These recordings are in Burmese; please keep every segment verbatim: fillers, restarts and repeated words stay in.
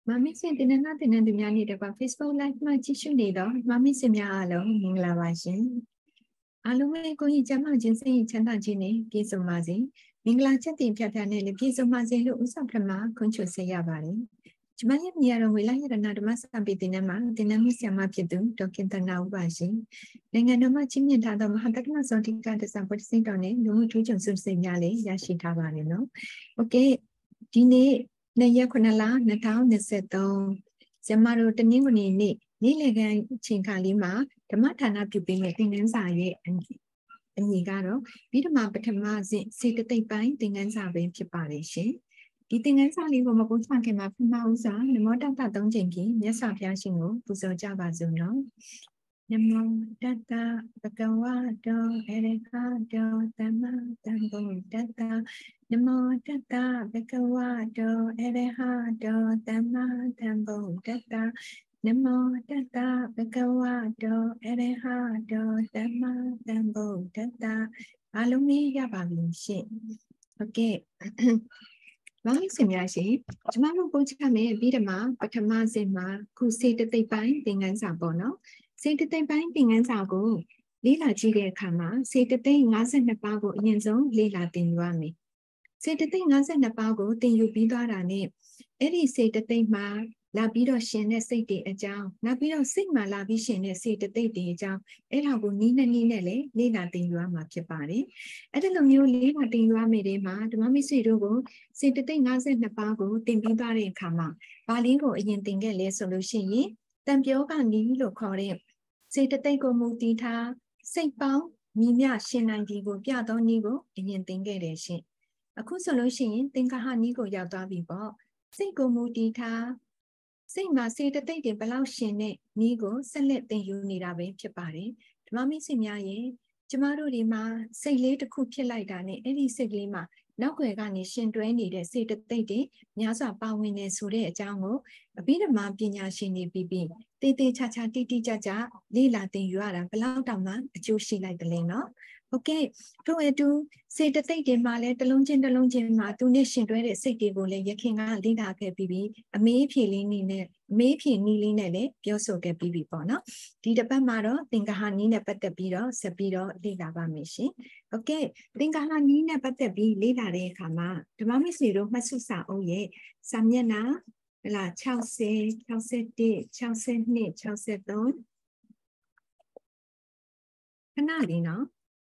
มาไม่เสียตินนาตินันตุญานี่เด็กว่า Facebook Live มาจิชุนี่တော့มาไม่เสียများအားလုံးမင်္ဂလာပါရှင်အားလုံးပဲကိုကြီးကျမ်းမာခြင်းစိတ်ချမ်းသာခြင်းနဲ့ပြည့်စုံပါစေမင်္ဂလာချက်တင်ဖြတ်ဖြတ်နဲ့လည်းပြည့်စုံပါစေလို့ဥစ္စာပထမခွင့်ချစေရပါတယ်ကျမရဲ့နေရာတော်ဝေလာရတနာဓမ္မစံပေတင်နမှာတင်နမှုဆရာမဖြစ်သူဒေါခင်တနာဥပါရှင်နိုင်ငံတော်မှာချင်းမြင့်ထားသောမဟာတက္ကနာဇောတိကတစ္ဆံပုဒ်စိတ်တော်နဲ့လူမှုထူးချွန်စုစိတ်များလည်းရရှိထားပါတယ်နော်โอเคဒီနေ့နှစ်ရက်ခုနှစ်လ၂၀၂၃ကျမတို့တနင်္ဂနွေနေ့နေ့လည်ခင်းအချိန်ခါလေးမှာဓမ္မဌာနပြုပေးမယ့်သင်ခန်းစာရဲ့အညီကတော့ပြီးတော့မှပထမစဉ်စေတသိက်ပိုင်းသင်ခန်းစာပဲဖြစ်ပါတယ်ရှင်ဒီသင်ခန်းစာလေးကိုမပို့ချခင်မှာပထမဦးစွာနမောတတသုံးချိန်ကြီးမြတ်စွာဘုရားရှင်ကိုပူဇော်ကြပါစို့နော်နမောတတဘဂဝတောအရဟတောသမ္မာသမ္ဗုဒ္ဓတ္တနမောတတဘဂဝတောအရဟတောသမ္မာသမ္ဗုဒ္ဓတ္တနမောတတဘဂဝတောအရဟတောသမ္မာသမ္ဗုဒ္ဓတ္တအားလုံးကြီးရပါပြီရှင်ဟုတ်ကဲ့ဘာလို့ဆင်များရှင်ကျမတို့ပို့ချမယ်ပြီးတော့မှပထမစဉ်မှာခုစေတသိက်ပိုင်းသင်ခန်းစာပေါ့နော်စေတသိက်ပိုင်းသင်ခန်းစာကိုလေ့လာကြည့်တဲ့အခါမှာစေတသိက်၅၂ပါးကိုအရင်ဆုံးလေ့လာသင်ယူရမယ်စေတသိက်၅၂ပါးကိုသင်ယူပြီးသွားတာနဲ့အဲ့ဒီစေတသိက်မှာလာပြီးတော့ရှင်တဲ့စိတ်တွေအကြောင်းနောက်ပြီးတော့စိတ်မှာလာပြီးရှင်တဲ့စေတသိက်တွေအကြောင်းအဲ့ဒါကိုနီးနှနီးနဲ့လေလေ့လာသင်ယူရမှာဖြစ်ပါတယ်အဲ့ဒီလိုမျိုးလေ့လာသင်ယူရမယ့်တဲ့မှာဓမ္မမိတ်ဆွေတို့ကိုစေတသိက်၅၂ပါးကိုသင်ပြီးသွားတဲ့အခါမှာဘာလေးကိုအရင်သင်ခဲ့လဲဆိုလို့ရှိရင်တန်ပြောကနီးလို့ခေါ်တဲ့စေတသိက်ကိုမူတည်ထားစိတ်ပေါင်းမိမြရှင်နိုင်ဒီကိုပြသောနည်းကိုအရင်သင်ခဲ့တယ်ရှင်အခုဆိုလို့ရှိရင်သင်္ကာဟနည်းကိုရောက်သွားပြီပေါ့စိတ်ကိုမူတည်ထားစိတ်မှာစေတသိက်တွေဘယ်လောက်ရှင်တဲ့နည်းကိုဆက်လက်သင်ယူနေတာပဲဖြစ်ပါတယ်ဓမ္မမိတ်ဆွေများရဲ့ကျမတို့ဒီမှာစိတ်လေးတစ်ခုဖြစ်လိုက်တာနဲ့အဲ့ဒီစိတ်ကလေးမှာနောက်ွယ်ကနေရှင်တွဲနေတဲ့စေတသိက်တွေများစွာပါဝင်နေဆိုတဲ့အကြောင်းကိုအဘိဓမ္မာပညာရှင်တွေပြီးပြီးတေးသေးချာချာတိတိကျကျလေ့လာသင်ယူရတာဘယ်လောက်တောင်မှအကျိုးရှိလိုက်တယ်လဲနော်โอเคတို့အတူစေတသိက်တွေမှာလည်းတစ်လုံးချင်းတစ်လုံးချင်းမှာသူနဲ့ရှင်တွဲတဲ့စိတ်တွေကိုလည်းရခင်ကလေ့လာခဲ့ပြီးပြီးအမေးဖြေလေးနည်းနဲ့အမေးဖြေနည်းလေးနဲ့လည်းပြောဆိုခဲ့ပြီးပြီပေါ့နော်ဒီတစ်ပတ်မှာတော့သင်္ကာဟနည်းနဲ့ပတ်သက်ပြီးတော့ဆက်ပြီးတော့လေ့လာပါမယ်ရှင်โอเคသင်္ကာဟနည်းနဲ့ပတ်သက်ပြီးလေ့လာတဲ့အခါမှာဓမ္မမိတ်ဆွေတို့မှတ်စုစာအုပ်ရဲ့စာမျက်နှာဟလာ၆၀ ၆၁ ၆၂ ၆၃ခဏလေးနော်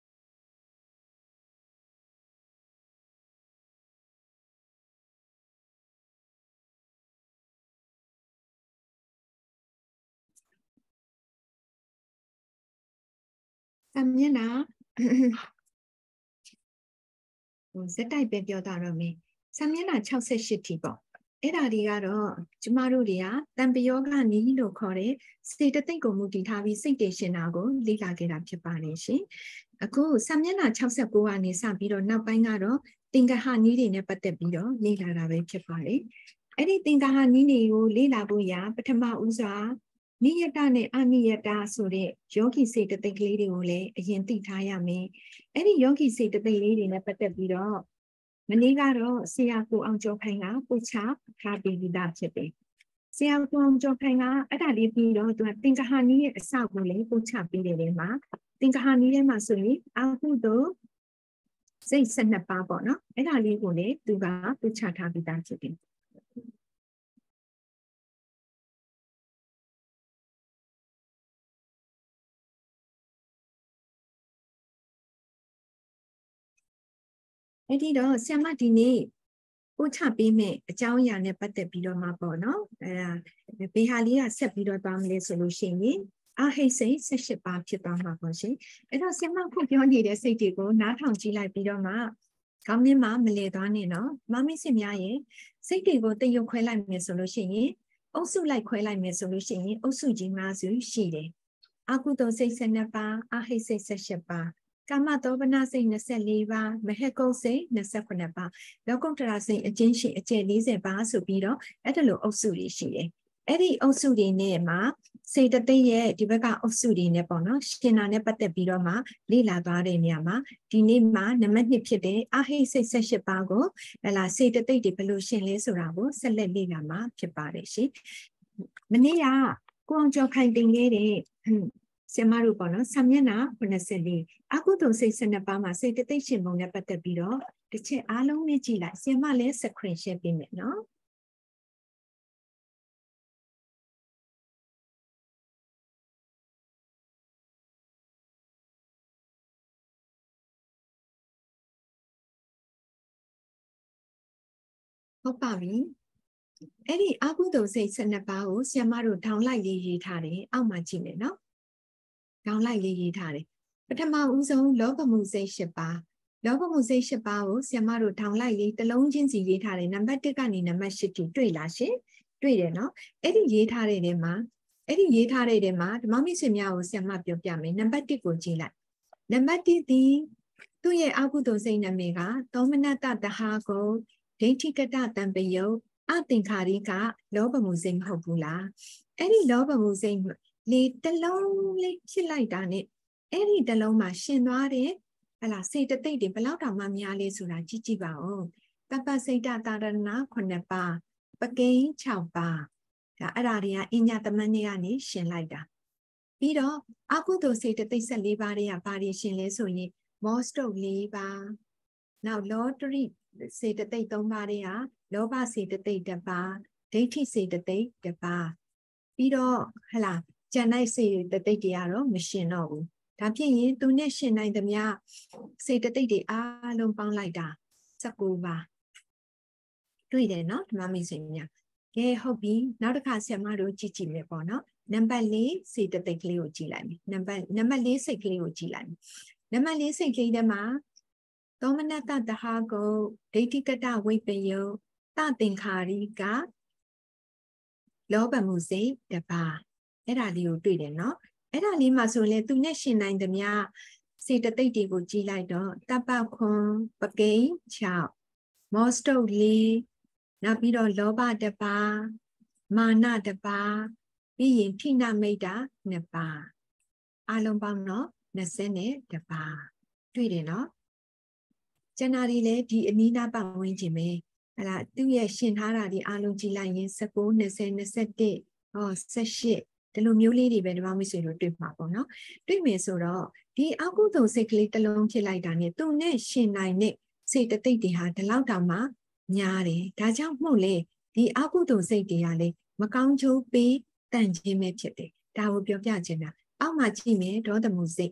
စာမျက်နှာဟိုစက်တိုက်ပဲပြောတာတော့မင်းစာမျက်နှာ၆၈ထိပေါ့အဲ့ဒါတွေကတော့ကျမတို့တွေကတန်ပယောဂနီးလို့ခေါ်တဲ့စေတသိက်ကိုမူတည်ထားပြီးစိတ်တွေရှင်တာကိုလေ့လာခဲ့တာဖြစ်ပါတယ်ရှင်အခုစာမျက်နှာ၆၉ကနေစပြီးတော့နောက်ပိုင်းကတော့သင်္ကဟနီးတွေနဲ့ပတ်သက်ပြီးတော့လေ့လာတာပဲဖြစ်ပါတယ်အဲ့ဒီသင်္ကဟနီးတွေကိုလေ့လာဖို့ရာပထမဦးစွာနိယတနဲ့အနိယတဆိုတဲ့ယောဂီစေတသိက်ကလေးတွေကိုလည်းအရင်သိထားရမယ်အဲ့ဒီယောဂီစေတသိက်လေးတွေနဲ့ပတ်သက်ပြီးတော့မနေ့ကတော့ဆရာကိုအောင်ကျော်ခိုင်ကပို့ချထားပြီးသားဖြစ်တယ်ဆရာကိုအောင်ကျော်ခိုင်ကအဲ့ဒါလေးပြီးတော့သူကသင်္ကဟနီးရဲ့အစကိုလည်းပို့ချပြီးတယ်လေမှာသင်္ကဟနီးထဲမှာဆိုရင်အာဟုသောစိတ်၁၂ပါးပေါ့နော်အဲ့ဒါလေးကိုလည်းသူကပို့ချထားပြီးသားဖြစ်တယ်အဲ့ဒီတော့ဆရာမဒီနေ့ပို့ချပေးမယ်အကြောင်းအရာနဲ့ပတ်သက်ပြီးတော့မှပေါ့နော်အဲဒါဘေဟာလေးကဆက်ပြီးတော့သွားမလဲဆိုလို့ရှိရင်အဟိစိတ်၁၈ပါးဖြစ်သွားမှာပေါ့ရှင်အဲ့တော့ဆရာမခုပြောနေတဲ့စိတ်တွေကိုနားထောင်ကြည့်လိုက်ပြီးတော့မှခေါင်းထဲမှာမလဲသွားနဲ့နော်မမစ်စစ်များရဲ့စိတ်တွေကိုတရုပ်ခွဲလိုက်မယ်ဆိုလို့ရှိရင်အုပ်စုလိုက်ခွဲလိုက်မယ်ဆိုလို့ရှိရင်အုပ်စုကြီး၅စုရှိတယ်အကုသိုလ်စိတ်၁၂ပါးအဟိစိတ်၁၈ပါးကာမတောပနစိတ်၂၄ပါးမဟကုတ်စိတ်၂၈ပါးလောကုတ္တရာစိတ်အကျဉ်းရှိအကျယ်၄၀ပါးဆိုပြီးတော့အဲ့ဒါလိုအုပ်စုတွေရှိတယ် Eddie also the name, say that they ye, Dibaka also the Nepono, Shina Nepate Biroma, Lila Bareniama, the name man, the Manipide, Ahe say Seshapago, and I say that they depolution lesurabo, Sele Lilama, Chiparishi. Mania, go on your kinding lady. Semarubono, Samyana, Punaseli. Akudo say Senabama, say that they should moan about the biro, the che alo nijila, Semale secretion in it, no? Hopavi. Eddie Agudo say Senabao, Semaru down like the Yitari, Almachine, no? Down like the Yitari. But a mauso, Lobamu Sheba. Lobamu Sheba, Semaru down like the long jeans Yitari, number Tigani, number shitty, three lashes, three, no? Eddie Yitari de ma, Eddie Yitari de ma, Mammy Semia was Samapio Yami, number Tico Gila. Number T, two ye Agudo say Namega, Dominata the Hago, Daintikata Tambeyo. I think Harika, Loba Musing Hopula. Any Loba Musing, lead the lonely chilai done it. Any the low machine it. Ella say that they developed a mamiale sura chichibao. Papa say that na conepa, Bagay chowpa. The Araria in Yatamaniani, shin like that. Pido, Akudo say that they sell Libaria party shinle so ye, most of Liba. Now, lottery say that they don't marry, Loba say that they deba, Dainty say that they deba. Pido, hella, Janai say that they diaro, machine no. Tapi to nation nine the mia say that they are long bound like that. Sakuba. Do it not, Mammy Sinya. Gay hobby, not a casamaro chichi mepono. Number lay say that they cleo gilan. Number number lay say cleo gilan. Number lay say clema. Dominata the Hago, Datikata Wipayo, Tatinkarika, Loba Muse, the bar. Era Liu did it, no? Era Lima Sole to nation nine the mia, say that they did with Gilido, Tabacon, Bagay, Chow, Mosto Lee, Nabido Loba the bar, Mana the bar, being Tina Maida, the bar. Alombano, Nasene, the bar. Did it, no? Janari di Nina Bawinjime, Ala two years shin hara the Alunji line, Sako, Nesen, Nesete, or Seshe, the Lumuli, when Mamisu to Mapono. Do me so raw. The Agudo sickly the long chilai dani, two ne shin nine, say that they had the Lautama, Nyari, Taja Mole, the Agudo say diale, Macanjo be, Tanjime Chete, Tawu Biogajana, Almachime, draw the music.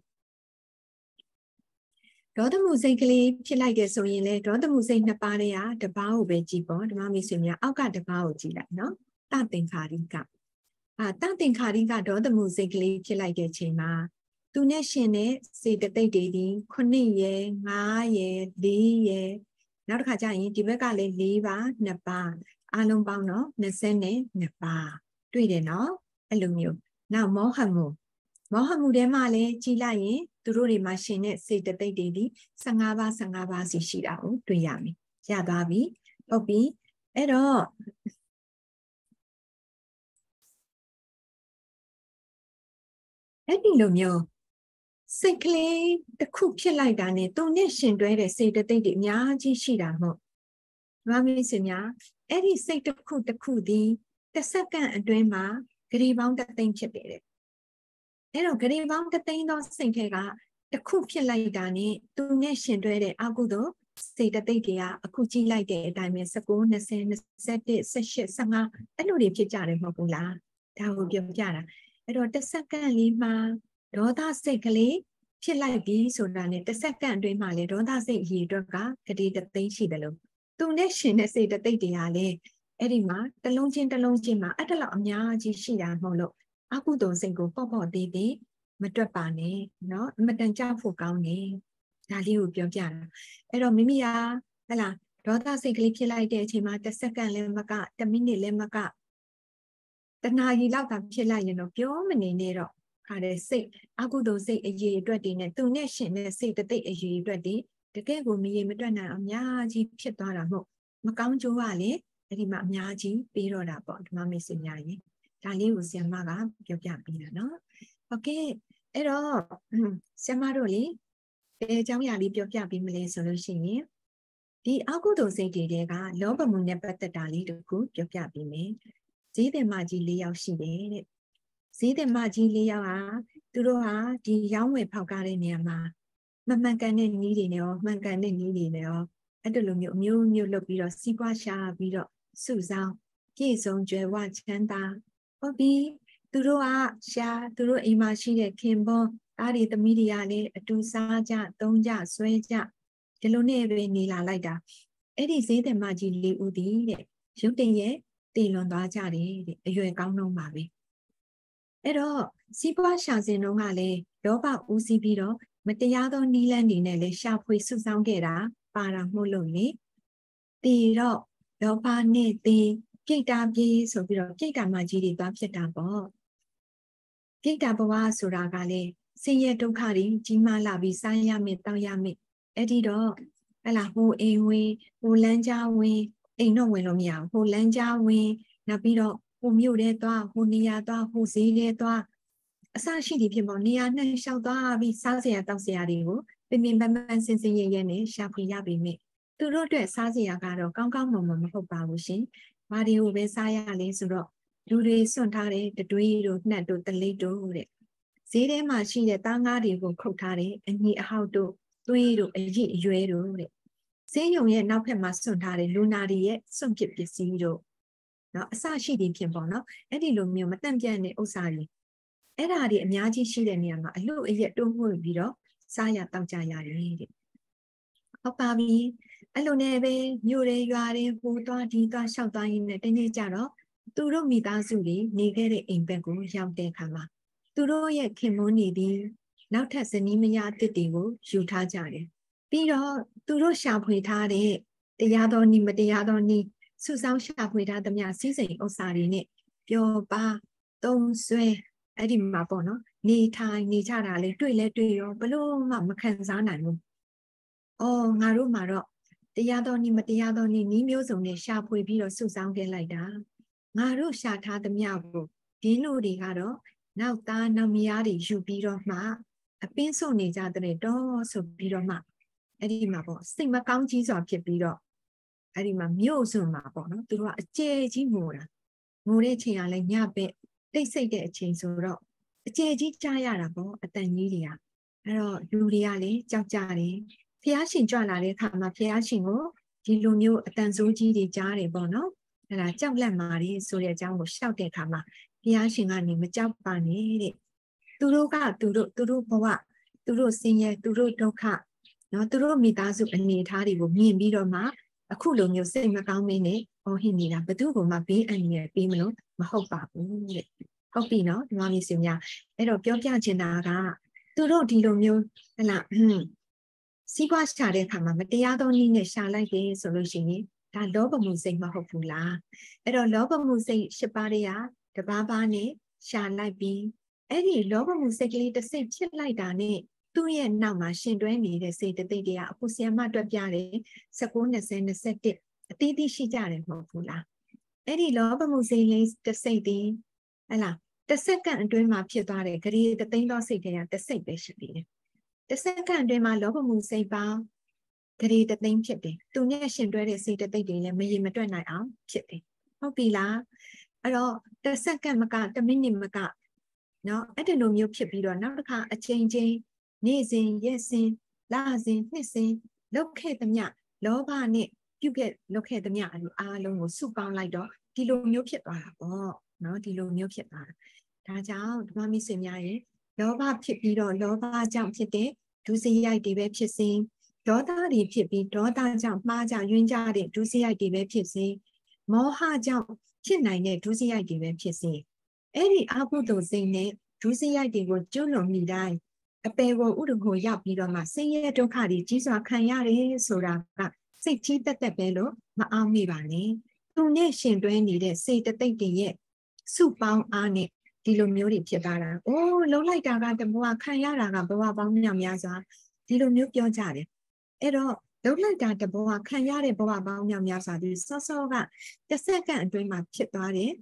Draw the musically, she like a so in draw the music na paria, the bow vegibo, the mammy senior, I'll got the bow gila, no? Tanting Karika. Ah, Tanting Karika, draw the musically, she like a chima. Do nation, say that they did, Connie, ma ye, lee ye. Now Kajan, Tibecale, Liva, Napa, Alumbano, Nesene, Napa. Do it no? Alumio. Now Mohamu. Mohamude Male, Chilaye, Tururi machine, say that they did, Sangaba, Sangaba, Sishira, to Yami, Yadavi, Obi, Edo. Edilumio. Sickly, the cook like Dane, donation, do say that they did Yaji Shiramo. Mami Sinya, Eddie say the cook the coody, the second and dreamer, Gribon the thing she did. Ero Gribon the thing of Sinkega, the cook like Dane, donation, do it, Agudo, say that they did a coochie like the diamond, Sago, Nasen, set it, Seshe, Sanga, and no Pijara Mopula, Tau Gyara. Ero the second lima. Roda sickly, she like these so done it. The second dream, Mali, Roda say he droga, Kadi the thing she below. Two nation say that they diale. Erima, the long chin, the long chima, at a lot of Yaji Shida Molo. Akudo say go papa baby, Matrapane, no, Matanja for County. Dali Ubiana. Ero Mimia, Ella, Roda sickly, she like the chima, the second lemaka, the mini lemaka. The Nagi Laka, she like, you know, pure nero. Had say, Agudo say a year dreading and two nation say that they a year ready. The gay will me Madonna Amyaji Pietara Mo. Macam Joali, and Mamyaji, Biro Rabot, Mammy Sinyai. ဒါလေးကိုဆရာမကပြောပြပေးတာနော်โอเคအဲ့တော့ဆရာမတို့လေဘယ်အကြောင်းအရာလေးပြောပြပေးမလဲဆိုလို့ရှိရင်ဒီအကုသိုလ်စိတ်တွေကလောဘမှုနဲ့ပတ်သက်တာလေးတခုပြောပြပေးမယ်ဈေးသည်မကြီး၄ယောက်ရှိတယ်တဲ့ဈေးသည်မကြီး၄ယောက်ဟာသူတို့ဟာဒီရောင်းဝယ်ဖောက်ကားတဲ့နေရာမှာမမှန်ကန်တဲ့နည်းတွေနဲ့ရောမှန်ကန်တဲ့နည်းတွေနဲ့ရောအဲ့ဒီလိုမျိုးအမျိုးမျိုးလုပ်ပြီးတော့စီးပွားရှာပြီးတော့စုဆောင်ပြည့်စုံကြွယ်ဝချမ်းသာဟုတ်ပြီသူတို့ကရှာသူတို့အိမ်မှာရှိတဲ့ခင်ပွန်းအားဒီသမီးတွေကလည်းအတူစားကြသုံးကြဆွဲကြဒီလိုနဲ့ပဲနေလာလိုက်တာအဲ့ဒီဈေးသည်မကြီးလေးဦးသည်တဲ့ရုတ်တရက်တည်လွန်သွားကြတယ်တဲ့အရွယ်ကောင်းတော့ပါပဲအဲ့တော့စီးပွားရှာစဉ်တုန်းကလည်းလောဘဦးစီးပြီးတော့မတရားသောနည်းလမ်းတွေနဲ့လည်းရှာဖွေစုဆောင်းခဲ့တာပါတာမှုလို့လေတည်တော့လောဘနဲ့တည်ပြိတ္တာပြေးဆိုပြီးတော့ပြိတ္တာမကြီးတွေသွားဖြစ်တာပေါ့ပြိတ္တာဘဝဆိုတာကလည်းဆင်းရဲဒုက္ခတွေကြီးမားလာပြီးစားရမယ်တောက်ရမယ်အဲ့ဒီတော့ဟလာဟိုအိမ်ဝင်ဟိုလမ်းကြားဝင်အိမ်တော့ဝင်လို့မရဘူးဟိုလမ်းကြားဝင်နောက်ပြီးတော့ဟိုမြို့ထဲသွားဟိုနေရာသွားဟိုဈေးထဲသွားအစရှိသည်ဖြစ်ပေါ်နေရာနဲ့ရှောက်သွားပြီးစားစရာတောက်စရာတွေကိုပင်ပင်ပန်းပန်းစင်စင်ရဲရဲနဲ့ရှာဖွေရပြီမြင့်သူတို့အတွက်စားစရာကတော့ကောင်းကောင်းမွန်မွန်မဟုတ်ပါဘူးရှင်ဘာတွေကိုပဲစားရလဲဆိုတော့လူတွေစွန့်ထားတဲ့တတွေးတို့နှက်တို့တလိပ်တို့တဲ့ဈေးထဲမှာရှိတဲ့သားငါးတွေကိုခုတ်ထားတဲ့အညီအဟောက်တို့သွေးတို့အရည်အရွယ်တို့တဲ့ဈေးရုံရဲ့နောက်ဖက်မှာစွန့်ထားတဲ့လူနာတွေရဲ့စွန့်ပစ်ပစ္စည်းတို့နော်အစရှိသည်ဖြစ်ပေါ့နော်အဲ့ဒီလိုမျိုးမတန့်ပြန့်တဲ့ဥစ္စာတွေအဲ့ဓာတွေအများကြီးရှိတဲ့နေရာမှာအလို့အရက်တွန်းမှုပြီးတော့စားရတောက်ကြရတယ်တဲ့ဟုတ်ပါပြီအဲ့လိုနဲ့ပဲမြို့တွေရွာတွေဟိုသွားဒီသွားလျှောက်သွားရင်းနဲ့တနေ့ကြတော့သူတို့မိသားစုတွေနေခဲ့တဲ့အိမ်ဘက်ကိုရောက်တဲ့အခါမှာသူတို့ရဲ့ခင်မွန်းနေပြီးနောက်ထပ်ဇနီးမယားအစ်တွေကိုယူထားကြတယ်ပြီးတော့သူတို့ရှာဖွေထားတဲ့တရားတော်နီးမတရားတော်နီးစုဆောင်ရှာဖွေထားသမျှစီးစိမ်ဥစ္စာတွေနဲ့ပျော်ပါသုံးဆွဲအဲ့ဒီမှာပေါ့နော်နေထိုင်နေကြတာလေတွေ့လဲတွေ့ရောဘလို့မှမခံစားနိုင်ဘူးအော်ငါတို့မှာတော့တရားတော်နီးမတရားတော်နီးနီးမျိုးစုံနဲ့ရှာဖွေပြီးတော့စုဆောင်ခဲ့လိုက်တာငါတို့ရှာထားသမျှကိုဒီလူတွေကတော့နောက်သားနောက်မယားတွေယူပြီးတော့မှအပင်းစုံနေကြတဲ့တော့ဆိုပြီးတော့မှအဲ့ဒီမှာပေါ့စိတ်မကောင်းကြီးစွာဖြစ်ပြီးတော့အဲ့ဒီမှာမြို့စွန်မှာပေါ့နော်သူတို့ကအကျဲကြီးငိုတာငိုတဲ့အချိန်ကလည်းညပဲတိတ်ဆိတ်တဲ့အချိန်ဆိုတော့အကျဲကြီးကြားရတာပေါ့အတန်ကြီးတွေကအဲ့တော့လူတွေကလည်းကြောက်ကြတယ်ဖျားရှင်ကြွလာတဲ့အခါမှာဖျားရှင်ကိုဒီလိုမျိုးအတန်ဆိုးကြီးတွေကြားတယ်ပေါ့နော်အဲ့ဒါကြောက်လန့်မာတယ်ဆိုတဲ့အကြောင်းကိုရှောက်တဲ့အခါမှာဘုရားရှင်ကနေမကြောက်ပါနဲ့တဲ့သူတို့ကသူတို့သူတို့ဘဝသူတို့ဆင်းရဲသူတို့ဒုက္ခနော်သူတို့မိသားစုအနေအထားတွေကိုမြင်ပြီးတော့မှအခုလိုမျိုးစိတ်မကောင်းမင်းနဲ့ဟောဟင်းနေတာဘသူကမှဘေးအန္တရာယ်ပေးမလို့မဟုတ်ပါဘူးတဲ့ဟုတ်ပြီနော်ဒီမှာမျိုးစင်များအဲ့တော့ပြောပြချင်တာကသူတို့ဒီလိုမျိုးဟလာစီးပွားရှာတဲ့အခါမှာမတရားသောနည်းနဲ့ရှာလိုက်တယ်ဆိုလို့ရှိရင်ဒါလောဘမှုစိတ်မဟုတ်ဘူးလားအဲ့တော့လောဘမှုစိတ်ရှစ်ပါးတွေကတပါးပါးနဲ့ရှာလိုက်ပြီးအဲ့ဒီလောဘမှုစိတ်ကလေးတစ်စိတ်ဖြစ်လိုက်တာနဲ့သူ့ရဲ့နောက်မှာရှင်တွဲနေတဲ့စိတ်တသိက်တွေကအခုဆီယမတွက်ပြတယ်၁၉ ၂၀ ၂၁အသီးသီးရှိကြတယ်မဟုတ်ဘူးလားအဲ့ဒီလောဘမှုစိတ်လေးတစ်စိတ်တည်းဟဲ့လားတစ်စက္ကန့်အတွင်းမှာဖြစ်သွားတယ်ဂရီတသိန်းသောစိတ်တွေကတစ်စိတ်ပဲရှိသေးတယ်တစ်စက္ကန့်အတွင်းမှာလောဘမှုစိတ်ပေါင်းဂရီတသိန်းဖြစ်တယ်သူနဲ့ရှင်တွဲတဲ့စိတ်တသိက်တွေလည်းမရေမတွက်နိုင်အောင်ဖြစ်တယ်ဟုတ်ပြီလားအဲ့တော့တစ်စက္ကန့်မကတစ်မိနစ်မကနော်အဲ့ဒီလိုမျိုးဖြစ်ပြီးတော့နောက်တစ်ခါအချိန်ချင်းနေ့စဉ်ရက်စဉ်လစဉ်နှစ်စဉ်လောက်ခဲ့သမျှလောဘနဲ့ပြုတ်ခဲ့လောက်ခဲ့သမျှအားလုံးကိုစုပေါင်းလိုက်တော့ဒီလိုမျိုးဖြစ်သွားတာပေါ့နော်ဒီလိုမျိုးဖြစ်သွားတာဒါကြောင့်ဓမ္မမိတ်ဆွေများရဲ့လောဘဖြစ်ပြီးတော့လောဘကြောင့်ဖြစ်တဲ့ဒုစရိုက်တွေပဲဖြစ်စေဒေါသတွေဖြစ်ပြီးဒေါသကြောင့်မှားကြယွင်းကြတဲ့ဒုစရိုက်တွေပဲဖြစ်စေမောဟကြောင့်ဖြစ်နိုင်တဲ့ဒုစရိုက်တွေပဲဖြစ်စေအဲ့ဒီအကုသိုလ်စိတ်နဲ့ဒုစရိုက်တွေကိုကျွလွန်မိတိုင်းအပေကိုဥဒ္ဓကိုရောက်ပြီးတော့မှဆင်းရဲဒုက္ခတွေကြီးစွာခံရတယ်ဆိုတာကစိတ်ကြီးတက်တက်ပဲလို့မအောင်မိပါနဲ့သူနဲ့ရှင်တွဲနေတဲ့စိတ်တသိက်တွေရဲ့စုပေါင်းအားနဲ့ဒီလိုမျိုးတွေဖြစ်သွားတာ။အိုးလုံးလိုက်တာကတဘဝခံရတာကဘဝပေါင်းမြောက်များစွာဒီလိုမျိုးပြောကြတယ်။အဲ့တော့လုံးလိုက်တာတဘဝခံရတဲ့ဘဝပေါင်းမြောက်များစွာဒီစောစောကတစ်စက္ကန့်အတွင်းမှာဖြစ်သွားတယ်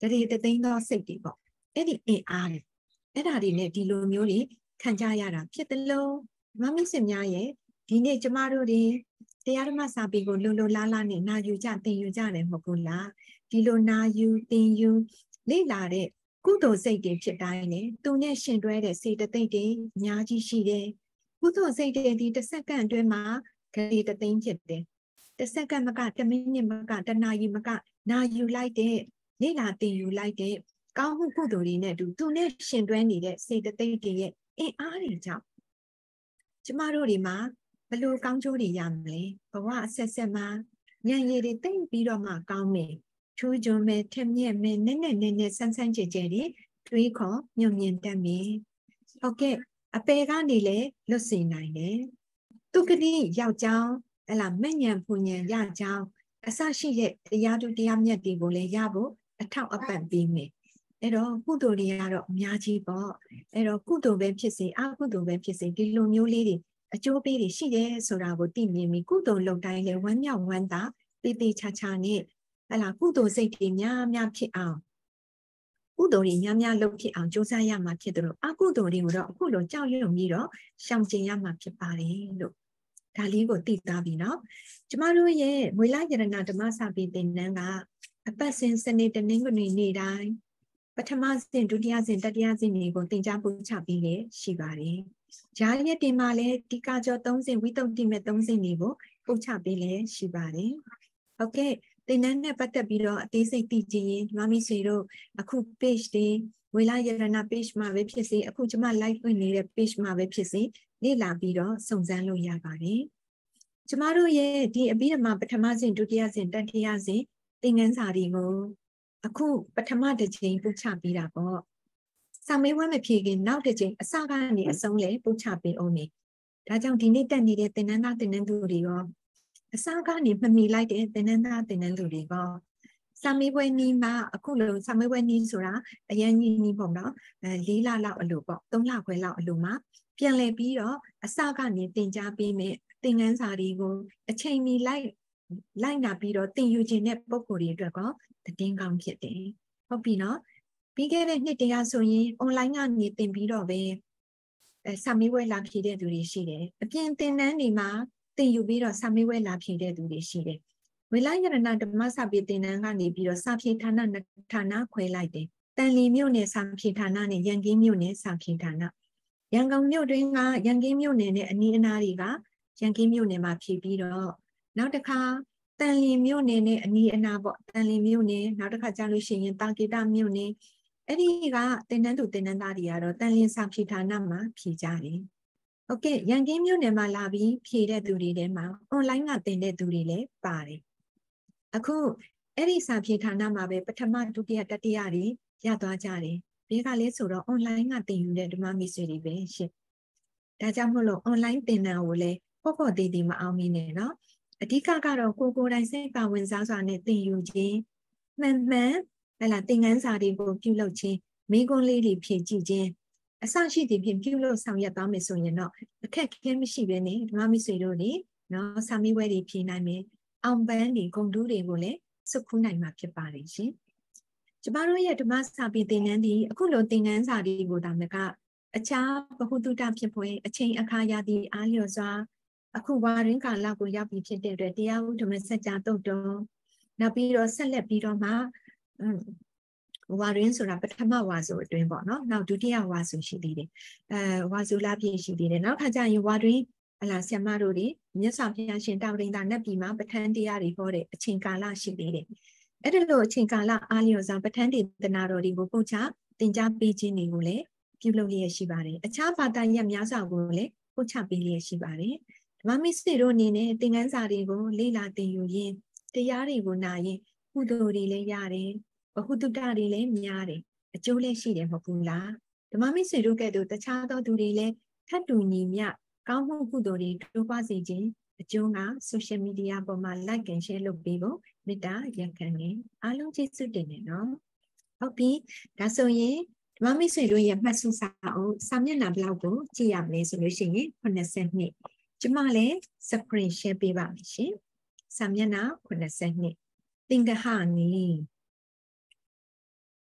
တရေတသိန်းသောစိတ်တွေပေါ့အဲ့ဒီအင်အားတွေအဲ့ဒါတွေနဲ့ဒီလိုမျိုးတွေခံကြရတာဖြစ်တယ်လို့မမစ်စင်များရဲ့ဒီနေ့ကျမတို့တွေတရားဓမ္မစာပေကိုလုံလုံလားလားနဲ့နာယူကြသင်ယူကြတယ်မဟုတ်ဘူးလားဒီလိုနာယူသင်ယူလေ့လာတဲ့ကုသိုလ်စိတ်တွေဖြစ်တိုင်းနဲ့သူနဲ့ရှင်တွဲတဲ့စေတသိက်တွေအများကြီးရှိတယ်ကုသိုလ်စိတ်တွေဒီတစ်စက္ကန့်အတွင်းမှာဂရေတသိန်းဖြစ်တယ်တစ်စက္ကန့်မကတစ်မိနစ်မကတစ်နာရီမကနာယူလိုက်တဲ့လေ့လာသင်ယူလိုက်တဲ့ကောင်းမှုကုသိုလ်တွေနဲ့တူသူနဲ့ရှင်တွဲနေတဲ့စေတသိက်တွေရဲ့အင်အားတွေကြောင့်ကျမတို့ဒီမှာဘလို့ကောင်းကျိုးတွေရမလဲဘဝအဆက်ဆက်မှာဉာဏ်ရည်တွေသိပြီးတော့မှကောင်းမယ်ချိုးကျွန်းမဲ့ထက်မြက်မဲ့နဲ့နဲ့နဲ့နဲ့ဆန်းဆန်းကြဲကြဲတွေတွေးခေါ်ညွန်မြင်တတ်မယ်ဟုတ်ကဲ့အပေကနေလဲလွတ်စေနိုင်တယ်သူကတိယောက်ျောင်းဟလာမဲ့ညံဖူညံရကြောင်းအစရှိတဲ့တရားသူတရားမြတ်တွေကိုလည်းရဖို့အထောက်အပံ့ပေးမယ်အဲ့တော့ကုသိုလ်တွေကတော့အများကြီးပေါ့အဲ့တော့ကုသိုလ်ပဲဖြစ်စေအကုသိုလ်ပဲဖြစ်စေဒီလိုမျိုးလေးတွေအကျိုးပေးတွေရှိတယ်ဆိုတာကိုသိမြင်ပြီးကုသိုလ်လုပ်တိုင်းလည်းဝမ်းမြောက်ဝမ်းသာတည်တည်ချာချာနဲ့ဟလာကုသိုလ်စိတ်တွေများများဖြစ်အောင်ကုသိုလ်တွေများများလုပ်ဖြစ်အောင်ကြိုးစားရမှာဖြစ်တယ်လို့အကုသိုလ်တွေကိုတော့အခုလိုကြောက်ရွံ့ပြီးတော့ရှောင်ကျဉ်ရမှာဖြစ်ပါတယ်လို့ဒါလေးကိုသိသားပြီနော်ကျမတို့ရဲ့မွေလာယရဏဓမ္မစာပေသင်တန်းကအပတ်စဉ်စနေတနင်္ဂနွေနေ့တိုင်းပထမစဉ်ဒုတိယစဉ်တတိယစဉ်တွေကိုသင်ကြားပို့ချပြီးလေရှိပါတယ်။ဂျာရက်တင်မှာလည်းဒီကကြောသုံးစဉ်ဝိတုဒ္ဓိမဲ့သုံးစဉ်တွေကိုပို့ချပေးလေရှိပါတယ်။ဟုတ်ကဲ့သင်တန်းနဲ့ပတ်သက်ပြီးတော့အသေးစိတ်သိချင်ရင်မမီဆွေတို့အခု page တွေဝေလာယရဏ page မှာပဲဖြစ်စေအခုကျမ live ဝင်နေတဲ့ page မှာပဲဖြစ်စေလေ့လာပြီးတော့စုံစမ်းလို့ရပါတယ်။ကျမတို့ရဲ့ဒီအဘိဓမ္မာပထမစဉ်ဒုတိယစဉ်တတိယစဉ်သင်ခန်းစာတွေကိုအခုပထမတစ်ချိန်ပို့ချပေးတာပေါ့စာမေးပွဲမဖြေခင်နောက်တစ်ချိန်အစကနေအဆုံးလဲပို့ချပေးအောင်နေဒါကြောင့်ဒီနေ့တက်နေတဲ့သင်္นานသားသင်္นานသူတွေရောအစကနေမမီလိုက်တဲ့သင်္นานသားသင်္นานသူတွေရောစာမေးပွဲနီးမှာအခုလိုစာမေးပွဲနီးဆိုတာအရင်ကြီးနီးပေါ့နော်အဲလေးလလောက်အလိုပေါ့သုံးလခွဲလောက်အလိုမှာပြန်လည်ပြီးတော့အစကနေသင်ကြားပေးမယ်သင်ခန်းစာတွေကိုအချိန်မီလိုက်လိုက်နာပြီးတော့သင်ယူခြင်းတဲ့ပုံကိုယ်တွေအတွက်ကောတင်းကောင်းဖြစ်တယ်ဟုတ်ပြီနော်ပြီးခဲ့တဲ့နှစ်တည်းကဆိုရင် online ကနေသင်ပြီးတော့ပဲအဲစာမေးပွဲလာဖြေတဲ့သူတွေရှိတယ်အပြင်သင်တန်းတွေမှာသင်ယူပြီးတော့စာမေးပွဲလာဖြေတဲ့သူတွေရှိတယ်ဝေလာယရဏဓမ္မစာပေသင်တန်းကနေပြီးတော့စာဖြေဌာနဌာနခွဲလိုက်တယ်တန်လီမြို့နယ်စာဖြေဌာနနဲ့ရန်ကင်းမြို့နယ်စာဖြေဌာနရန်ကုန်မြို့တွင်းကရန်ကင်းမြို့နယ်နဲ့အနီးအနားတွေကရန်ကင်းမြို့နယ်မှာဖြေပြီးတော့နောက်တစ်ခါတန်လီမြို့နယ်နဲ့အနီးအနားပေါ့တန်လီမြို့နယ်နောက်တစ်ခါကြားလို့ရှိရင်တာကိတမြို့နယ်အဲ့ဒီကတင်နန်းသူတင်နန်းသားတွေကတော့တန်လင်းစာဖြေဌာနမှာဖြေကြတယ်။ဟုတ်ကဲ့ရန်ကင်းမြို့နယ်မှာလာပြီးဖြေတဲ့သူတွေထဲမှာ online ကတင်တဲ့သူတွေလည်းပါတယ်။အခုအဲ့ဒီစာဖြေဌာနမှာပဲပထမဒုတိယတတိယတွေရသွားကြတယ်။ဘေးကလည်းဆိုတော့ online ကတင်ယူတဲ့ဓမ္မမိတ်ဆွေတွေပဲရှင်း။ဒါကြောင့်မို့လို့ online တင်နန်းကိုလည်းပေါ့ပေါ့သေးသေးမအောင်မီနဲ့နော်။အဓိကကတော့ကိုကိုယ်တိုင်စိတ်ပါဝင်စားစွာနဲ့သင်ယူခြင်းမှန်မှန်ဟလာသင်ခန်းစာတွေကိုပြုလုပ်ခြင်းမိကွန်းလေးတွေဖြည့်ကြည့်ခြင်းအစရှိသည့်ဖြင့်ပြုလုပ်ဆောင်ရွက်သွားမယ်ဆိုရင်တော့အခက်ခဲမရှိဘဲနဲ့ဓမ္မမိတ်ဆွေတို့တွေနော်စာမေးပွဲတွေဖြေနိုင်မယ်အောင်ပန်းတွေဂုဏ်တူးတွေကိုလည်းစုခူးနိုင်မှာဖြစ်ပါတယ်ရှင်ကျမတို့ရဲ့ဓမ္မစာပေသင်တန်းဒီအခုလိုသင်ခန်းစာတွေကိုဒါမှကအခြားဗဟုသုတဖြစ်ပွဲအချိန်အခါရာသီအားလျော်စွာအခုဝါရင်းကာလကိုရောက်ပြီးဖြစ်တဲ့အတွက်တရားဥဓမ္မစကြာတုတ်တော်နောက်ပြီးတော့ဆက်လက်ပြီးတော့မှဝါရင်းဆိုတာပထမဝါဆိုအတွင်းပေါ့နော်နောက်ဒုတိယဝါဆိုရှိသေးတယ်အဲဝါဆိုလာပြည့်ရှိသေးတယ်နောက်ခါကျရင်ဝါတွင်အလားဆရာမတို့တွေမြတ်စွာဘုရားရှင်တောင်ရင်သာနတ်ပြည်မှာပဋ္ဌာန်းတရားတွေဟောတဲ့အချိန်ကာလရှိသေးတယ်အဲ့ဒါလို့အချိန်ကာလအားလျော်စွာပဋ္ဌာန်းဒေသနာတော်တွေကိုပို့ချသင်ကြားပေးခြင်းတွေကိုလည်းပြုလုပ်လျက်ရှိပါတယ်အခြားဘာသာရပ်များစွာကိုလည်းပို့ချပေးလျက်ရှိပါတယ်ဓမ္မမိတ်ဆွေတို့အနေနဲ့သင်ခန်းစာတွေကိုလေ့လာသင်ယူရင်းတရားတွေကိုနာရင်ကုသိုလ်တွေလည်းရတယ်ဘဟုတုတတွေလည်းများတယ်အကျိုးလည်းရှိတယ်မဟုတ်ဘူးလားဓမ္မမိတ်ဆွေတို့ကဲ့သို့တခြားသောသူတွေလည်းထပ်တူညီမျှကောင်းမှုကုသိုလ်တွေတိုးပွားစေခြင်းအကျိုးက social media ပေါ်မှာ like and share လုပ်ပေးဖို့မေတ္တာရပ်ခံနေအားလုံးကျေးဇူးတင်နေနော်ဟုတ်ပြီဒါဆိုရင်ဓမ္မမိတ်ဆွေတို့ရဲ့မှတ်စုစာအုပ်စာမျက်နှာဘလောက်ကိုကြည့်ရမလဲဆိုလို့ရှိရင်ခုနှစ်နှစ်ကျမလည်း screen share ပေးပါမယ်ရှင်စာမျက်နှာခုနှစ်နှစ်သင်္ကဟနီ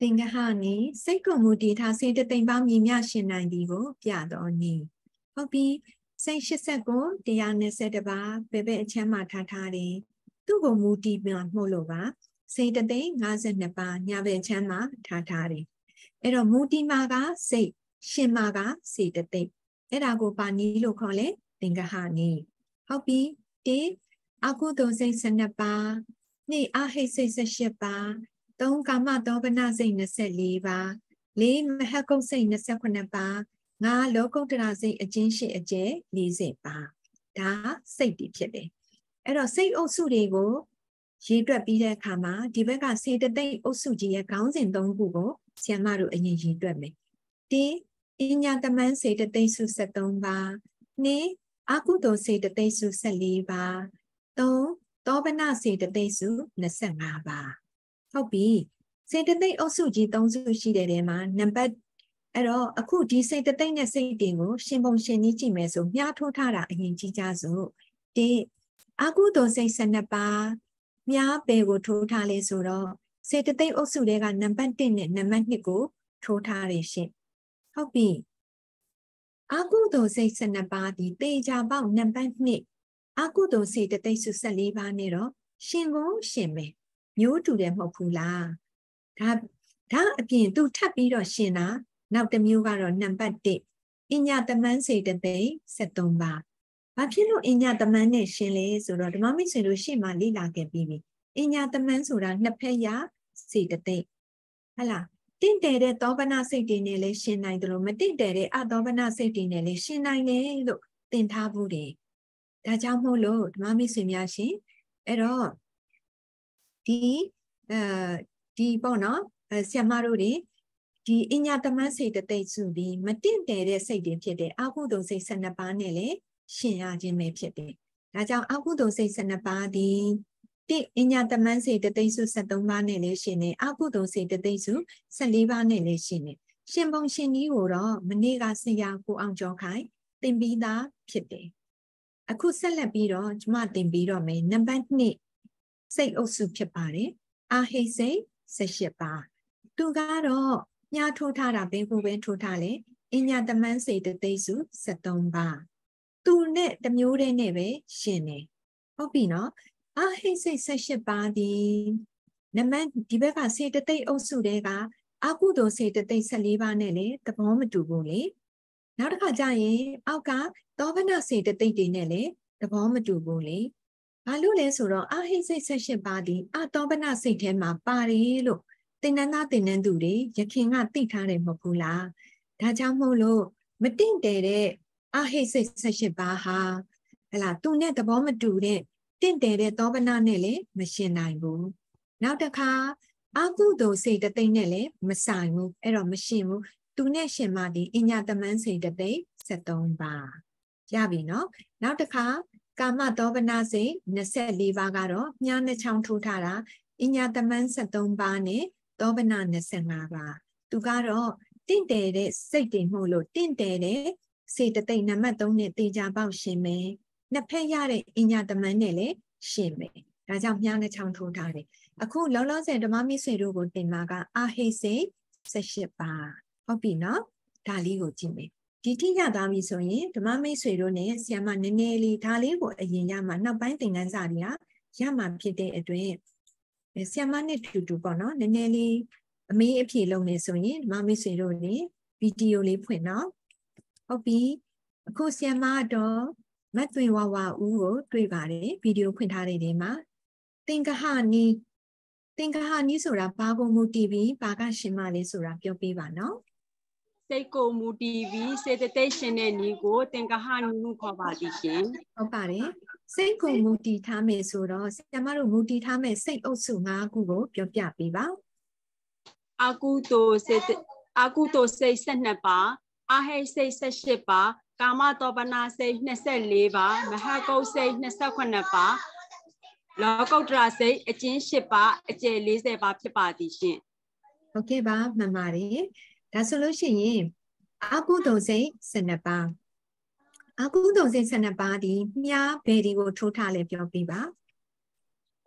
င်္ဂဟနီစိတ်ကိုမူတည်ထားစေတသိမ့်ပေါင်းမြင်မြရှင်နိုင်သည်ကိုပြတော်နီဟုတ်ပြီစိတ်ရှစ်ဆက်ကိုတရားနဲ့ဆက်တပါပဲပဲအချမ်းမှထားထားတယ်သူ့ကိုမူတည်ပြန်မှုလို့ပါစေတသိမ့်ငါးဆယ်နှစ်ပါးညာပဲအချမ်းမှထားထားတယ်အဲ့တော့မူတည်မှာကစိတ်ရှင်မှာကစေတသိမ့်အဲ့ဒါကိုပါနီလို့ခေါ်လဲသင်္ဂဟနီဟုတ်ပြီတေအကုသိုလ်စိတ်ဆယ်နှစ်ပါးနှစ်အဟိတ်စိတ်ဆယ်ရှစ်ပါးသုံးကာမတောပနစိတ်နှစ်ဆယ်လေးပါးလေးမဟကုတ်စိတ်နှစ်ဆယ်ခုနှစ်ပါးငါလောကုတ္တရာစိတ်အကျဉ်းရှိအကျဲလေးဆယ်ပါးဒါစိတ်တည်ဖြစ်တယ်အဲ့တော့စိတ်အုပ်စုတွေကိုရေးတွက်ပြီးတဲ့အခါမှာဒီဘက်ကစေတသိက်အုပ်စုကြီးရဲ့ခေါင်းစဉ်သုံးခုကိုဆရာမတို့အရင်ရေးတွက်မယ်ဒီအညာတမန်စေတသိက်စုဆက်သုံးပါးနှစ်အကုသိုလ်စေတသိက်စုဆက်လေးပါးသုံးတောပနစေတသိက်စုနှစ်ဆယ်ငါးပါးဟုတ်ပြီစေတသိက်အုပ်စုကြီးသုံးစုရှိတဲ့ထဲမှာနံပါတ်အဲ့တော့အခုဒီစေတသိက်နဲ့စိတ်တင်ကိုရှင်ပုံရှင်ကြီးကြည့်မယ်ဆိုမြားထိုးထားတာအရင်ကြည့်ကြစို့ဒီအကုသိုလ်စိတ်ဆယ်နှစ်ပါးမြားပေကိုထိုးထားလေဆိုတော့စေတသိက်အုပ်စုတွေကနံပါတ်တစ်နဲ့နံပါတ်နှစ်ကိုထိုးထားရရှင်ဟုတ်ပြီအကုသိုလ်စိတ်ဆယ်နှစ်ပါးဒီတေချာပေါက်နံပါတ်နှစ်အကုသိုလ်စေတသိက်စုဆက်လေးပါးနဲ့တော့ရှင်ကိုရှင်ပဲမျိုးတူတယ်မဟုတ်ဘူးလားဒါဒါအပြင်သူထပ်ပြီးတော့ရှင်တာနောက်တစ်မျိုးကတော့နံပါတ်တစ်အညတမန်းစေတသိက်ဆက်သုံးပါးဘာဖြစ်လို့အညတမန်းနဲ့ရှင်လဲဆိုတော့ဓမ္မမိတ်ဆွေတို့ရှေ့မှာလေ့လာခဲ့ပြီးပြီအညတမန်းဆိုတာနှစ်ဖက်ရစေတသိက်ဟလာတင့်တယ်တဲ့သောပနစိတ်တွေနဲ့လည်းရှင်နိုင်တယ်လို့မတင့်တယ်တဲ့အသောပနစိတ်တွေနဲ့လည်းရှင်နိုင်တယ်လို့သင်ထားဖို့တယ်ဒါကြောင့်မို့လို့ဓမ္မမိတ်ဆွေများရှင်အဲ့တော့ဒီအဲဒီပေါ့နော်အဲဆရာမတို့တွေဒီအညာတမန်းစိတ်တသိက်စုဒီမတင့်တယ်တဲ့စိတ်တွေဖြစ်တယ်အကုသိုလ်စိတ်ဆယ်နှစ်ပါးနဲ့လည်းရှင်ရခြင်းပဲဖြစ်တယ်ဒါကြောင့်အကုသိုလ်စိတ်ဆယ်နှစ်ပါးဒီတိအညာတမန်းစိတ်တသိက်စုဆက်သုံးပါးနဲ့လည်းရှင်တယ်အကုသိုလ်စိတ်တသိက်စုဆက်လေးပါးနဲ့လည်းရှင်တယ်ရှင်ပုံရှင်ကြီးကိုတော့မနေ့ကဆရာကိုအောင်ကျော်ခိုင်သင်ပြီးသားဖြစ်တယ်အခုဆက်လက်ပြီးတော့ကျမသင်ပြီးတော့မယ်နံပါတ်နှစ်စိတ်အုပ်စုဖြစ်ပါတယ်အာဟိစိတ်ဆယ်ရှစ်ပါးသူကတော့ညထိုးထားတာဘယ်ကိုပဲထိုးထားလဲအညာတမန်းစေတသိက်စုဆက်သုံးပါးသူနဲ့တမျိုးတည်းနဲ့ပဲရှင်နေဟုတ်ပြီနော်အာဟိစိတ်ဆယ်ရှစ်ပါးဒီနမန်ဒီဘက်ကစေတသိက်အုပ်စုတွေကအကုသိုလ်စေတသိက်ဆက်လေးပါးနဲ့လေသဘောမတူဘူးလေနောက်တစ်ခါကျရင်အောက်ကသောဗနစေတသိက်တွေနဲ့လေသဘောမတူဘူးလေဘာလို့လဲဆိုတော့အာဟိစိတ်ဆယ်ရှစ်ပါးဒီအသောဗနစိတ်ထဲမှာပါတယ်လို့သင်္นานသားသင်္นานသူတွေရခင်ကသိထားတယ်မဟုတ်ဘူးလားဒါကြောင့်မို့လို့မတင့်တယ်တဲ့အဟိစိတ်ဆယ်ရှစ်ပါးဟာဟလာသူနဲ့သဘောမတူတဲ့တင့်တယ်တဲ့သောဗနနဲ့လည်းမရှင်နိုင်ဘူးနောက်တစ်ခါအကုသိုလ်စိတ်တသိက်နဲ့လည်းမဆိုင်ဘူးအဲ့တော့မရှင်ဘူးသူနဲ့ရှင်မှဒီအညာတမန်းစိတ်တသိက်ဆက်သုံးပါးရပြီနော်နောက်တစ်ခါကာမသောဗနစိတ်နှစ်ဆယ်လေးပါးကတော့မြားနှစ်ချောင်းထိုးထားတာအညာတမန်းဆက်သုံးပါးနဲ့သောဗနနှစ်ဆယ်ငါးပါးသူကတော့တင့်တယ်တဲ့စိတ်တွေမှုလို့တင့်တယ်တဲ့စေတသိက်နံပါတ်သုံးနဲ့တေချာပေါက်ရှင်မယ်နှစ်ဖက်ရတဲ့အညာတမန်းနဲ့လည်းရှင်မယ်ဒါကြောင့်မြားနှစ်ချောင်းထိုးထားတယ်အခုလောလောဆယ်ဓမ္မမိတ်ဆွေတို့ကိုတင်မှာကအာဟိစိတ်ဆယ်ရှစ်ပါးဟုတ်ပြီနော်ဒါလေးကိုကြည့်မယ်ဒီထိရသွားပြီဆိုရင်ဓမ္မမိတ်ဆွေတို့နဲ့ဆရာမနည်းနည်းလေးဒါလေးကိုအရင်ရမှာနောက်ပိုင်းသင်ခန်းစာတွေကရမှာဖြစ်တဲ့အတွက်ဆရာမနဲ့တူတူပေါ့နော်နည်းနည်းလေးအမေးအဖြေလုပ်နေဆိုရင်ဓမ္မမိတ်ဆွေတို့နေဗီဒီယိုလေးဖွင့်နော်ဟုတ်ပြီအခုဆရာမတော့မတ်သွင်ဝဝဦးကိုတွေ့ပါတယ်ဗီဒီယိုဖွင့်ထားတဲ့နေမှာသင်္ကဟနီသင်္ကဟနီဆိုတာဘာကိုမူတည်ပြီးဘာကရှင်မလဲဆိုတာပြောပြပါနော်စိတ်ကိုမူတည်ပြီးစေတသိက်ရှင်တဲ့ညီကိုသင်္ကဟနီဟုခေါ်ပါသည်ရှင်ဟုတ်ပါတယ်စိတ်ကိုမူတည်ထားမယ်ဆိုတော့ဆရာမတို့မူတည်ထားမယ်စိတ်အုပ်စု၅ခုကိုပြောပြပေးပါအကုသိုလ်စေတအကုသိုလ်စိတ်၁၂ပါးအာဟိစိတ်၁၈ပါးကာမတောပနာစိတ်၂၄ပါးမဟာကုတ်စိတ်၂၈ပါးလောကုတ္တရာစိတ်အကျဉ်း၈ပါးအကျယ်၄၀ပါးဖြစ်ပါသည်ရှင်ဟုတ်ကဲ့ပါမှန်ပါတယ်ဒါဆိုလို့ရှိရင်အကုသိုလ်စိတ်၁၂ပါးအကုသိုလ်စိတ်၁၂ပါးဒီမြားဘယ်ဒီကိုထိုးထားလဲပြောပြပါ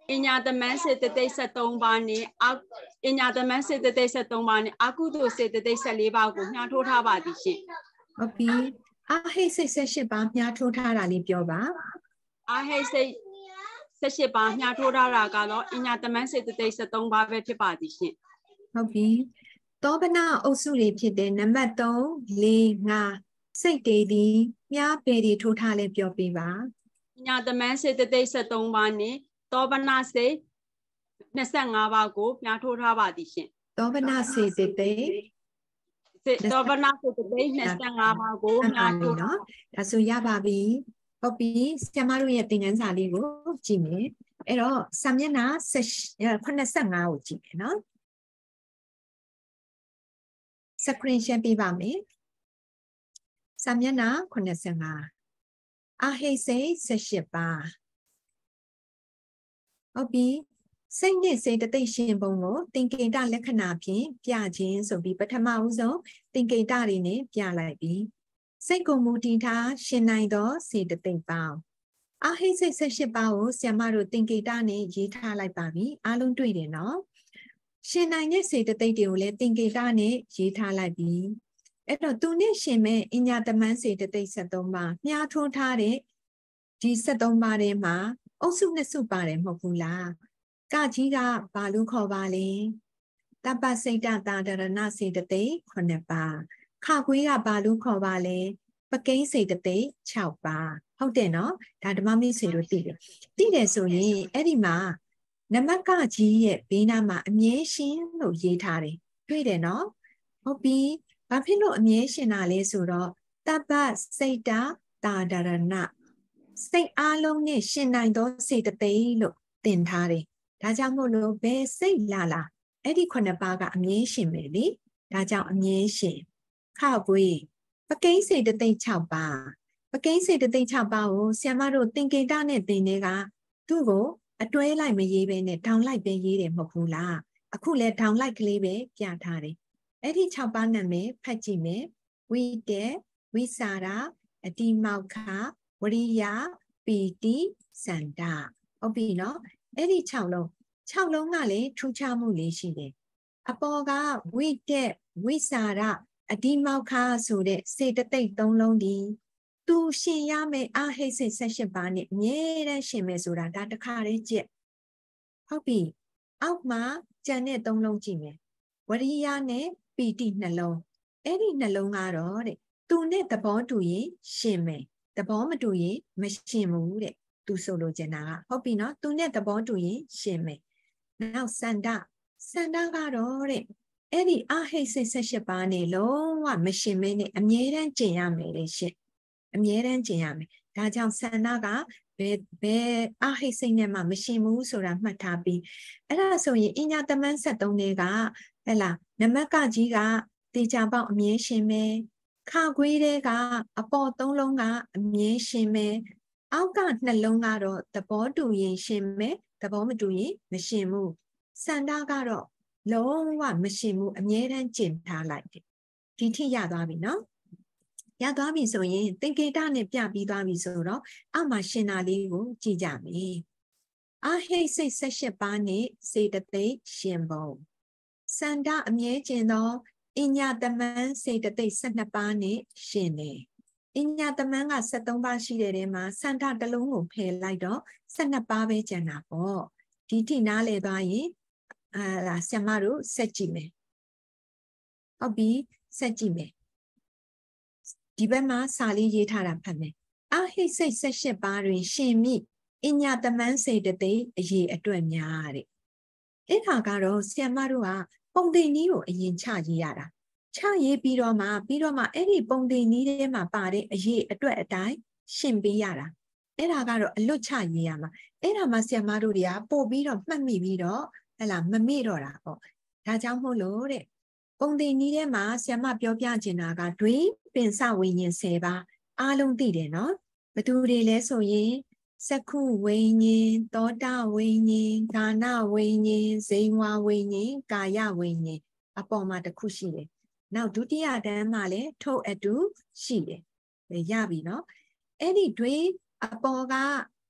အညာသမန်းစေတသိက်ဆက်သုံးပါးနဲ့အညာသမန်းစေတသိက်ဆက်သုံးပါးနဲ့အကုသိုလ်စေတသိက်ဆက်လေးပါးကိုမျှထိုးထားပါသည်ရှင်ဟုတ်ပြီအာဟိတ်စိတ်ဆက်ရှစ်ပါးမျှထိုးထားတာလေးပြောပါအာဟိတ်စိတ်ဆက်ရှစ်ပါးမျှထိုးထားတာကတော့အညာသမန်းစေတသိက်ဆက်သုံးပါးပဲဖြစ်ပါသည်ရှင်ဟုတ်ပြီသောပနအုပ်စုတွေဖြစ်တဲ့နံပါတ်သုံး လေး ငါးစိတ်တွေဒီမြားပေတွေထိုးထားလဲပြောပြပါအညာသမန်းစေတသိက်ဆက်သုံးပါးနဲ့သောပနစိတ်နှစ်ဆယ့်ငါးပါးကိုမျှထိုးထားပါသည်ရှင်သောပနစေတသိက်သောပနစေတသိက်နှစ်ဆယ့်ငါးပါးကိုမျှထိုးနော်ဒါဆိုရပါပြီဟုတ်ပြီဆရာမတို့ရဲ့သင်ခန်းစာလေးကိုကြည့်မယ်အဲ့တော့စာမျက်နှာခုနှစ်ဆယ့်ငါးကိုကြည့်မယ်နော် screen share ပြပါမယ်စာမျက်နှာခုနှစ်ဆယ့်ငါးအာဟိတ်စိတ်ဆက်ရှစ်ပါးဟုတ်ပြီစိတ်နဲ့စေတသိက်ရှင်ပုံကိုသင်္ကေတလက္ခဏာဖြင့်ပြခြင်းဆိုပြီးပထမဦးဆုံးသင်္ကေတတွေနဲ့ပြလိုက်ပြီးစိတ်ကိုမူတည်ထားရှင်နိုင်သောစေတသိက်ပေါင်းအာဟိတ်စိတ်ဆက်ရှစ်ပါးကိုဆရာမတို့သင်္ကေတနဲ့ရေးထားလိုက်ပါပြီအားလုံးတွေ့တယ်နော်ရှင်နိုင်တဲ့စေတသိက်တွေကိုလည်းသင်္ကေတနဲ့ရေးထားလိုက်ပြီးအဲ့တော့သူနဲ့ရှင်မဲ့အညာတမန်းစေတသိက်ဆက်သုံးပါးမြားထိုးထားတဲ့ဒီဆက်သုံးပါးထဲမှာအုပ်စုနှစ်စုပါတယ်မဟုတ်ဘူးလားကကြီးကဘာလို့ခေါ်ပါလဲတပ္ပစိတ်တတာဒရဏစေတသိက်ခုနှစ်ပါးခကွေးကဘာလို့ခေါ်ပါလဲပကိန်းစေတသိက်ခြောက်ပါးဟုတ်တယ်နော်ဒါဓမ္မမိတ်ဆွေတို့သိတယ်သိတယ်ဆိုရင်အဲ့ဒီမှာနမကကြီးရဲ့ဘေးနားမှာအမြဲရှင်လို့ရေးထားတယ်တွေ့တယ်နော်ဟုတ်ပြီဘာဖြစ်လို့အမြဲရှင်တာလဲဆိုတော့တပ္ပစိတ်တတာဒရဏစိတ်အားလုံးနဲ့ရှင်နိုင်သောစေတသိက်လို့သင်ထားတယ်ဒါကြောင့်မို့လို့ဘယ်စိတ်လာလာအဲ့ဒီခုနှစ်ပါးကအမြဲရှင်ပဲလေဒါကြောင့်အမြဲရှင်ခကွေးပကိန်းစေတသိက်ခြောက်ပါးပကိန်းစေတသိက်ခြောက်ပါးကိုဆရာမတို့သင်္ကေတနဲ့သင်တွေကသူ့ကိုအတွဲလိုက်မရေးပဲနဲ့ထောင်လိုက်ပဲရေးတယ်မဟုတ်ဘူးလားအခုလဲထောင်လိုက်ကလေးပဲပြထားတယ်အဲ့ဒီခြောက်ပါးနာမည်ဖတ်ကြည့်မယ်ဝိတေဝိစာရအတိမောက္ခဝရိယပီတိစန္ဒဟုတ်ပြီနော်အဲ့ဒီခြောက်လုံးခြောက်လုံးကလည်းထူးခြားမှုလေးရှိတယ်အပေါ်ကဝိတေဝိစာရအတိမောက္ခဆိုတဲ့စေတသိက်သုံးလုံးဒီသူရှင်ရမယ်အာဟိတ်စိတ်ဆက်ရှစ်ပါးနဲ့အမြဲတမ်းရှင်မယ်ဆိုတာဒါတခါတည်းကြည့်ဟုတ်ပြီအောက်မှာကြံတဲ့သုံးလုံးကြည့်မယ်ဝရိယနဲ့ပီတိနှလုံးအဲ့ဒီနှလုံးကတော့တဲ့သူနဲ့သဘောတူရင်ရှင်မယ်သဘောမတူရင်မရှင်ဘူးတဲ့သူဆိုလိုချင်တာကဟုတ်ပြီနော်သူနဲ့သဘောတူရင်ရှင်မယ်နောက်စန္ဒစန္ဒကတော့တဲ့အဲ့ဒီအာဟိတ်စိတ်ဆက်ရှစ်ပါးနဲ့လုံးဝမရှင်မဲနဲ့အမြဲတမ်းကျင့်ရမယ်လေရှင်အမြဲတမ်းကျင့်ရမယ်ဒါကြောင့်စန္ဒကဘယ်ဘယ်အာဟိတ်စိတ်နဲ့မှမရှင်ဘူးဆိုတာမှတ်ထားပြီးအဲ့ဒါဆိုရင်အညာတမန်းဆက်သုံးတွေကဟဲ့လားနမကကြီးကတေချာပေါက်အမြဲရှင်မယ်ခကွေးတဲ့ကအပေါ်သုံးလုံးကအမြဲရှင်မယ်အောက်ကနှလုံးကတော့သဘောတူရင်ရှင်မယ်သဘောမတူရင်မရှင်ဘူးစန္ဒကတော့လုံးဝမရှင်ဘူးအမြဲတမ်းကျင့်ထားလိုက်တယ်ဒီထိရသွားပြီနော်ရသွားပြီဆိုရင်သင်္ကေတနဲ့ပြပြီးသွားပြီဆိုတော့အောက်မှာရှင်တာလေးကိုကြည့်ကြမယ်အာဟိတ်စိတ်ဆက်ရှစ်ပါးနဲ့စေတသိက်ရှင်ပုံစန္ဒအမြဲကျင့်သောအညာတမန်းစေတသိက်ဆယ့်နှစ်ပါးနဲ့ရှင်တယ်အညာတမန်းကဆယ့်သုံးပါးရှိတဲ့ထဲမှာစန္ဒတစ်လုံးကိုဖယ်လိုက်တော့ဆယ့်နှစ်ပါးပဲကျန်တာပေါ့ဒီထိနားလည်သွားရင်အာလာဆရာမတို့ဆက်ကြည့်မယ်ဟုတ်ပြီဆက်ကြည့်မယ်ဒီဘက်မှာစာလေးရေးထားတာဖတ်မယ်အာဟိတ်စိတ်ဆက်ရှစ်ပါးတွင်ရှင်မိအညာတမန်းစေတသိက်အရေးအတွက်များတဲ့အဲ့ဒါကတော့ဆရာမတို့ကပုံသင်နည်းကိုအရင်ချရေးရတာချရေးပြီးတော့မှပြီးတော့မှအဲ့ဒီပုံသင်နည်းထဲမှာပါတဲ့အရေးအတွက်အတိုင်းရှင်းပေးရတာအဲ့ဒါကတော့အလွတ်ချရေးရမှာအဲ့ဒါမှဆရာမတို့တွေကပို့ပြီးတော့မှတ်မိပြီးတော့ဟဲ့လားမမေ့တော့တာပေါ့ဒါကြောင့်မို့လို့တဲ့ပုံသင်နည်းထဲမှာဆရာမပြောပြချင်တာကဒွေပင်စဝိညာဉ်ဆယ်ပါးအားလုံးသိတယ်နော်ဘယ်သူတွေလဲဆိုရင်စက္ခုဝိညာဉ်သောတာဝိညာဉ်ကာနဝိညာဉ်ဇိဝဝိညာဉ်ကာယဝိညာဉ်အပေါ်မှာတစ်ခုရှိတယ်နောက်ဒုတိယတန်းမှာလည်းထို့အတူရှိတယ်ရပြီနော်အဲ့ဒီတွေအပေါ်ကဒ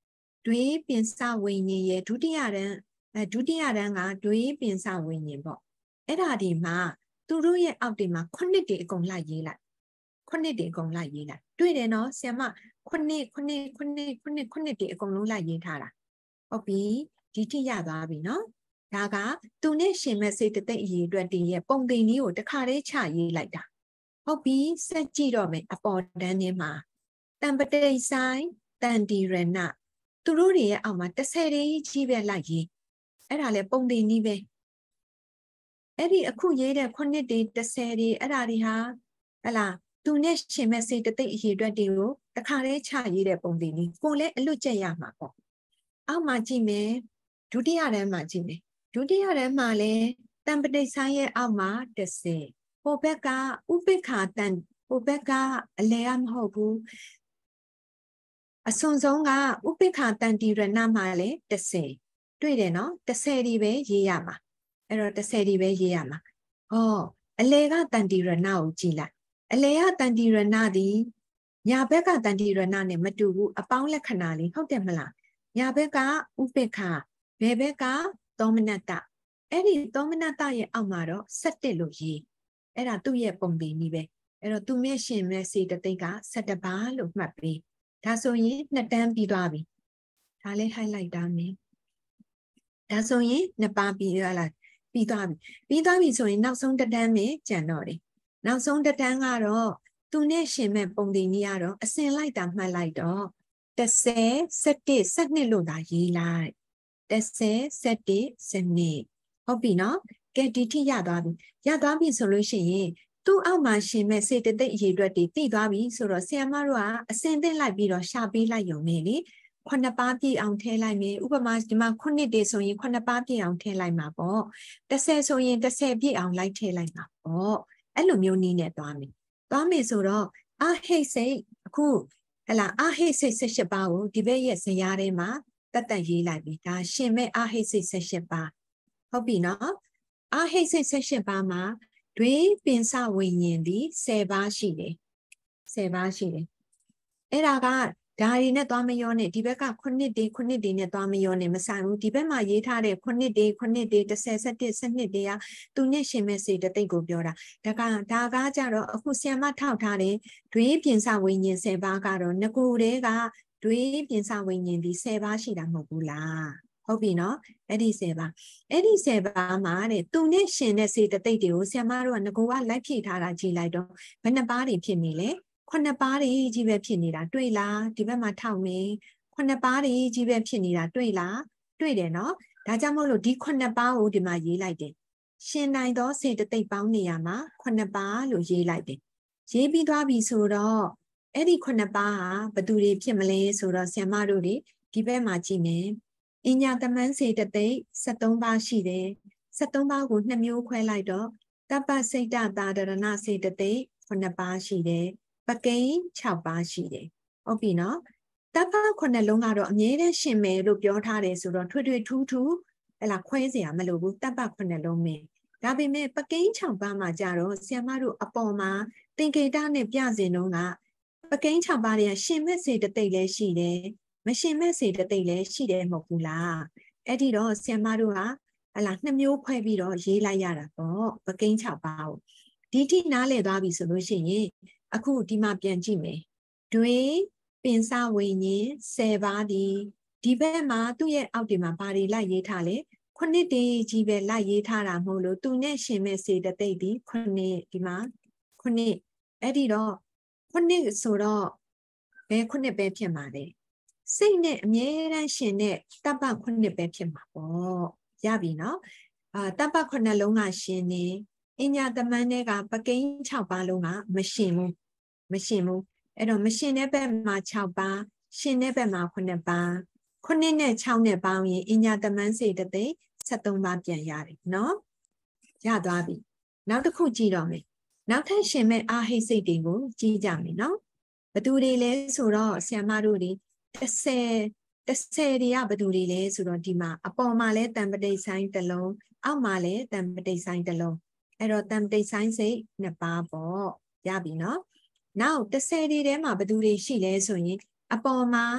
တွေးပင်စဝိညာဉ်ရဲ့ဒုတိယတန်းအဲဒုတိယတန်းကတွေးပင်စဝိညာဉ်ပေါ့အဲ့ဒါဒီမှာသူတို့ရဲ့အောက်တွေမှာခုနှစ်တွေအကုန်လိုက်ရေးလိုက်ခုနှစ်တွေအကုန်လိုက်ရေးလိုက်တွေ့တယ်နော်ဆရာမခုနှစ်ခုနှစ်ခုနှစ်ခုနှစ်ခုနှစ်တွေအကုန်လုံးလိုက်ရေးထားတာဟုတ်ပြီဒီထိရသွားပြီနော်ဒါကသူနဲ့ရှင်မဲ့စိတ်တသိက်အရေးအတွက်တည်ရဲ့ပုံသင်ကြီးကိုတစ်ခါတည်းချရေးလိုက်တာဟုတ်ပြီစက်ကြည့်တော့မယ်အပေါ်တန်းထဲမှာတံပတိဆိုင်တန်တီရဏသူတို့တွေရဲ့အောက်မှာတစ်ဆယ်တည်းကြီးပဲလိုက်ရေးအဲ့ဒါလေပုံသင်ကြီးပဲအဲ့ဒီအခုရေးတဲ့ခုနှစ်တွေတစ်ဆယ်တွေအဲ့ဒါတွေဟာဟလာသူနဲ့ရှင်မဲ့စိတ်တသိက်အရေးအတွက်တွေကိုတစ်ခါတည်းချရေးတဲ့ပုံသင်ကြီးကိုလည်းအလွတ်ကျက်ရမှာပေါ့အောက်မှာကြည့်မယ်ဒုတိယတန်းမှာကြည့်မယ်ဒုတိယတန်းမှာလည်းတံပတိဆိုင်ရဲ့အောက်မှာတစ်ဆယ်ဟိုဘက်ကဥပိ္ပခာတန်ဟိုဘက်ကအလဲရမဟုတ်ဘူးအစွန်ဆုံးကဥပိ္ပခာတန်တီရဏမှာလည်းတစ်ဆယ်တွေ့တယ်နော်တစ်ဆယ်ဒီပဲရေးရမှာအဲ့တော့တစ်ဆယ်ဒီပဲရေးရမှာဟောအလဲကတန်တီရဏကိုကြည့်လိုက်အလဲကတန်တီရဏဒီညာဘက်ကတန်တီရဏနဲ့မတူဘူးအပေါင်းလက္ခဏာလေးဟုတ်တယ်မလားညာဘက်ကဥပိ္ပခာဘယ်ဘက်ကသောမနတအဲ့ဒီသောမနတရဲ့အောက်မှာတော့ဆယ်တစ်လို့ရေးအဲ့ဒါသူ့ရဲ့ပုံသင်ကြီးပဲအဲ့တော့သူမျက်ရှင်မဲ့စေတသိက်ကဆယ်တစ်ပါးလို့မှတ်ပြီးဒါဆိုရင်နှစ်တန်းပြီးသွားပြီဒါလေး highlight တာမယ်ဒါဆိုရင်နှစ်ပါးပြီးရလားပြီးသွားပြီပြီးသွားပြီဆိုရင်နောက်ဆုံးတစ်တန်းပဲကျန်တော့တယ်နောက်ဆုံးတစ်တန်းကတော့သူနဲ့ရှင်မဲ့ပုံသင်ကြီးကတော့အစင်လိုက်တာမှတ်လိုက်တော့တစ်ဆယ်ဆယ်တစ်ဆယ်နှစ်လို့သာရေးလိုက်တစ်ဆယ်ဆယ်တစ်ဆယ်နှစ်ဟုတ်ပြီနော်ကဲဒီထိရသွားပြီရသွားပြီဆိုလို့ရှိရင်သူ့အောက်မှာရှင်မဲ့စေတသိက်အရေးအတွက်တည်ပြီးသွားပြီဆိုတော့ဆရာမတို့ကအစင်သိလိုက်ပြီးတော့ရှာပေးလိုက်ရုံနဲ့လေခုနှစ်ပါးပြည့်အောင်ထည့်လိုက်မယ်ဥပမာဒီမှာခုနှစ်တည်းဆိုရင်ခုနှစ်ပါးပြည့်အောင်ထည့်လိုက်မှာပေါ့တစ်ဆယ်ဆိုရင်တစ်ဆယ်ပြည့်အောင်လိုက်ထည့်လိုက်မှာပေါ့အဲ့လိုမျိုးနည်းနဲ့သွားမယ်သွားမယ်ဆိုတော့အဟိတ်စိတ်အခုဟလာအဟိတ်စိတ်၁၈ပါးကိုဒီဘက်ရဲ့ဇယားထဲမှာတတ်တတ်ရေးလိုက်ပြီဒါရှင်မဲ့အဟိတ်စိတ်၁၈ပါးဟုတ်ပြီနော်အဟိတ်စိတ်၁၈ပါးမှာတွေပင်စဝိညာဉ်ဒီဆယ်ပါးရှိတယ်ဆယ်ပါးရှိတယ်အဲ့ဒါကဒါရီနဲ့သွားမရောနဲ့ဒီဘက်ကခုနှစ်တေခုနှစ်တေနဲ့သွားမရောနဲ့မဆိုင်ဘူးဒီဘက်မှာရေးထားတဲ့ခုနှစ်တေခုနှစ်တေတစ်ဆယ်ဆက်တစ်ဆက်နှစ်တေကသူနဲ့ရှင်မဲ့စေတသိက်ကိုပြောတာဒါကဒါကကြတော့အခုဆီယမထောက်ထားတဲ့တွေပြင်စဝိညာဉ်ဆယ်ပါးကတော့ငကိုတဲကတွေပြင်စဝိညာဉ်ဒီဆယ်ပါးရှိတာမဟုတ်ဘူးလားဟုတ်ပြီနော်အဲ့ဒီဆယ်ပါးအဲ့ဒီဆယ်ပါးမှာတဲ့သူနဲ့ရှင်တဲ့စေတသိက်တွေကိုဆီယမတို့ကငကိုကလိုက်ဖြည့်ထားတာကြည်လိုက်တော့ဘယ်နှပါးတွေဖြစ်နေလဲခုနှစ်ပါးတွေကြီးပဲဖြစ်နေတာတွေ့လားဒီဘက်မှာထောက်နေခုနှစ်ပါးတွေကြီးပဲဖြစ်နေတာတွေ့လားတွေ့တယ်နော်ဒါကြောင့်မို့လို့ဒီခုနှစ်ပါးကိုဒီမှာရေးလိုက်တယ်ရှင်နိုင်သောစေတသိက်ပေါင်းနေရာမှာခုနှစ်ပါးလို့ရေးလိုက်တယ်ရေးပြီးသွားပြီဆိုတော့အဲ့ဒီခုနှစ်ပါးဟာဘယ်သူတွေဖြစ်မလဲဆိုတော့ဆရာမတို့တွေဒီဘက်မှာကြည့်မယ်အညာတမန်းစေတသိက်၁၃ပါးရှိတယ်၁၃ပါးကိုနှစ်မျိုးခွဲလိုက်တော့တပ္ပစိတ်တသာဒရဏစေတသိက်ခုနှစ်ပါးရှိတယ်ပကိန်း၆ပါးရှိတယ်ဟုတ်ပြီနော်တပ္ပခုနှစ်လုံးကတော့အမြဲတမ်းရှင်မယ်လို့ပြောထားတယ်ဆိုတော့ထွေထွေထူးထူးဟလာခွဲเสียမလို့ဘူးတပ္ပခုနှစ်လုံးပဲဒါပေမဲ့ပကိန်း၆ပါးမှာကြတော့ဆရာမတို့အပေါ်မှာသင်္ကေတနဲ့ပြစင်တော့ကပကိန်း၆ပါးတွေကရှင်မဲ့စေတသိက်လည်းရှိတယ်မရှင်မဲ့စေတသိက်လည်းရှိတယ်မဟုတ်ဘူးလားအဲ့ဒီတော့ဆရာမတို့ကဟလာနှစ်မျိုးခွဲပြီးတော့ရေးလိုက်ရတာပေါ့ပကိန်း၆ပါးကိုဒီထိနားလည်သွားပြီဆိုလို့ရှိရင်အခုဒီမှာပြန်ကြည့်မယ်တွေပင်စဝိညာဉ်ဆယ်ပါးဒီဒီဘက်မှာသူ့ရဲ့အောက်ဒီမှာဘာတွေလိုက်ရေးထားလဲခုနှစ်တည်းကြီးပဲလိုက်ရေးထားတာမဟုတ်လို့သူနဲ့ရှင်မဲ့စေတသိက်ဒီခုနှစ်ဒီမှာခုနှစ်အဲ့ဒီတော့ခုနှစ်ဆိုတော့ဘယ်ခုနှစ်ပဲဖြစ်မှာလဲစိတ်နဲ့အမြဲတမ်းရှင်တဲ့တပ္ပခုနှစ်ပဲဖြစ်မှာပေါ့ရပြီနော်အာတပ္ပခုနှစ်လုံးကရှင်နေအညာတမန်းတွေကပကိန်း၆ပါးလုံးကမရှင်ဘူးမရှင်ဘူးအဲ့တော့မရှင်တဲ့ဘက်မှာ၆ပါးရှင်တဲ့ဘက်မှာခုနှစ်ပါးခုနှစ်နဲ့၆နဲ့ပေါင်းရင်အညာတမန်းစေတသိက်၁၃ပါးပြန်ရတယ်နော်ရသွားပြီနောက်တစ်ခုကြည့်တော့မယ်နောက်ထပ်ရှင်မဲ့အာဟိတ်စိတ်တွေကိုကြည့်ကြမယ်နော်ဘသူတွေလဲဆိုတော့ဆရာမတို့တွေတစ်ဆယ်တစ်ဆယ်တွေကဘသူတွေလဲဆိုတော့ဒီမှာအပေါ်မှာလဲတံပတိဆိုင်တစ်လုံးအောက်မှာလဲတံပတိဆိုင်တစ်လုံးအဲ့တော့တံပတိဆိုင်စိတ်နှစ်ပါးပေါ့ရပြီနော်နောက်တစ်ဆယ်တွေထဲမှာဘယ်သူတွေရှိလဲဆိုရင်အပေါ်မှာ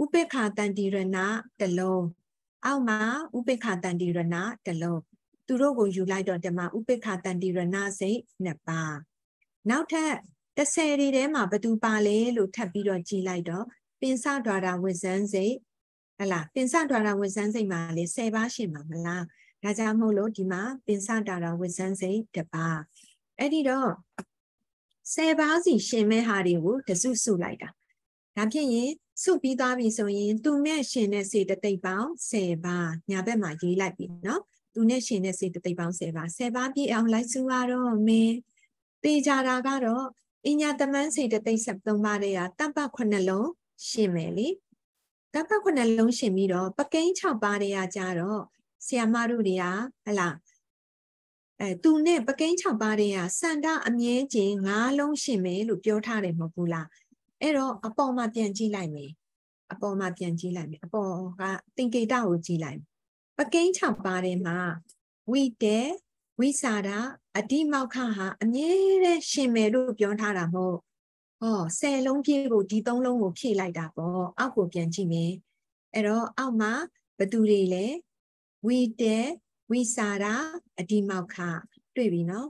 ဥပေက္ခတန်တိရဏတစ်လုံးအောက်မှာဥပေက္ခတန်တိရဏတစ်လုံးသူတို့ကိုယူလိုက်တော့ဒီမှာဥပေက္ခတန်တိရဏစိတ်နှစ်ပါးနောက်ထပ်တစ်ဆယ်တွေထဲမှာဘသူပါလဲလို့ထပ်ပြီးတော့ကြည်လိုက်တော့ပင်စဒွါရဝိဇ္ဇန်စိတ်ဟလားပင်စဒွါရဝိဇ္ဇန်စိတ်မှာလေဆယ်ပါးရှိမှာမလားဒါကြောင့်မို့လို့ဒီမှာပင်စဒွါရဝိဇ္ဇန်စိတ်တစ်ပါးအဲ့ဒီတော့ဆယ်ပါးစီရှင်မဲ့ဟာတွေကိုတစုစုလိုက်တာဒါဖြစ်ရင်စုပြီးသွားပြီဆိုရင်သူနဲ့ရှင်တဲ့စေတသိက်ပေါင်းဆယ်ပါးညာဘက်မှာရေးလိုက်ပြီနော်သူနဲ့ရှင်တဲ့စေတသိက်ပေါင်းဆယ်ပါးဆယ်ပါးပြည့်အောင်လိုက်စုရတော့မင်းတေချာတာကတော့အညာတမန်းစေတသိက်ဆက်သုံးပါးတွေကတပ်ပတ်ခုနှစ်လုံးရှင်မယ်လေတပ်ပတ်ခုနှစ်လုံးရှင်ပြီးတော့ပကိန်း၆ပါးတွေကကြတော့ဆရာမတို့တွေကဟလားအဲသူနဲ့ပကိန်း၆ပါးတွေကစန္ဒအမြဲကျင်၅လုံးရှင်မယ်လို့ပြောထားတယ်မဟုတ်ဘူးလားအဲ့တော့အပေါ်မှာပြန်ကြည့်လိုက်မယ်အပေါ်မှာပြန်ကြည့်လိုက်မယ်အပေါ်ကသင်္ကေတကိုကြည့်လိုက်ပကိန်း၆ပါးထဲမှာဝိတေဝိစာဒအတိမောက္ခဟာအမြဲတမ်းရှင်မယ်လို့ပြောထားတာမဟုတ်ဟောဆယ်လုံးပြည့်ဖို့ဒီသုံးလုံးကိုဖြည့်လိုက်တာပေါ့အောက်ကိုပြန်ကြည့်မယ်အဲ့တော့အောက်မှာဘသူတွေလဲဝိတေဝိစာဒအတိမောက္ခတွေ့ပြီနော်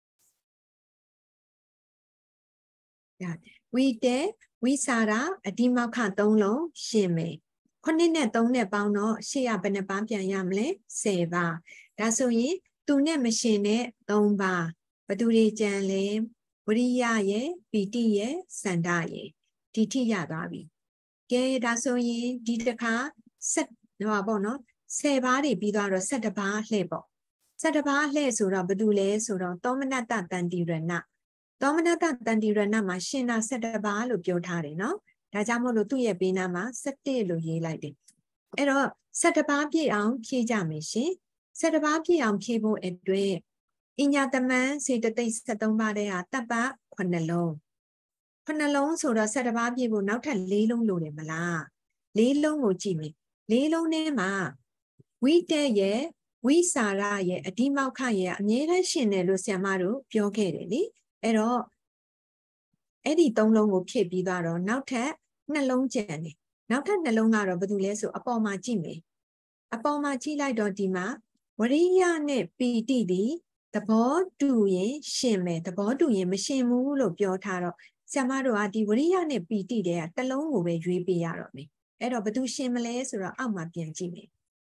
ဝိတေဝိစာဒအတိမောက္ခသုံးလုံးရှင်မယ်ခုနှစ်နဲ့သုံးနဲ့ပေါင်းတော့ရှေ့ရဘယ်နှပါးပြန်ရမလဲဆယ်ပါးဒါဆိုရင်သူနဲ့မရှင်တဲ့သုံးပါးဘသူတွေကြံလဲဝရိယရဲ့ပီတိရဲ့စန္ဒရဲ့ဒီထိရသွားပြီကဲဒါဆိုရင်ဒီတစ်ခါဆက်ဟောပေါ့နော်ဆယ်ပါးတွေပြီးသွားတော့ဆယ်တစ်ပါးလှည့်ပေါ့ဆယ်တစ်ပါးလှည့်ဆိုတော့ဘသူလဲဆိုတော့သောမနတတန်တိရဏသောမနတတန်တိရဏမှာရှင်နာဆယ်တစ်ပါးလို့ပြောထားတယ်နော်ဒါကြောင့်မို့လို့သူ့ရဲ့ဘေးနားမှာဆယ်တစ်လို့ရေးလိုက်တယ်အဲ့တော့ဆယ်တစ်ပါးပြည့်အောင်ဖြည့်ကြမယ်ရှင်ဆယ်တစ်ပါးပြည့်အောင်ဖြည့်ဖို့အတွက်အညာတမန်စေတသိက်ဆယ်သုံးပါးတဲ့ဟာတပ်ပတ်ခုနှစ်လုံးခုနှစ်လုံးဆိုတော့ဆယ်တစ်ပါးပြည့်ဖို့နောက်ထပ်လေးလုံးလိုတယ်မလားလေးလုံးကိုကြည့်မယ်လေးလုံးထဲမှာဝိတေရဲ့ဝိစာရရဲ့အဒီမောက္ခရဲ့အမြဲတမ်းရှင်တယ်လို့ဆရာမတို့ပြောခဲ့တယ်လေအဲ့တော့အဲ့ဒီသုံးလုံးကိုဖြည့်ပြီးသွားတော့နောက်ထပ်နှလုံးကျန်တယ်နောက်ထပ်နှလုံးကတော့ဘာလို့လဲဆိုအပေါ်မှာကြည့်မယ်အပေါ်မှာကြည့်လိုက်တော့ဒီမှာဝရိယနဲ့ပီတိဒီသဘောတူရင်ရှင်မယ်သဘောတူရင်မရှင်ဘူးလို့ပြောထားတော့ဆရာမတို့ကဒီဝရိယနဲ့ပီတိတွေကတစ်လုံးကိုပဲရွေးပေးရတော့မယ်အဲ့တော့ဘသူရှင်မလဲဆိုတော့အောက်မှာပြန်ကြည့်မယ်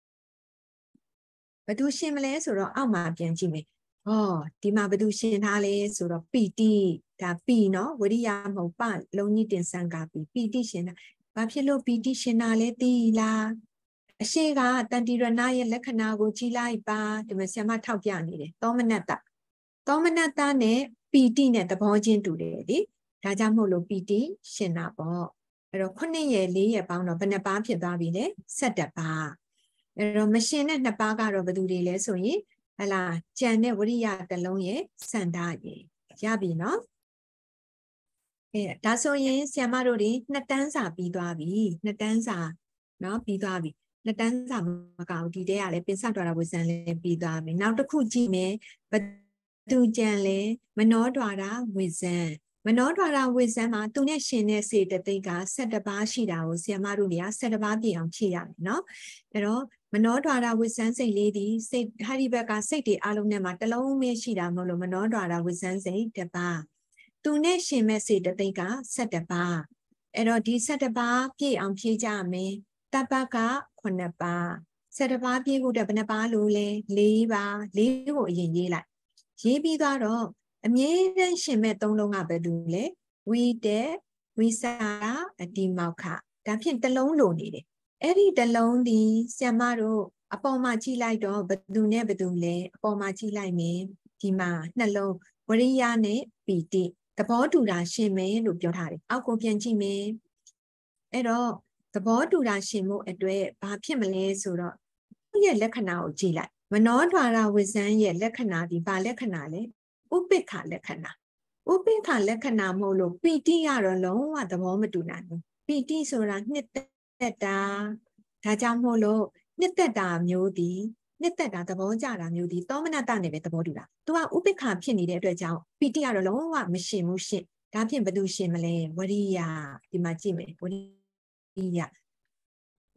ဘသူရှင်မလဲဆိုတော့အောက်မှာပြန်ကြည့်မယ်ဟောဒီမှာဘသူရှင်ထားလဲဆိုတော့ပီတိဒါပီနော်ဝရိယမဟုတ်ပလုံးကြီးတင်ဆန်းကပီပီတိရှင်တာဘာဖြစ်လို့ပီတိရှင်တာလဲသိလားအရှိကတန်တိရဏရဲ့လက္ခဏာကိုကြည့်လိုက်ပါဒီမှာဆရာမထောက်ပြနေတယ်သောမနတသောမနတနဲ့ပီတိနဲ့သဘောချင်းတူတယ်လေဒါကြောင့်မို့လို့ပီတိရှင်တာပေါ့အဲ့တော့ခုနှစ်ရဲ့လေးရဲ့ပေါင်းတော့ဘယ်နှပါးဖြစ်သွားပြီလဲဆယ်တစ်ပါးအဲ့တော့မရှင်တဲ့နှစ်ပါးကတော့ဘယ်သူတွေလဲဆိုရင်ဟလာကြံတဲ့ဝရိယတစ်လုံးရဲ့စန္ဒရဲ့ရပြီနော်အဲဒါဆိုရင်ဆရာမတို့တွေနှစ်တန်းစာပြီးသွားပြီနှစ်တန်းစာနော်ပြီးသွားပြီနှစ်တန်းစာမကောက်ဒီတဲကလည်းပင်စတော်တာဝိဇ္ဇန်လည်းပြီးသွားပြီနောက်တစ်ခုကြည့်မယ်ဘသူကြံလဲမနောတော်တာဝိဇ္ဇန်မနောတော်တာဝိဇ္ဇန်မှာသူနဲ့ရှင်တဲ့စေတသိက်ကဆယ်တစ်ပါးရှိတာကိုဆရာမတို့တွေကဆယ်တစ်ပါးပြည့်အောင်ဖြည့်ရတယ်နော်အဲ့တော့မနောဒွါရဝိဇ္ဇန်စိတ်လေးဒီစိတ်ဟာဒီဘက်ကစိတ်တွေအလုံးနဲ့မှာတစ်လုံးပဲရှိတာမဟုတ်လို့မနောဒွါရဝိဇ္ဇန်စိတ်တစ်ပါးသူနဲ့ရှင်မဲ့စိတ်တစ်သိက်ကဆယ်တစ်ပါးအဲ့တော့ဒီဆယ်တစ်ပါးပြည့်အောင်ဖြည့်ကြမယ်တပ်ပတ်ကခုနှစ်ပါးဆယ်တစ်ပါးပြည့်ဖို့အတွက်ဘယ်နှပါးလို့လဲလေးပါးလေးကိုအရင်ရေးလိုက်ရေးပြီးသွားတော့အမြဲတမ်းရှင်မဲ့သုံးလုံးကဘယ်သူလဲဝိတေဝိစာအတိမောက္ခဒါဖြင့်တစ်လုံးလိုနေတယ်အဲ့ဒီတစ်လုံးဒီဆရာမတို့အပေါ်မှာကြည့်လိုက်တော့ဘသူနဲ့ဘသူလဲအပေါ်မှာကြည့်လိုက်မယ်ဒီမှာနှလုံးဝရိယနဲ့ပီတိသဘောတူတာရှင်မယ်လို့ပြောထားတယ်အောက်ကိုပြန်ကြည့်မယ်အဲ့တော့သဘောတူတာရှင်မှုအတွက်ဘာဖြစ်မလဲဆိုတော့သူ့ရဲ့လက္ခဏာကိုကြည့်လိုက်မနောဒွါရဝိဇ္ဇန်ရဲ့လက္ခဏာဒီဘာလက္ခဏာလဲဥပိ္ပခလက္ခဏာဥပိ္ပခလက္ခဏာမဟုတ်လို့ပီတိကတော့လုံးဝသဘောမတူနိုင်ဘူးပီတိဆိုတာနှစ်သက်တာဒါကြောင့်မို့လို့နှစ်သက်တာမျိုးဒီနှစ်သက်တာသဘောကျတာမျိုးဒီသောမနတနဲ့ပဲသဘောတူတာသူကဥပိ္ပခဖြစ်နေတဲ့အတွက်ကြောင့်ပီတိကတော့လုံးဝမရှင်ဘူးရှင်ဒါဖြင့်ဘယ်သူရှင်မလဲဝရိယဒီမှာကြည့်မယ်ဝရိယ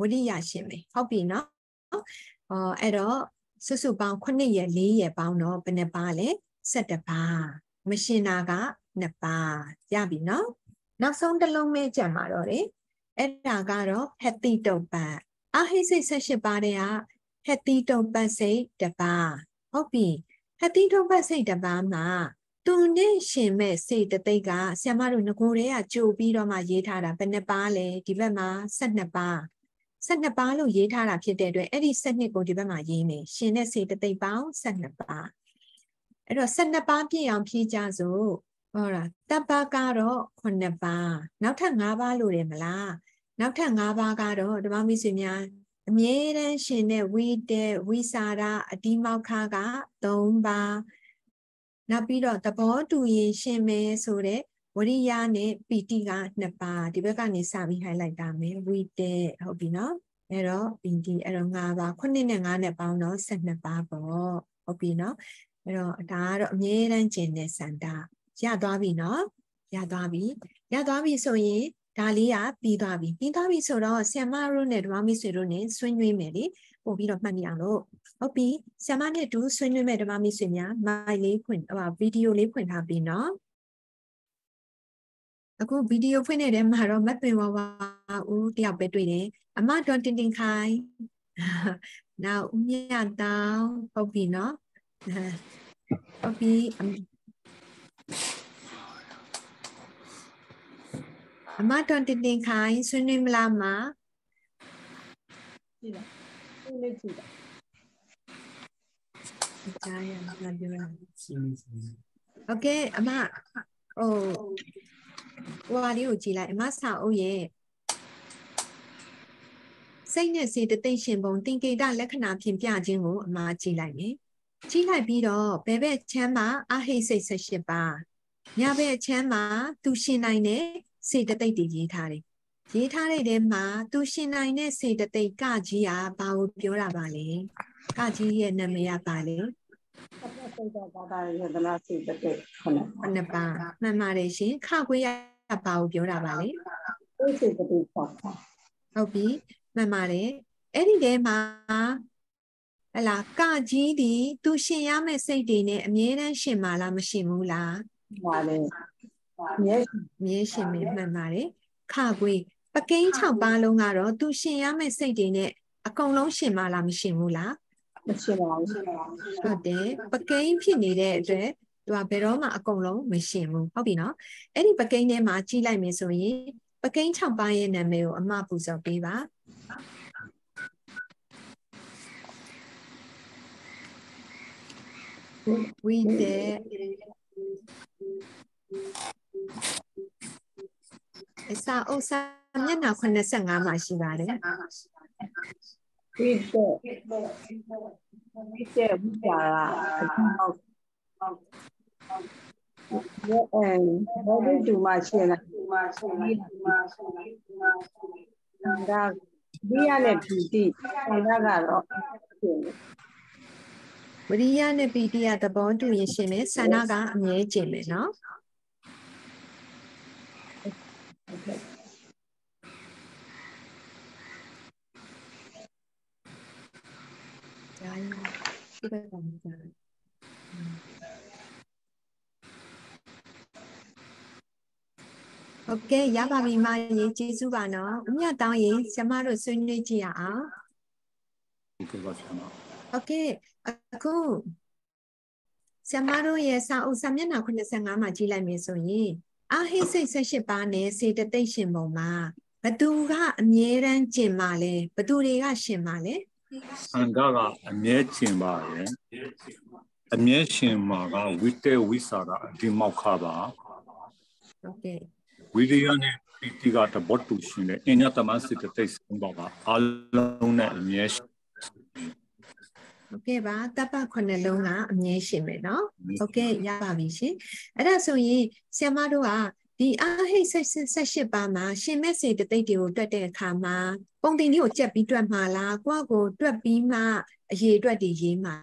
ဝရိယရှင်မယ်ဟုတ်ပြီနော်အော်အဲ့တော့စုစုပေါင်းခုနှစ်ရက်လေးရက်ပေါင်းတော့ဘယ်နှပါလဲဆယ်တစ်ပါးမရှင်တာကနှစ်ပါးရပြီနော်နောက်ဆုံးတစ်လုံးမဲကြံပါတော့တယ်အဲ့ဒါကတော့ဟက်တိတုတ်ပတ်အာဟိစိတ်ဆယ်ရှစ်ပါးတဲ့ကဟက်တိတုတ်ပတ်စိတ်တစ်ပါးဟုတ်ပြီဟက်တိတုတ်ပတ်စိတ်တစ်ပါးမှာသူနဲ့ရှင်မဲ့စိတ်တသိက်ကဆရာမတို့ငကိုတွေကကြိုပြီးတော့မှရေးထားတာဘယ်နှပါးလဲဒီဘက်မှာဆယ်နှစ်ပါးဆယ်နှစ်ပါးလို့ရေးထားတာဖြစ်တဲ့အတွက်အဲ့ဒီဆယ်နှစ်ကိုဒီဘက်မှာရေးမယ်ရှင်တဲ့စိတ်တသိက်ပေါင်းဆယ်နှစ်ပါးအဲ့တော့ဆယ်နှစ်ပါးပြည့်အောင်ဖြည့်ကြစို့ဟောတာတပ်ပါကတော့ခုနှစ်ပါးနောက်ထပ်၅ပါးလို့တယ်မလားနောက်ထပ်၅ပါးကတော့ဓမ္မမိတ်ဆွေများအမြဲတမ်းရှင်တဲ့ဝိတေဝိစာရအတိမောက္ခက၃ပါးနောက်ပြီးတော့သဘောတူရင်ရှင်မယ်ဆိုတဲ့ဝရိယနဲ့ပီတိကနှစ်ပါးဒီဘက်ကနေစပြီး highlight တာမယ်ဝိတေဟုတ်ပြီနော်အဲ့တော့ပီတိအဲ့တော့၅ပါးခုနှစ်နဲ့၅နဲ့ပေါင်းတော့ဆယ်နှစ်ပါးပေါ့ဟုတ်ပြီနော်အဲ့တော့ဒါကတော့အမြဲတမ်းကျင့်တဲ့စန္ဒရသွားပြီနော်ရသွားပြီရသွားပြီဆိုရင်ဒါလေးကပြီးသွားပြီပြီးသွားပြီဆိုတော့ဆ iam မတို့နဲ့ဓမ္မမိတ်ဆွေတို့နဲ့ဆွေးနွေးမယ်လေပို့ပြီးတော့မှတ်မိအောင်လို့ဟုတ်ပြီဆ iam မနဲ့တူဆွေးနွေးမယ်ဓမ္မမိတ်ဆွေများမိုက်လေးဖွင့်ဟိုဗီဒီယိုလေးဖွင့်ထားပြီနော်အခုဗီဒီယိုဖွင့်နေတဲ့မှာတော့မတ်ပင်ဝဝဦးတယောက်ပဲတွေ့တယ်အမတော်တင်တင်ခိုင်နောက်ဦးမြတ်တောင်ဟုတ်ပြီနော်ဟုတ်ပြီအမတော်တင်တင်ခိုင်ဆွေးနွေးမလားမကြည့်လားဆွေးနွေးကြည့်လားကြားရမှာပြောရโอเคအမဟိုဟိုဟာလေးကိုကြည့်လိုက်အမစာအုပ်ရဲ့စိတ်နဲ့စေတသိက်ရှင်ပုံသင်္ကေတလက္ခဏာဖြင့်ပြခြင်းကိုအမကြည့်လိုက်မယ်ကြည့်လိုက်ပြီးတော့ဘယ်ဘက်ချမ်းမှာအဟိစိတ်ဆယ်ရှစ်ပါးညဘက်ချမ်းမှာသူရှင်နိုင်တဲ့စေတသိက်တွေရေးထားတယ်ရေးထားတဲ့ထဲမှာသူရှင်နိုင်တဲ့စေတသိက်ကကြီးကဘာကိုပြောတာပါလဲကကြီးရဲ့နာမည်ကပါလေစိတ်ကဘာသာရသနာစေတသိက်ခုနှစ်ပါးမှန်ပါတယ်ရှင်ခခွေးရဘာကိုပြောတာပါလဲစေတသိက်ပေါ့ဟုတ်ပြီမှန်ပါတယ်အဲ့ဒီထဲမှာဟလာကကြီးဒီသူရှင်ရမယ့်စိတ်တွေနဲ့အမြဲတမ်းရှင်မာလားမရှင်ဘူးလားမှန်ပါတယ်အမြဲအမြဲရှင်မမှန်ပါတယ်ခခွေးပကိန်း၆ပါးလုံးကတော့သူရှင်ရမယ့်စိတ်တွေနဲ့အကုန်လုံးရှင်မာလားမရှင်ဘူးလားမရှင်ပါဘူးဟုတ်တယ်ပကိန်းဖြစ်နေတဲ့အတွက်သူကဘယ်တော့မှအကုန်လုံးမရှင်ဘူးဟုတ်ပြီနော်အဲ့ဒီပကိန်းထဲမှာကြီးလိုက်မယ်ဆိုရင်ပကိန်း၆ပါးရဲ့နာမည်ကိုအမပူဇော်ပေးပါဝိတေအစာအုပ်စာမျက်နှာခုနှစ်ဆယ့်ငါးမှာရှိပါတယ်ဝိတေဝိတေဝိတာအတိမောက်အဲဘာလို့ဒီမှာရှင်လဲဒီမှာရှင်လဲဒီမှာရှင်လဲဒီမှာရှင်လဲဒါဒီရနဲ့ပီတိဆန္ဒကတော့ရှင်ဝရိယနဲ့ပီတိကသဘောတူရင်ရှင်မယ်ဆန္ဒကအမြဲကျင့်မယ်နော်ကြားရဒီဘက်ကမှကြားโอเคရပါပြီမရေကျေးဇူးပါနော်အမြတ်တောင်းရင်ကျမတို့ဆွေးနွေးကြည့်ရအောင်โอเคပါဆရာမโอเคအခုဆရာမတို့ရဲ့စာအုပ်စာမျက်နှာခုနှစ်ဆယ့်ငါးမှာကြည့်လိုက်မယ်ဆိုရင်အာဟိစိတ်ဆယ်ရှစ်ပါးနဲ့စေတသိက်ရှင်ပုံမှာဘသူကအမြဲတမ်းကျင်ပါလဲဘသူတွေကရှင်ပါလဲဆန္ဒကအမြဲကျင်ပါရဲ့အမြဲရှင်မှာကဝိတေဝိစာရအတိမောက္ခပါโอเคဝိရိယနဲ့ပီတိကတဘောတူရှင်တယ်အညတမစိတသိက်ဆုံးပါကအလုံးနဲ့အမြဲโอเคပါတပ်ပတ်ခုနှစ်လုံးကအမြဲရှင်မယ်နော်โอเคရပါပြီရှင်အဲ့ဒါဆိုရင်ဆရာမတို့ကဒီအာဟိဆက်ဆက်ရှစ်ပါမှာရှင်မဲ့စေတသိက်တွေကိုတွက်တဲ့အခါမှာပုံတင်လေးကိုကြက်ပြီးတွက်မှာလားကိုယ့်ကိုတွက်ပြီးမှအရေးအတွက်တွေရေးမှာ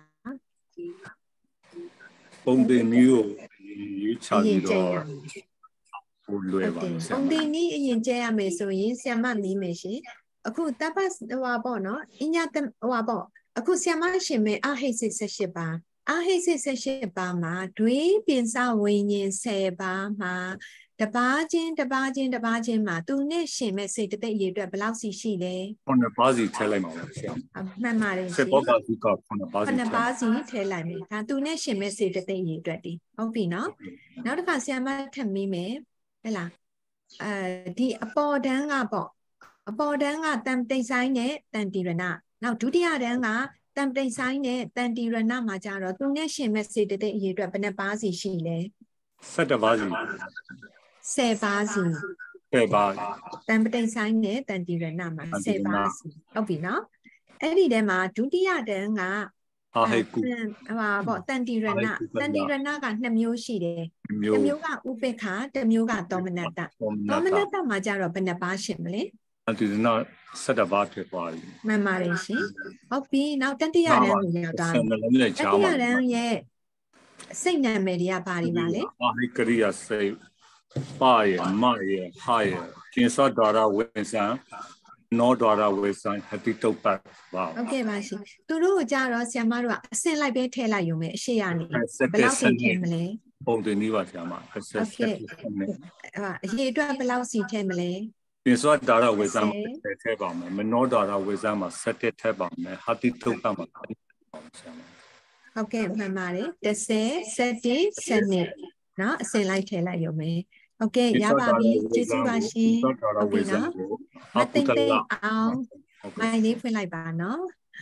ပုံတင်လေးကိုရေးချပြီးတော့ဟိုလွယ်ပါပုံတင်လေးအရင်ကျဲရမယ်ဆိုရင်ဆရာမမီးမယ်ရှင်အခုတပတ်ဟိုပါပေါ့နော်အညာဟိုပါပေါ့အခုဆရာမရှင်မဲအဟိတ်စိတ်၁၈ပါးအဟိတ်စိတ်၁၈ပါးမှာဒွေပင်စဝိညာဉ်၁၀ပါးမှာတပါးချင်းတပါးချင်းတပါးချင်းမှာသူနဲ့ရှင်မဲ့စိတ်တသိက်ရည်အတွက်ဘယ်လောက်စီရှိလဲခုနှစ်ပါးစီထည့်လိုက်ပါဦးဆရာမှန်ပါတယ်ရှင်ဘောပါစီကခုနှစ်ပါးစီခုနှစ်ပါးစီထည့်လိုက်မယ်ဒါသူနဲ့ရှင်မဲ့စိတ်တသိက်ရည်အတွက်ဒီဟုတ်ပြီနော်နောက်တစ်ခါဆရာမထပ်မိမယ်ဟဲ့လားအဲဒီအပေါ်တန်းကပေါ့အပေါ်တန်းကတန်တိတ်ဆိုင်နဲ့တန်တီရဏနောက်ဒုတိယတန်းကတန်တိတ်ဆိုင်နဲ့တန်တီရဏမှာကြတော့သူနဲ့ရှင်မဲ့စိတ်တသိက်အရေးအတွက်ဘယ်နှပါးစီရှိလဲ၁၁ပါးစီ၁၀ပါးစီ၁၀ပါးတန်တိတ်ဆိုင်နဲ့တန်တီရဏမှာ၁၀ပါးစီဟုတ်ပြီနော်အဲ့ဒီထဲမှာဒုတိယတန်းကအာဟိကုဟဟာပေါ့တန်တီရဏတန်တီရဏကနှစ်မျိုးရှိတယ်တစ်မျိုးကဥပေက္ခတစ်မျိုးကသောမနတသောမနတမှာကြတော့ဘယ်နှပါးရှင်မလဲဒီနောက်၁၁ပါးဖြစ်သွားပြီမှန်ပါတယ်ရှင်ဟုတ်ပြီနောက်တတိယတန်းကိုရောက်တာတတိယတန်းရဲ့စိတ်နာမည်တွေကဘာတွေပါလဲအာဟိကရိယာစိတ်ပါရမရဟာရကျင်စောဒရာဝိသံနောဒရာဝိသံဟတိတုပ္ပပါဟုတ်ကဲ့ပါရှင်သူတို့ကကြတော့ဆရာမတို့ကအစင်လိုက်ပဲထည့်လိုက်ရုံပဲအရှိရနေဘယ်လောက်စီထည့်မလဲပုံတင်နည်းပါဆရာမဟုတ်ကဲ့အရေးအတွက်ဘယ်လောက်စီထည့်မလဲကျင်စောဒရာဝိသံထည့်ပါမယ်မနောဒရာဝိသံမှာ၁၁ထည့်ပါမယ်ဟတိတုပ္ပမှာဟုတ်ကဲ့မှန်ပါတယ်၁၀ ၁၁ ၁၂เนาะအစင်လိုက်ထည့်လိုက်ရုံပဲဟုတ်ကဲ့ရပါပြီကျေးဇူးပါရှင်ဟုတ်ပြီနော်မသိသိအောင်မိုင်းလေးဖွင့်လိုက်ပါနော်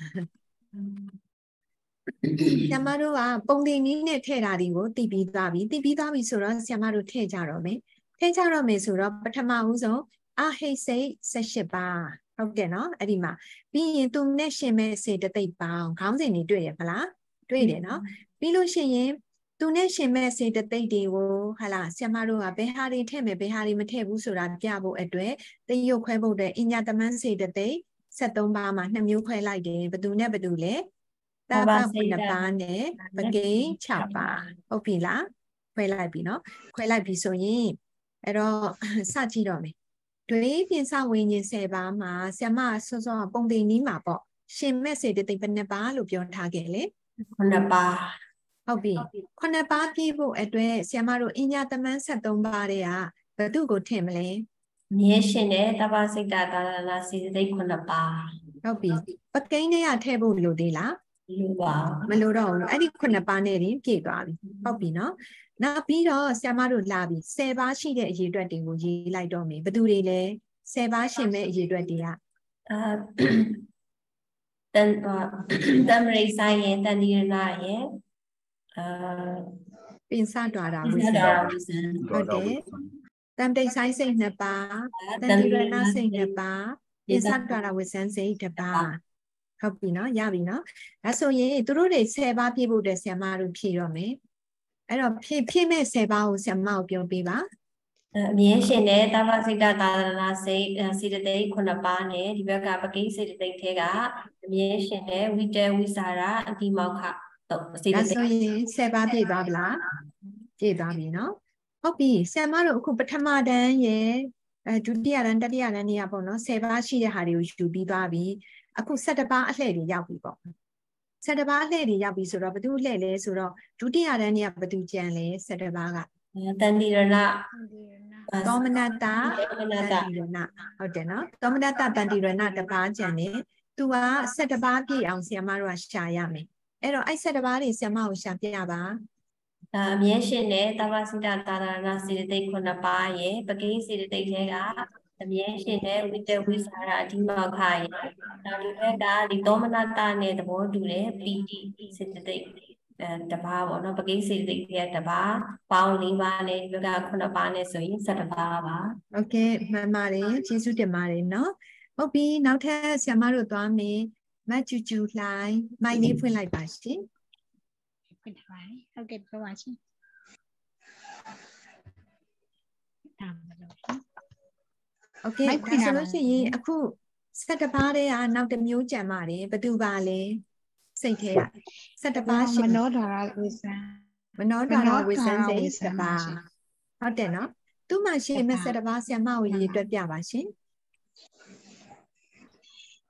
ဆရာမတို့ကပုံတင်နည်းနဲ့ထည့်တာဒီကိုတည်ပြီးသွားပြီတည်ပြီးသွားပြီဆိုတော့ဆရာမတို့ထည့်ကြတော့မယ်ထည့်ကြတော့မယ်ဆိုတော့ပထမဦးဆုံးအဟိတ်စိတ်၁၈ပါးဟုတ်တယ်နော်အဲ့ဒီမှာပြီးရင်သူနဲ့ရှင်မဲ့စေတသိက်ပေါင်းခေါင်းစဉ်တွေတွေ့ရမလားတွေ့တယ်နော်ပြီးလို့ရှိရင်သူနဲ့ရှင်မဲ့စေတသိက်တွေကိုဟာလားဆရာမတို့ကဘယ်ဟာတွေထည့်မယ်ဘယ်ဟာတွေမထည့်ဘူးဆိုတာပြဖို့အတွက်သင်ရုပ်ခွဲဖို့အတွက်အညာတမန်းစေတသိက်၁၃ပါးမှာနှစ်မျိုးခွဲလိုက်တယ်ဘယ်သူနဲ့ဘယ်သူလဲတပါးနှစ်ပါးနဲ့ပကိန်း၆ပါးဟုတ်ပြီလားခွဲလိုက်ပြီနော်ခွဲလိုက်ပြီဆိုရင်အဲ့တော့စကြည့်တော့မယ်ဒွေပြင်စဝိညာဉ်၁၀ပါးမှာဆရာမစောစောပုံသိနီးမှာပေါ့ရှင်မဲ့စေတသိက်ဘယ်နှပါးလို့ပြောထားခဲ့လေခုနှစ်ပါးဟုတ်ပြီခုနှစ်ပါးပြည့်ဖို့အတွက်ဆရာမတို့အညာတမန်း၁၃ပါးတွေကဘယ်သူကိုထင်မလဲမြဲရှင်တဲ့တပါစိတ်တာသာသနာစေတသိက်ခုနှစ်ပါးဟုတ်ပြီပကိန်းတွေကထည့်ဖို့လိုသေးလားလိုပါမလိုတော့ဘူးအဲ့ဒီခုနှစ်ပါးနဲ့တင်ပြည့်သွားပြီဟုတ်ပြီနော်နောက်ပြီးတော့ဆရာမတို့လာပြီ၁၀ပါးရှိတဲ့အရေးအတွက်တွေကိုရေးလိုက်တော့မယ်ဘယ်သူတွေလဲ၁၀ပါးရှင်မဲ့အရေးအတွက်တွေကအာတန်တမရိဆိုင်ရင်တန်ဒီရနာရဲ့အာပင်စတွာတာဝိသံဟုတ်တယ်တမ်တိတ်ဆိုင်စိတ်နှစ်ပါးတန်ဒီရနာစိတ်နှစ်ပါးပင်စတွာတာဝိသံစိတ်တစ်ပါးဟုတ်ပြီနော်ရပြီနော်ဒါဆိုရင်သူတို့တွေ၁၀ပါးပြည့်ဖို့တဲ့ဆရာမတို့ဖြည့်တော့မယ်အဲ့တော့ဖြည့်ဖြည့်မဲ့၁၀ပါးကိုဆရာမကိုပြောပြပါအမြင်ရှင်တဲ့တဘာစိတ်တာသာသနာစိတ်စေတသိက်ခုနှစ်ပါးနဲ့ဒီဘက်ကပကိန်းစေတသိက်ထဲကအမြင်ရှင်တဲ့ဝိတဝိစာရအတိမောက္ခစေတသိက်ဆိုရင်၁၀ပါးပြည့်သွားပြီလားပြည့်သွားပြီနော်ဟုတ်ပြီဆရာမတို့အခုပထမတန်းရဲ့အဲဒုတိယတန်းတတိယတန်းနေရပေါ့နော်၁၀ပါးရှိတဲ့ဟာတွေကိုယူပြီးသွားပြီအခု၁၁ပါးအလှည့်တွေရောက်ပြီပေါ့၁၁ပါးအလှည့်တွေရောက်ပြီဆိုတော့ဘယ်သူလှည့်လဲဆိုတော့ဒုတိယတန်းနေရဘယ်သူကြံလဲ၁၁ပါးကတန်တိရဏသောမနတတန်တိရဏဟုတ်တယ်နော်သောမနတတန်တိရဏတပါးကြံနေသူက၁၁ပါးပြည့်အောင်ဆရာမတို့ကရှာရမယ်အဲ့တော့အဲ့၁၁ပါးတွေဆရာမကိုရှာပြပါအမြဲရှင်နဲ့တဘာစိတတာရဏစေတသိက်ခုနှစ်ပါးရဲ့ပကိန်းစေတသိက်ထဲကအမြဲရှင်နဲ့ဝိတဝိစာရအဓိမောက္ခရဲ့နောက်ဒီဘက်ကဒီသောမနတနဲ့သဘောတူတဲ့ပီတိစေတသိက်အဲတပါးပေါ့နော်ပကိန်းစေတသိက်ထဲတပါးပေါင်း၄ပါးနဲ့ဒီဘက်ကခုနှစ်ပါးနဲ့ဆိုရင်၁၁ပါးပါโอเคမှန်ပါတယ်ကျေးဇူးတင်ပါတယ်နော်ဟုတ်ပြီနောက်ထပ်ဆရာမတို့သွားမယ်မကျူကျူလှိုင်းမိုက်လေးဖွင့်လိုက်ပါရှင်ဖွင့်ထားပါတယ်ဟုတ်ကဲ့ပြောပါရှင်ဒါမှမဟုတ်โอเคဒါဆိုလို့ရှိရင်အခု၁၁ပါးတဲ့ကနောက်တစ်မျိုးကြံပါတယ်ဘယ်သူပါလဲစိတ်ထဲက၁၁ပါးရှင်မနောဒရာဝိဇံမနောဒရာဝိဇံစိတ်၁၁ပါးဟုတ်တယ်နော်သူမှရှင်မဲ့၁၁ပါးဆရာမကိုရေးတွက်ပြပါရှင်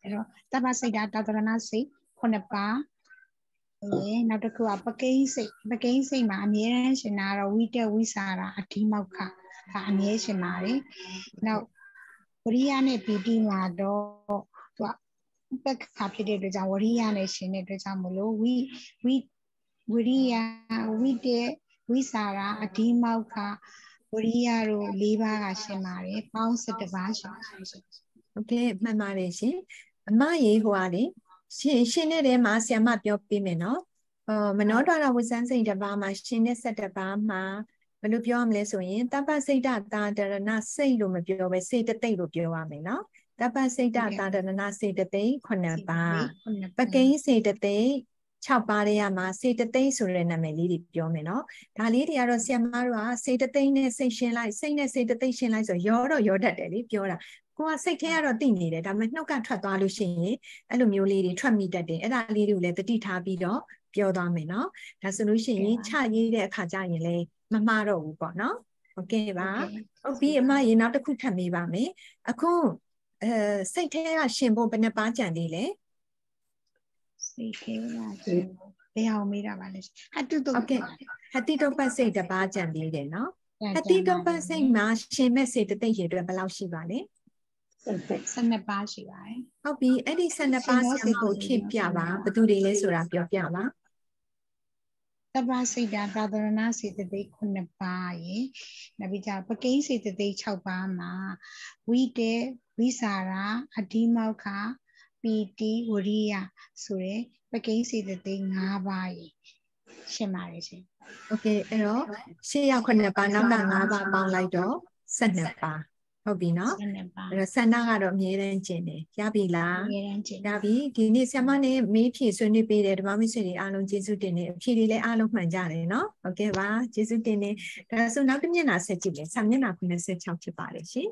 အဲ့တော့တပ္ပစိတ်တာတာတရဏစိတ်ခုနှစ်ပါးအဲနောက်တစ်ခုကပကိန်းစိတ်ပကိန်းစိတ်မှာအမြဲတမ်းရှင်တာတော့ဝိတ္တဝိစာရအဓိမောက္ခကအမြဲရှင်ပါတယ်နောက်ဝရိယနဲ့ပီတိမှာတော့သူကဥပက္ခဖြစ်တဲ့အတွက်ကြောင့်ဝရိယနဲ့ရှင်တဲ့အတွက်ကြောင့်မလို့ဝိဝိဝရိယဝိတ္တဝိစာရအဓိမောက္ခဝရိယတို့၄ပါးကရှင်ပါတယ်ပေါင်း၁၁ပါးရှင်ပါတယ်ရှင်โอเคမှန်ပါတယ်ရှင်အမရေဟိုဟာလေရှင်ရှင်တဲ့ထဲမှာဆရာမပြောပြမယ်နော်အော်မနောဒရဝဇန်စိတ်တစ်ပါးမှာရှင်တဲ့၁၁ပါးမှာဘယ်လိုပြောရမလဲဆိုရင်တပ္ပစိတ်တသာဒရဏစိတ်လို့မပြောပဲစေတသိက်လို့ပြောရမယ်နော်တပ္ပစိတ်တသာဒရဏစေတသိက်ခုနှစ်ပါးပကိန်းစေတသိက်၆ပါးထဲမှာစေတသိက်ဆိုတဲ့နာမည်လေးတွေပြောမယ်နော်ဒါလေးတွေကတော့ဆရာမတို့ကစေတသိက်နဲ့စိတ်ရှင်းလိုက်စိတ်နဲ့စေတသိက်ရှင်းလိုက်ဆိုရောတော့ရောတတ်တယ်လေပြောတာကိုကစိတ်ထဲကတော့သိနေတယ်ဒါပေမဲ့နှုတ်ကထွက်သွားလို့ရှိရင်အဲ့လိုမျိုးလေးတွေထွက်မိတတ်တယ်အဲ့ဒါလေးတွေကိုလည်းတတိထားပြီးတော့ပြောသွားမယ်နော်ဒါဆိုလို့ရှိရင်ချရေးတဲ့အခါကျရင်လည်းမမှားတော့ဘူးပေါ့နော်โอเคပါဟုတ်ပြီအမရေနောက်တစ်ခုထပ်မေးပါမယ်အခုအဲစိတ်ထဲကရှင်ဖို့ဘယ်နှပါးကြံသေးလဲစိတ်ထဲကရှင်ဖို့ဘယ်အောင်မေးတာပါလဲဟတုတုโอเคဟတိတုပ္ပစိတ်တစ်ပါးကြံသေးတယ်နော်ဟတိတုပ္ပစိတ်မှာရှင်မဲ့စေတသိက်ရေအတွက်ဘယ်လောက်ရှိပါလဲ၁၂ပါးရှိပါတယ်ဟုတ်ပြီအဲ့ဒီ၁၂ပါးဆရာမကိုဖြည့်ပြပါဘယ်သူတွေလဲဆိုတာပြောပြပါတပ္ပစိတ်တာသာသရဏစေတသိက်ခုနှစ်ပါးရေနောက်ပြီးကြပကိန်းစေတသိက်၆ပါးမှာဝိတေဝိစာရအဓိမောက္ခပီတိဝရိယဆိုတဲ့ပကိန်းစေတသိက်၅ပါးရေရှင်းပါတယ်ရှင်โอเคအဲ့တော့ရှေ့ရောက်ခုနှစ်ပါးနောက်က၅ပါးပေါင်းလိုက်တော့၁၂ပါးဟုတ်ပြီနော်အဲ့တော့ဆန္ဒကတော့အမြဲတမ်းကျင့်တယ်ရပြီလားအမြဲတမ်းကျင့်ရပြီဒီနေ့ဆရာမနဲ့မေးဖြေဆွေးနွေးပေးတဲ့ဓမ္မမိတ်ဆွေတွေအားလုံးကျေးဇူးတင်တယ်အဖြေတွေလည်းအားလုံးမှန်ကြတယ်နော်ဟုတ်ကဲ့ပါကျေးဇူးတင်တယ်ဒါဆိုနောက်တစ်မျက်နှာဆက်ကြည့်မယ်စာမျက်နှာခုနှစ်ဆယ့်၆ဖြစ်ပါတယ်ရှင်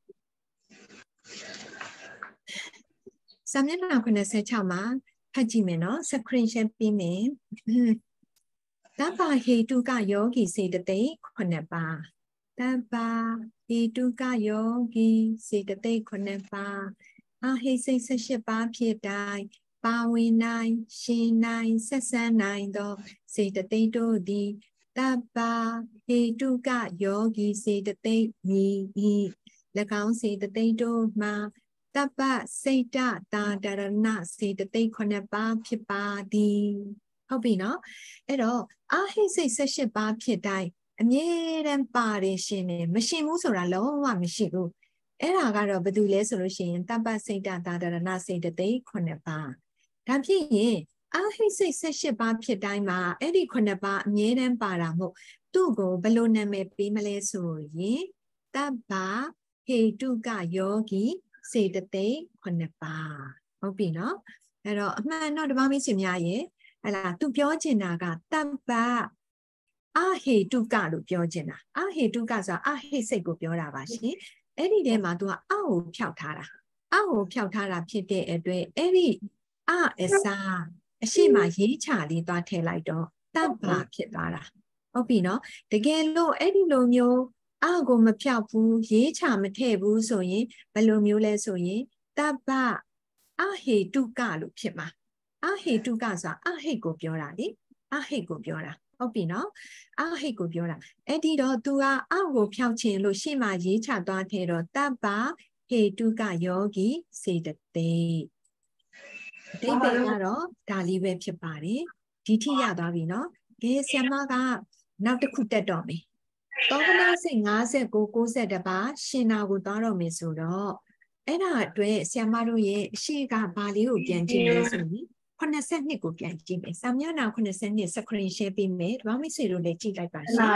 စာမျက်နှာခုနှစ်ဆယ့်၆မှာဖတ်ကြည့်မယ်နော် screen share ပြီးမယ်တပ္ပဟေတုကယောဂီစေတသိက်ခုနှစ်ပါးတပ္ပဟေတုကယောဂီစေတသိက်ခုနှစ်ပါးအဟိစိတ်၁၈ပါးဖြစ်တိုင်းပါဝင်နိုင်ရှင်နိုင်ဆက်ဆံနိုင်သောစေတသိက်တို့သည်တပ္ပဟေတုကယောဂီစေတသိက်မည်ဤ၎င်းစေတသိက်တို့မှာတပ္ပစိတ်တသာဒရဏစေတသိက်ခုနှစ်ပါးဖြစ်ပါသည်ဟုတ်ပြီနော်အဲ့တော့အဟိစိတ်၁၈ပါးဖြစ်တိုင်းအမြဲတမ်းပါတယ်ရှင်နေမရှိဘူးဆိုတာလုံးဝမရှိဘူးအဲ့ဒါကတော့ဘာလို့လဲဆိုလို့ရှိရင်တပ္ပစိတ်တသာဒရဏစေတသိက်ခုနှစ်ပါးဒါဖြစ်ရင်အဟိစိတ်၁၈ပါးဖြစ်တိုင်းမှာအဲ့ဒီခုနှစ်ပါးအမြဲတမ်းပါတာမို့သူ့ကိုဘယ်လိုနာမည်ပေးမလဲဆိုရင်တပ္ပဟေတုကယောဂီစေတသိက်ခုနှစ်ပါးဟုတ်ပြီနော်အဲ့တော့အမှန်တော့ဓမ္မမိတ်ဆွေများရဲ့ဟဲ့လားသူပြောချင်တာကတပ္ပအဟေတုကလို့ပြောချင်တာအဟေတုကဆိုတာအဟိစိတ်ကိုပြောတာပါရှင်အဲ့ဒီထဲမှာသူကအကိုဖြောက်ထားတာအကိုဖြောက်ထားတာဖြစ်တဲ့အတွက်အဲ့ဒီအအစားအရှိမရေးချလေးသွားထည့်လိုက်တော့တပ္ပဖြစ်သွားတာဟုတ်ပြီနော်တကယ်လို့အဲ့ဒီလိုမျိုးအကိုမဖြောက်ဘူးရေးချမထည့်ဘူးဆိုရင်ဘယ်လိုမျိုးလဲဆိုရင်တပ္ပအဟေတုကလို့ဖြစ်မှာအဟေတုကဆိုတာအဟိတ်ကိုပြောတာလေအဟိတ်ကိုပြောတာဟုတ်ပြီနော်အဟိတ်ကိုပြောတာအဲ့ဒီတော့ तू ကအကိုဖြောက်ခြင်းလို့ရှေ့မှာရေးချသွားထဲတော့တပ္ပဟေတုကယောဂီစေတသိက်အတိတ်ပဲကတော့ဒါလေးပဲဖြစ်ပါတယ်ဒီထိရသွားပြီနော်ကဲဆရာမကနောက်တစ်ခုတက်တော့မယ်သောကနာစိတ်၅၉ ၉၁ပါရှင်နာကိုသွားတော့မယ်ဆိုတော့အဲ့ဒါအတွက်ဆရာမတို့ရဲ့အရှိကဘာလေးကိုပြန်ကြည့်လဲဆိုရင်ခုနှစ်ဆယ့်နှစ်ကိုပြန်ကြည့်မယ်စာမျက်နှာခုနှစ်ဆယ့်နှစ် screen share ပေးမယ်ဓမ္မမိတ်ဆွေတို့လည်းကြည့်လိုက်ပါရှင်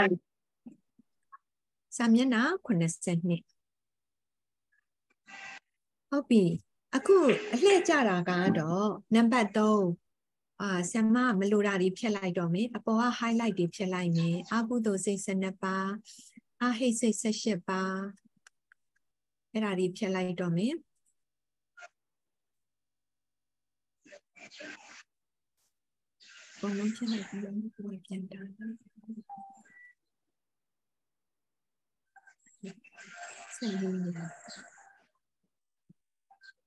စာမျက်နှာခုနှစ်ဆယ့်နှစ်ဟုတ်ပြီအခုအလှည့်ကြတာကတော့နံပါတ်၃အာဆရာမမလိုတာတွေဖြတ်လိုက်တော့မယ်အပေါ်က highlight တွေဖြတ်လိုက်မယ်အာဟုတုစိတ်၁၂ပါးအာဟိစိတ်၁၈ပါးအဲ့ဒါတွေဖြတ်လိုက်တော့မယ်ဘုံလုံးဖြတ်လိုက်ပြီးတော့ကိုယ်ပြန်တာဆက်လို့ရ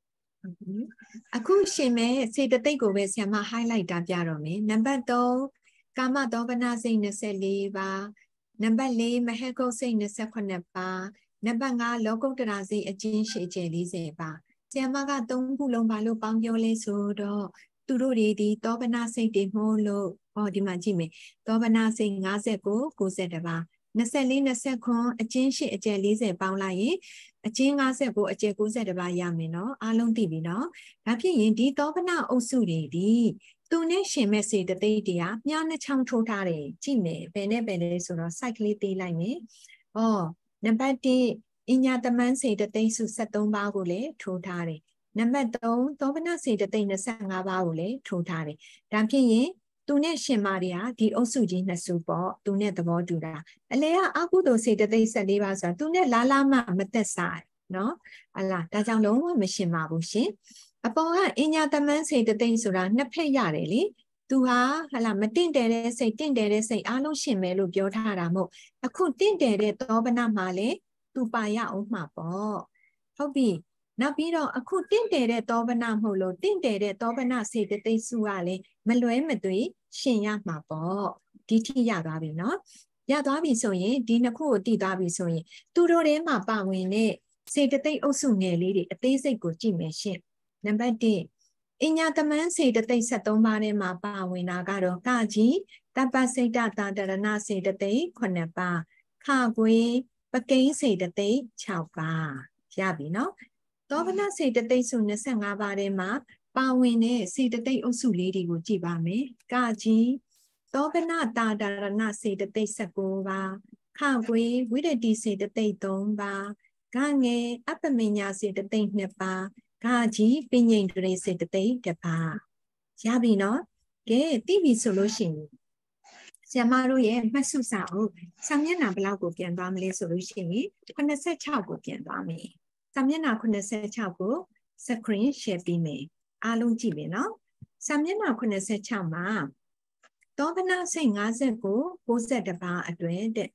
အခုရှင်မဲ့စေတသိက်ကိုပဲဆရာမ highlight တာပြတော့မယ်နံပါတ်သုံးကာမတောပနာစိတ်twenty-fourပါနံပါတ်fourမဟကုတ်စိတ်twenty-sevenပါနံပါတ်fiveလောကုတ္တရာစိတ်အကျဉ်းရှည်ကျယ်fortyပါဆရာမကသုံးခုလုံးဘာလို့ပေါင်းပြောလဲဆိုတော့သူတို့တွေဒီတောပနာစိတ်တွေမို့လို့ဟောဒီမှာကြည့်မယ်တောပနာစိတ်fifty-nine ninetyပါtwenty-four twenty-nineအကျဉ်းရှည်အကျယ်fortyပေါင်းလိုက်ရင်အကျဉ်းfiftyအကျယ်ninetyပါရမယ်နော်အားလုံးသိပြီနော်ဒါဖြစ်ရင်ဒီတောပနာအုပ်စုတွေဒီသူနဲ့ရှင်မဲ့စေတသိက်တွေကမြားနှချောင်းထိုးထားတယ်ကြည့်မယ်ဘယ်နဲ့ပဲလဲဆိုတော့ site ကလေးသေးလိုက်မယ်ဩနံပါတ်oneအညာတမန်းစေတသိက်စုseventeenပါးကိုလည်းထိုးထားတယ်နံပါတ်threeသောပနစေတသိက်twenty-fiveပါးကိုလည်းထိုးထားတယ်ဒါဖြစ်ရင်သူနဲ့ရှင်မာတွေကဒီအုပ်စုကြီးနှစ်စုပေါ့သူနဲ့သဘောတူတာအလေကအကုသိုလ်စေတသိက်fourteenပါးဆိုတာသူနဲ့လာလာမှမသက်ဆိုင်နော်ဟလာဒါကြောင့်လုံးဝမရှင်ပါဘူးရှင်အပေါ်ကအညာတမန်းစေတသိက်ဆိုတာနှစ်ဖက်ရတယ်လေသူဟာဟလာမတင့်တယ်တဲ့စိတ်တင့်တယ်တဲ့စိတ်အားလုံးရှင်မယ်လို့ပြောထားတာမဟုတ်အခုတင့်တယ်တဲ့သောပနမှာလေသူပါရအောင်မှာပေါ့ဟုတ်ပြီနောက်ပြီးတော့အခုတင့်တယ်တဲ့သောပနမဟုတ်လို့တင့်တယ်တဲ့သောပနစေတသိက်စုကလေမလွဲမသွေရှင်ရမှာပေါ့ဒီထိရသွားပြီနော်ရသွားပြီဆိုရင်ဒီနှစ်ခုကိုတည်သွားပြီဆိုရင်သူတို့ထဲမှာပါဝင်တဲ့စေတသိက်အုပ်စုငယ်လေးတွေအသေးစိတ်ကိုကြည့်မယ်ရှင်နံပါတ်oneအညာတမန်းစေတသိက်seventeenပါးထဲမှာပါဝင်တာကတော့ကကြီးတပ္ပစိတ်တတာတရဏစေတသိက်nineပါးခကွေပကိန်းစေတသိက်sixပါးရပြီနော်သောပနစေတသိက်စုtwenty-fiveပါးထဲမှာပါဝင်တဲ့စေတသိက်အုပ်စုလေးတွေကိုကြည့်ပါမယ်ကကြီးသောပနတာတရဏစေတသိက်nineteenပါးခကွေဝိရတိစေတသိက်threeပါးဂငယ်အပ္ပမညာစေတသိက်twoပါးဂကြီးပညိန္ဒရေစေတသိက်oneပါးရပြီနော်ကဲသိပြီဆိုလို့ရှိရင်ဆရာမတို့ရဲ့မှတ်စုစာအုပ်စာမျက်နှာဘယ်လောက်ကိုပြန်သွားမလဲဆိုလို့ရှိရင်eighty-sixကိုပြန်သွားမယ်စာမျက်နှာeighty-sixကို screen share ပြီးမယ်အားလုံးကြည့်မယ်နော်စာမျက်နှာeighty-sixမှာသောပနစိတ်fiftyကိုninety-oneပါးအတွင်းတဲ့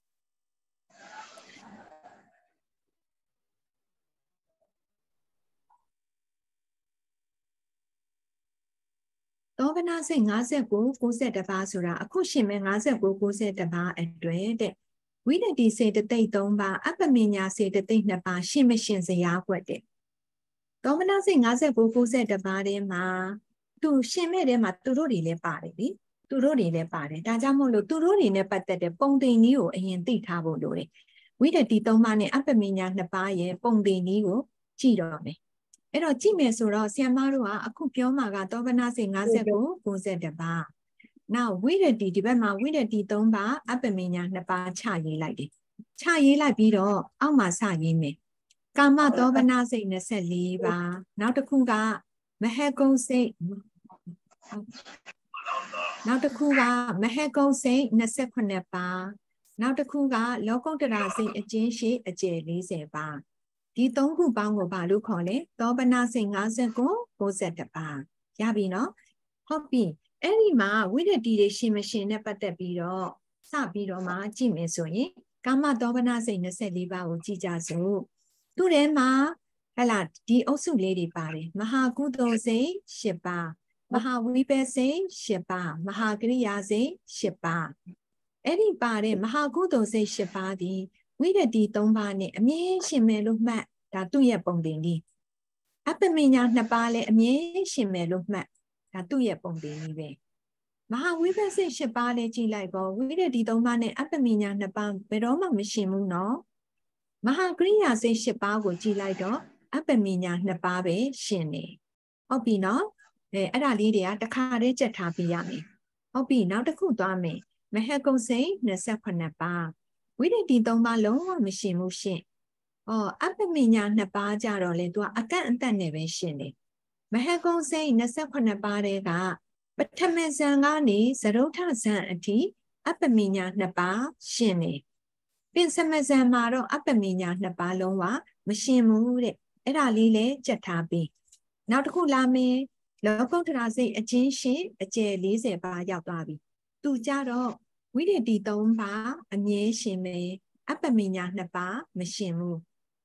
သောပနစိတ်fiftyကိုninety-oneပါးဆိုတာအခုရှင်မဲ့fiftyကိုninety-oneပါးအတွဲတဲ့ဝိရတိစေတသိက်threeပါးအပ္ပမညာစေတသိက်twoပါးရှင်မရှင်စရာကွက်တဲ့သောပနစိတ်fiftyကိုninety-oneပါးထဲမှာသူရှင်မဲ့ထဲမှာသူတို့တွေလည်းပါတယ်လေသူတို့တွေလည်းပါတယ်ဒါကြောင့်မို့လို့သူတို့တွေနဲ့ပတ်သက်တဲ့ပုံသင်နည်းကိုအရင်သိထားဖို့လိုတယ်ဝိရတိthreeပါးနဲ့အပ္ပမညာtwoပါးရဲ့ပုံသင်နည်းကိုကြည့်တော့မယ်အဲ့တော့ကြည့်မယ်ဆိုတော့ဆရာမတို့ကအခုပြောမှာကသောပနစိတ်fiftyကိုninety-oneပါနောက်ဝိရတိဒီဘက်မှာဝိရတိthreeပါးအပ္ပမညာtwoပါးချရေးလိုက်တယ်ချရေးလိုက်ပြီးတော့အောက်မှာစရေးမယ်ကာမသောပနစိတ်twenty-fourပါနောက်တစ်ခုကမဟကုံစိတ်နောက်တစ်ခုကမဟကုံစိတ်twenty-sevenပါနောက်တစ်ခုကလောကုတ္တရာစိတ်အကျဉ်းရှည်အကျယ်fortyပါဒီသုံးခုပေါင်းကိုဘာလို့ခေါ်လဲသောပနစိတ်fiftyကိုninety-oneပါရပြီနော်ဟုတ်ပြီအဲ့ဒီမှာဝိရတိတွေရှင်မရှင်နဲ့ပတ်သက်ပြီးတော့စပြီးတော့မှကြည့်မယ်ဆိုရင်ကာမသောပနစိတ်twenty-fourပါးကိုကြည့်ကြစို့သူထဲမှာဟလာဒီအုပ်စုလေးတွေပါတယ်မဟာကုသိုလ်စိတ်eightပါးမဟာဝိပဿစိတ်eightပါးမဟာကရိယာစိတ်eightပါးအဲ့ဒီပါတဲ့မဟာကုသိုလ်စိတ်eightပါးဒီဝိရတိthreeပါးနဲ့အမြဲရှင်မယ်လို့မှတ်ဒါသူ့ရဲ့ပုံသင်နည်းအပ္ပမညာtwoပါးလည်းအမြဲရှင်မယ်လို့မှတ်ဒါသူ့ရဲ့ပုံသင်နည်းပဲမဟာဝိပဿစိတ်eightပါးလည်းကြည့်လိုက်ပေါ့ဝိရတိthreeပါးနဲ့အပ္ပမညာtwoပါးဘယ်တော့မှမရှင်ဘူးနော်မဟာကရိယာစိတ်eightပါးကိုကြည့်လိုက်တော့အပ္ပမညာtwoပါးပဲရှင်နေဟုတ်ပြီနော်အဲအဲ့ဒါလေးတွေကတစ်ခါတည်းကြက်ထားပြရမယ်ဟုတ်ပြီနောက်တစ်ခုသွားမယ်မဟကုံစိတ်twenty-sevenပါးဝိရတိthreeပါးလုံးဝမရှင်ဘူးရှင်အော်အပ္ပမညာtwoပါးကြတော့လေသူကအကန့်အသတ်နဲ့ပဲရှင်နေမဟကုံစိတ်twenty-sevenပါးတဲ့ကပထမဇန်ကနေသရုဋ္ဌဇန်အထိအပ္ပမညာtwoပါးရှင်နေပင်စမဇန်မှာတော့အပ္ပမညာtwoပါးလုံးဝမရှင်ဘူးတဲ့အဲ့ဒါလေးလည်းကြက်ထားပြီးနောက်တစ်ခုလာမယ်လောကုတ္တရာစိတ်အချင်းရှင်အကျယ်fortyပါးရောက်သွားပြီသူကြတော့ဝိရတိthreeပါးအမြဲရှင်မယ်အပ္ပမညာtwoပါးမရှင်ဘူး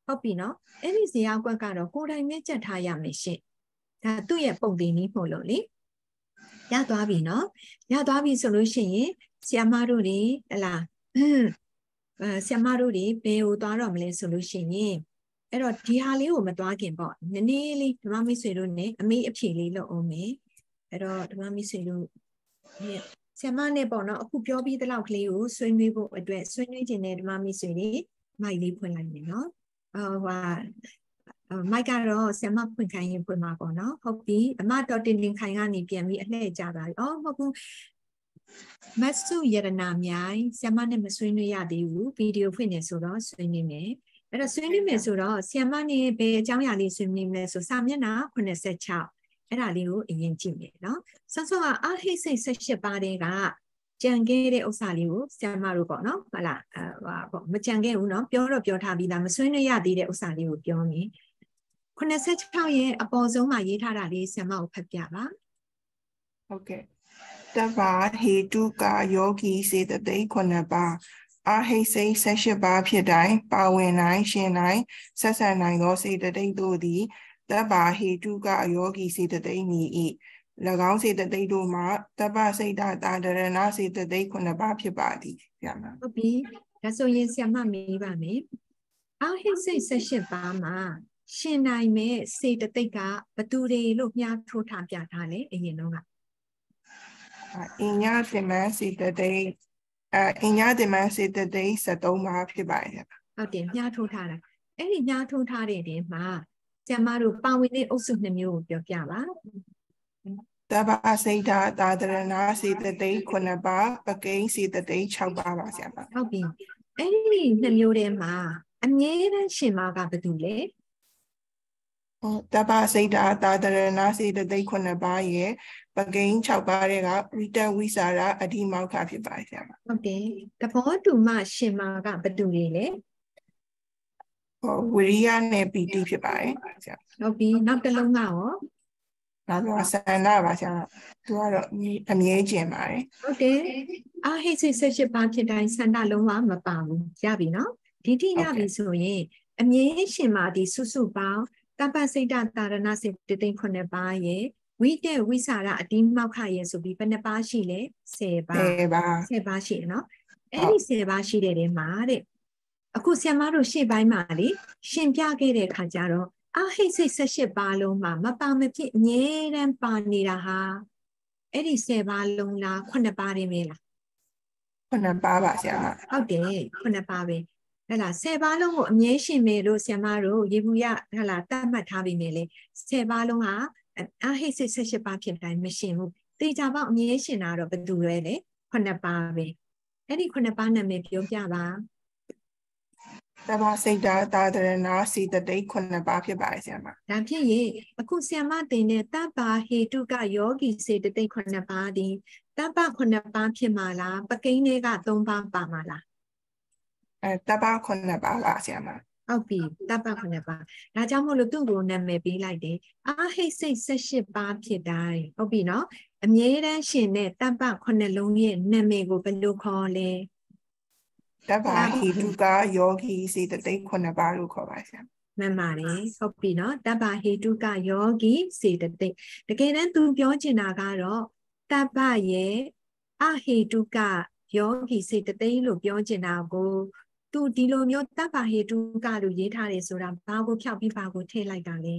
ဟုတ်ပြီနော်အဲ့ဒီဇေယျကွက်ကတော့ကိုယ်တိုင်နဲ့ကြက်ထားရမယ်ရှင့်ဒါသူ့ရဲ့ပုံသင်နည်းပို့လို့လေရသွားပြီနော်ရသွားပြီဆိုလို့ရှိရင်ဆီယမတို့တွေဟလာအဲဆီယမတို့တွေဘယ်ကိုသွားတော့မလဲဆိုလို့ရှိရင်အဲ့တော့ဒီဟာလေးကိုမသွားခင်ပေါ့နည်းနည်းလေးဓမ္မမိတ်ဆွေတို့ ਨੇ အမေးအဖြေလေးလုပ်အောင်မယ်အဲ့တော့ဓမ္မမိတ်ဆွေတို့ဆီယမနဲ့ပေါ့နော်အခုပြောပြီးတဲ့လောက်ကလေးကိုဆွေးနွေးဖို့အတွက်ဆွေးနွေးခြင်းနဲ့ဓမ္မမိတ်ဆွေတွေမိုက်လေးဖွင့်လိုက်မယ်နော်ဟိုဟာမိုက်ကတော့ဆီယမဖွင့်ခိုင်းရင်ဖွင့်မှာပေါ့နော်ဟုတ်ပြီအမတော်တင်တင်ခိုင်ကနေပြန်ပြီးအလှည့်ကြပါပြီအော်မဟုတ်ဘူးမတ်စုရတနာမြိုင်ဆီယမနဲ့မဆွေးနွေးရသေးဘူးဗီဒီယိုဖွင့်နေဆိုတော့ဆွေးနွေးမယ်အဲ့တော့ဆွေးနွေးမယ်ဆိုတော့ဆီယမနဲ့ဘယ်အကြောင်းအရာလေးဆွေးနွေးမလဲဆိုစာမျက်နှာခုနှစ်ဆယ့်ခြောက်အဲ့ဒါလေးကိုအရင်ကြည့်မယ်နော်ဆောစောကအာဟိစိတ်ဆယ့်ရှစ်ပါးတဲ့ကကြံခဲ့တဲ့ဥစ္စာလေးကိုဆီယမတို့ပေါ့နော်ဟုတ်လားအဲပေါ့မကြံခဲ့ဘူးနော်ပြောတော့ပြောထားပြီးသားမဆွေးနွေးရသေးတဲ့ဥစ္စာလေးကိုပြောမယ်ခုနှစ်ဆယ့်ခြောက်ရဲ့အပေါ်ဆုံးမှာရေးထားတာလေးဆီယမကိုဖတ်ပြပါဟုတ်ကဲ့တဘာဟေတုကယောဂီစေတသိက်ခုနှစ်ပါးအာဟိစိတ်ဆယ့်ရှစ်ပါးဖြစ်တိုင်းပါဝင်နိုင်ရှင်နိုင်ဆက်ဆံနိုင်သောစေတသိက်တို့သည်တဘာဟေတုကယောဂီစေတသိက်မည်၏၎င်းစေတသိက်တို့မှာတပ္ပစိတ်တာတာဒရဏစေတသိက်ခုနှစ်ပါးဖြစ်ပါသည်ဗျာမဟုတ်ပြီဒါဆိုရင်ဆရာမမေးပါမယ်အာဟိစိတ်ဆယ့်ရှစ်ပါးမှာရှင်နိုင်မဲ့စေတသိက်ကဘသူတွေလို့မြားထိုးထားပြထားလဲအရင်တော့ကအင်ညာသင်္မန်စေတသိက်အအင်ညာသင်္မန်စေတသိက်ဆက်သုံးပါးဖြစ်ပါတယ်ဟုတ်တယ်မြားထိုးထားတာအဲ့ဒီမြားထိုးထားတဲ့နေမှာဆရာမတို့ပါဝင်တဲ့အုပ်စုနှစ်မျိုးကိုပြောပြပါတပ္ပစိတ်တာတာဒရဏစေတသိက်ခုနှစ်ပါးပကိန်းစေတသိက်၆ပါးပါဆရာမဟုတ်ပြီအဲ့ဒီနှစ်မျိုးထဲမှာအမြဲတမ်းရှင်မာကဘာတူလဲတပ္ပစိတ်တာတာဒရဏစေတသိက်ခုနှစ်ပါးရဲ့ပကိန်း၆ပါးတွေကဝိတဝိစာရအဓိမောက္ခဖြစ်ပါတယ်ဆရာမဟုတ်တယ်တဘောတူမှရှင်မာကဘာတူတွေလဲဟောဝိရိယနဲ့ပီတိဖြစ်ပါတယ်ဆရာဟုတ်ပြီနောက်တစ်လုံးကရောဒါတော့ဆန္ဒပါဆရာသူကတော့အမြဲကျင်ပါတယ်ဟုတ်တယ်အာဟိစိတ်ဆယ့်ရှစ်ပါးဖြစ်တိုင်းဆန္ဒလုံးဝမပါဘူးရပြီနော်ဒီတိရပြီဆိုရင်အမြဲရှင်မာဒီစုစုပေါင်းတပ္ပစိတ်တတာရဏစေတသိက်ခုနှစ်ပါးရဲ့ဝိတေဝိစာရအတိမောက္ခရဲ့ဆိုပြီးဘယ်နှပါးရှိလဲဆယ်ပါးဆယ်ပါးဆယ်ပါးရှိနော်အဲ့ဒီဆယ်ပါးရှိတဲ့နေမှာတဲ့အခုဆရာမတို့ရှေ့ပိုင်းမှာလေရှင်ပြခဲ့တဲ့ခါကျတော့အာဟိစိတ်ဆယ့်ရှစ်ပါးလုံးမှာမပါမဖြစ်အမြဲတမ်းပါနေတာဟာအဲ့ဒီဆယ်ပါးလုံးလားခုနှစ်ပါးတည်းပဲလားခုနှစ်ပါးပါဆရာမဟုတ်တယ်ခုနှစ်ပါးပဲဟဲ့လားဆယ်ပါးလုံးကိုအမြဲရှင်မယ်လို့ဆရာမတို့ရေဘူးရဟဲ့လားတတ်မှတ်ထားပြီမယ်လေဆယ်ပါးလုံးဟာအာဟိစိတ်ဆယ့်ရှစ်ပါးဖြစ်တိုင်းမရှင်ဘူးတေချာပေါင်းအမြဲရှင်တာတော့ဘယ်သူလဲလေခုနှစ်ပါးပဲအဲ့ဒီခုနှစ်ပါးနာမည်ပြောပြပါတပ္ပစိတ်တာတာဒရဏစေတသိက်ခုနှစ်ပါးဖြစ်ပါတယ်ဆရာမဒါဖြစ်ရင်အခုဆရာမတင်တဲ့တပ္ပဟေတုကယောဂီစေတသိက်ခုနှစ်ပါးဒီတပ္ပခုနှစ်ပါးဖြစ်မှာလားပကိန်းတွေကသုံးပါးပါမှာလားအဲတပ္ပခုနှစ်ပါးပါဆရာမဟုတ်ပြီတပ္ပခုနှစ်ပါးဒါကြောင့်မို့လို့သူ့ကိုနာမည်ပေးလိုက်တယ်အာဟိစိတ်ဆယ့်ရှစ်ပါးဖြစ်တိုင်းဟုတ်ပြီနော်အမြဲတမ်းရှင်တဲ့တပ္ပခုနှစ်လုံးရဲ့နာမည်ကိုဘယ်လိုခေါ်လဲတပ္ပဟိတုကယောဂီစေတသိက်ခုနှစ်ပါးလို့ခေါ်ပါဆရာမှန်ပါတယ်ဟုတ်ပြီနော်တပ္ပဟိတုကယောဂီစေတသိက်တကယ်တမ်းသူပြောချင်တာကတော့တပ္ပရဲ့အဟိတုကယောဂီစေတသိက်လို့ပြောချင်တာကိုသူဒီလိုမျိုးတပ္ပဟိတုကလို့ရေးထားတယ်ဆိုတာဘာကိုဖြောက်ပြီးဘာကိုထည့်လိုက်တာလဲ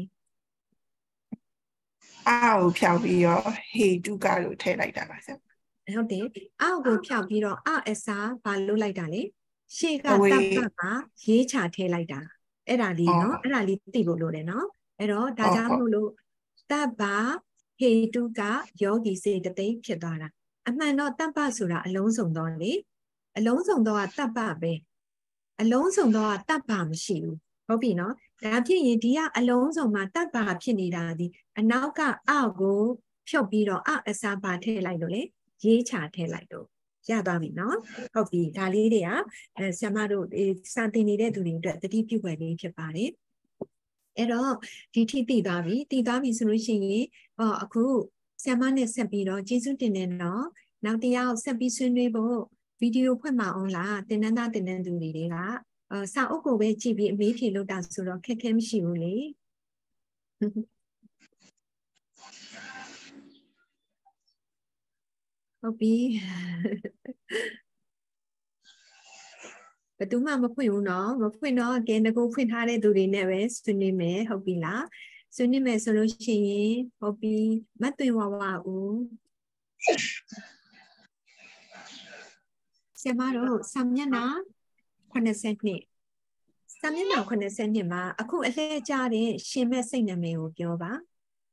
အာကိုဖြောက်ပြီးတော့ဟိတုကလို့ထည့်လိုက်တာပါဆရာဟုတ်တယ်အာကိုဖြောက်ပြီးတော့အအစားဘာလို့လိုက်တာလဲရှေ့ကတပ္ပမှာရေးချထည့်လိုက်တာအဲ့ဒါလေးနော်အဲ့ဒါလေးသိဖို့လိုတယ်နော်အဲ့တော့ဒါကြောင့်မို့လို့တပ္ပဟိတုကယောဂီစေတသိက်ဖြစ်သွားတာအမှန်တော့တပ္ပဆိုတာအလုံးစုံတော့လေအလုံးစုံတော့တပ္ပပဲအလုံးစုံတော့တပ္ပမရှိဘူးဟုတ်ပြီနော်ဒါဖြစ်ရင်ဒီကအလုံးစုံမှာတပ္ပဖြစ်နေတာဒီအနောက်ကအကိုဖြုတ်ပြီးတော့အအစားပါထည့်လိုက်လို့လေရေးချထည့်လိုက်တော့ရသွားပြီနော်ဟုတ်ပြီဒါလေးတွေကအဲဆရာမတို့စာသင်နေတဲ့သူတွေအတွက်တတိပြုွယ်လေးဖြစ်ပါတယ်အဲ့တော့ဒီထိတည်သွားပြီတည်သွားပြီဆိုလို့ရှိရင်ဟောအခုဆရာမနဲ့ဆက်ပြီးတော့ကျေးဇူးတင်တယ်နော်နောက်တစ်ယောက်ဆက်ပြီးဆွေးနွေးဖို့ဗီဒီယိုဖွင့်မအောင်လားတင်နန်းသားတင်နန်းသူတွေကအာစာအုပ်ကိုပဲကြည့်ပြီးအမေးဖြေလို့တာဆိုတော့ခက်ခဲမရှိဘူးလေဟုတ်ပြီဘယ်သူမှမဖွင့်ဘူးနော်မဖွင့်တော့အကဲတကူဖွင့်ထားတဲ့သူတွေနဲ့ပဲဆွေးနွေးမယ်ဟုတ်ပြီလားဆွေးနွေးမယ်ဆိုလို့ရှိရင်ဟုတ်ပြီမတ်သွင်ဝဝဦးဆရာမတို့စာမျက်နှာeightyနှစ်စာမျက်နှာeightyနှစ်မှာအခုအလှည့်ကျတဲ့ရှင်မဲ့စိတ်နာမည်ကိုပြောပါ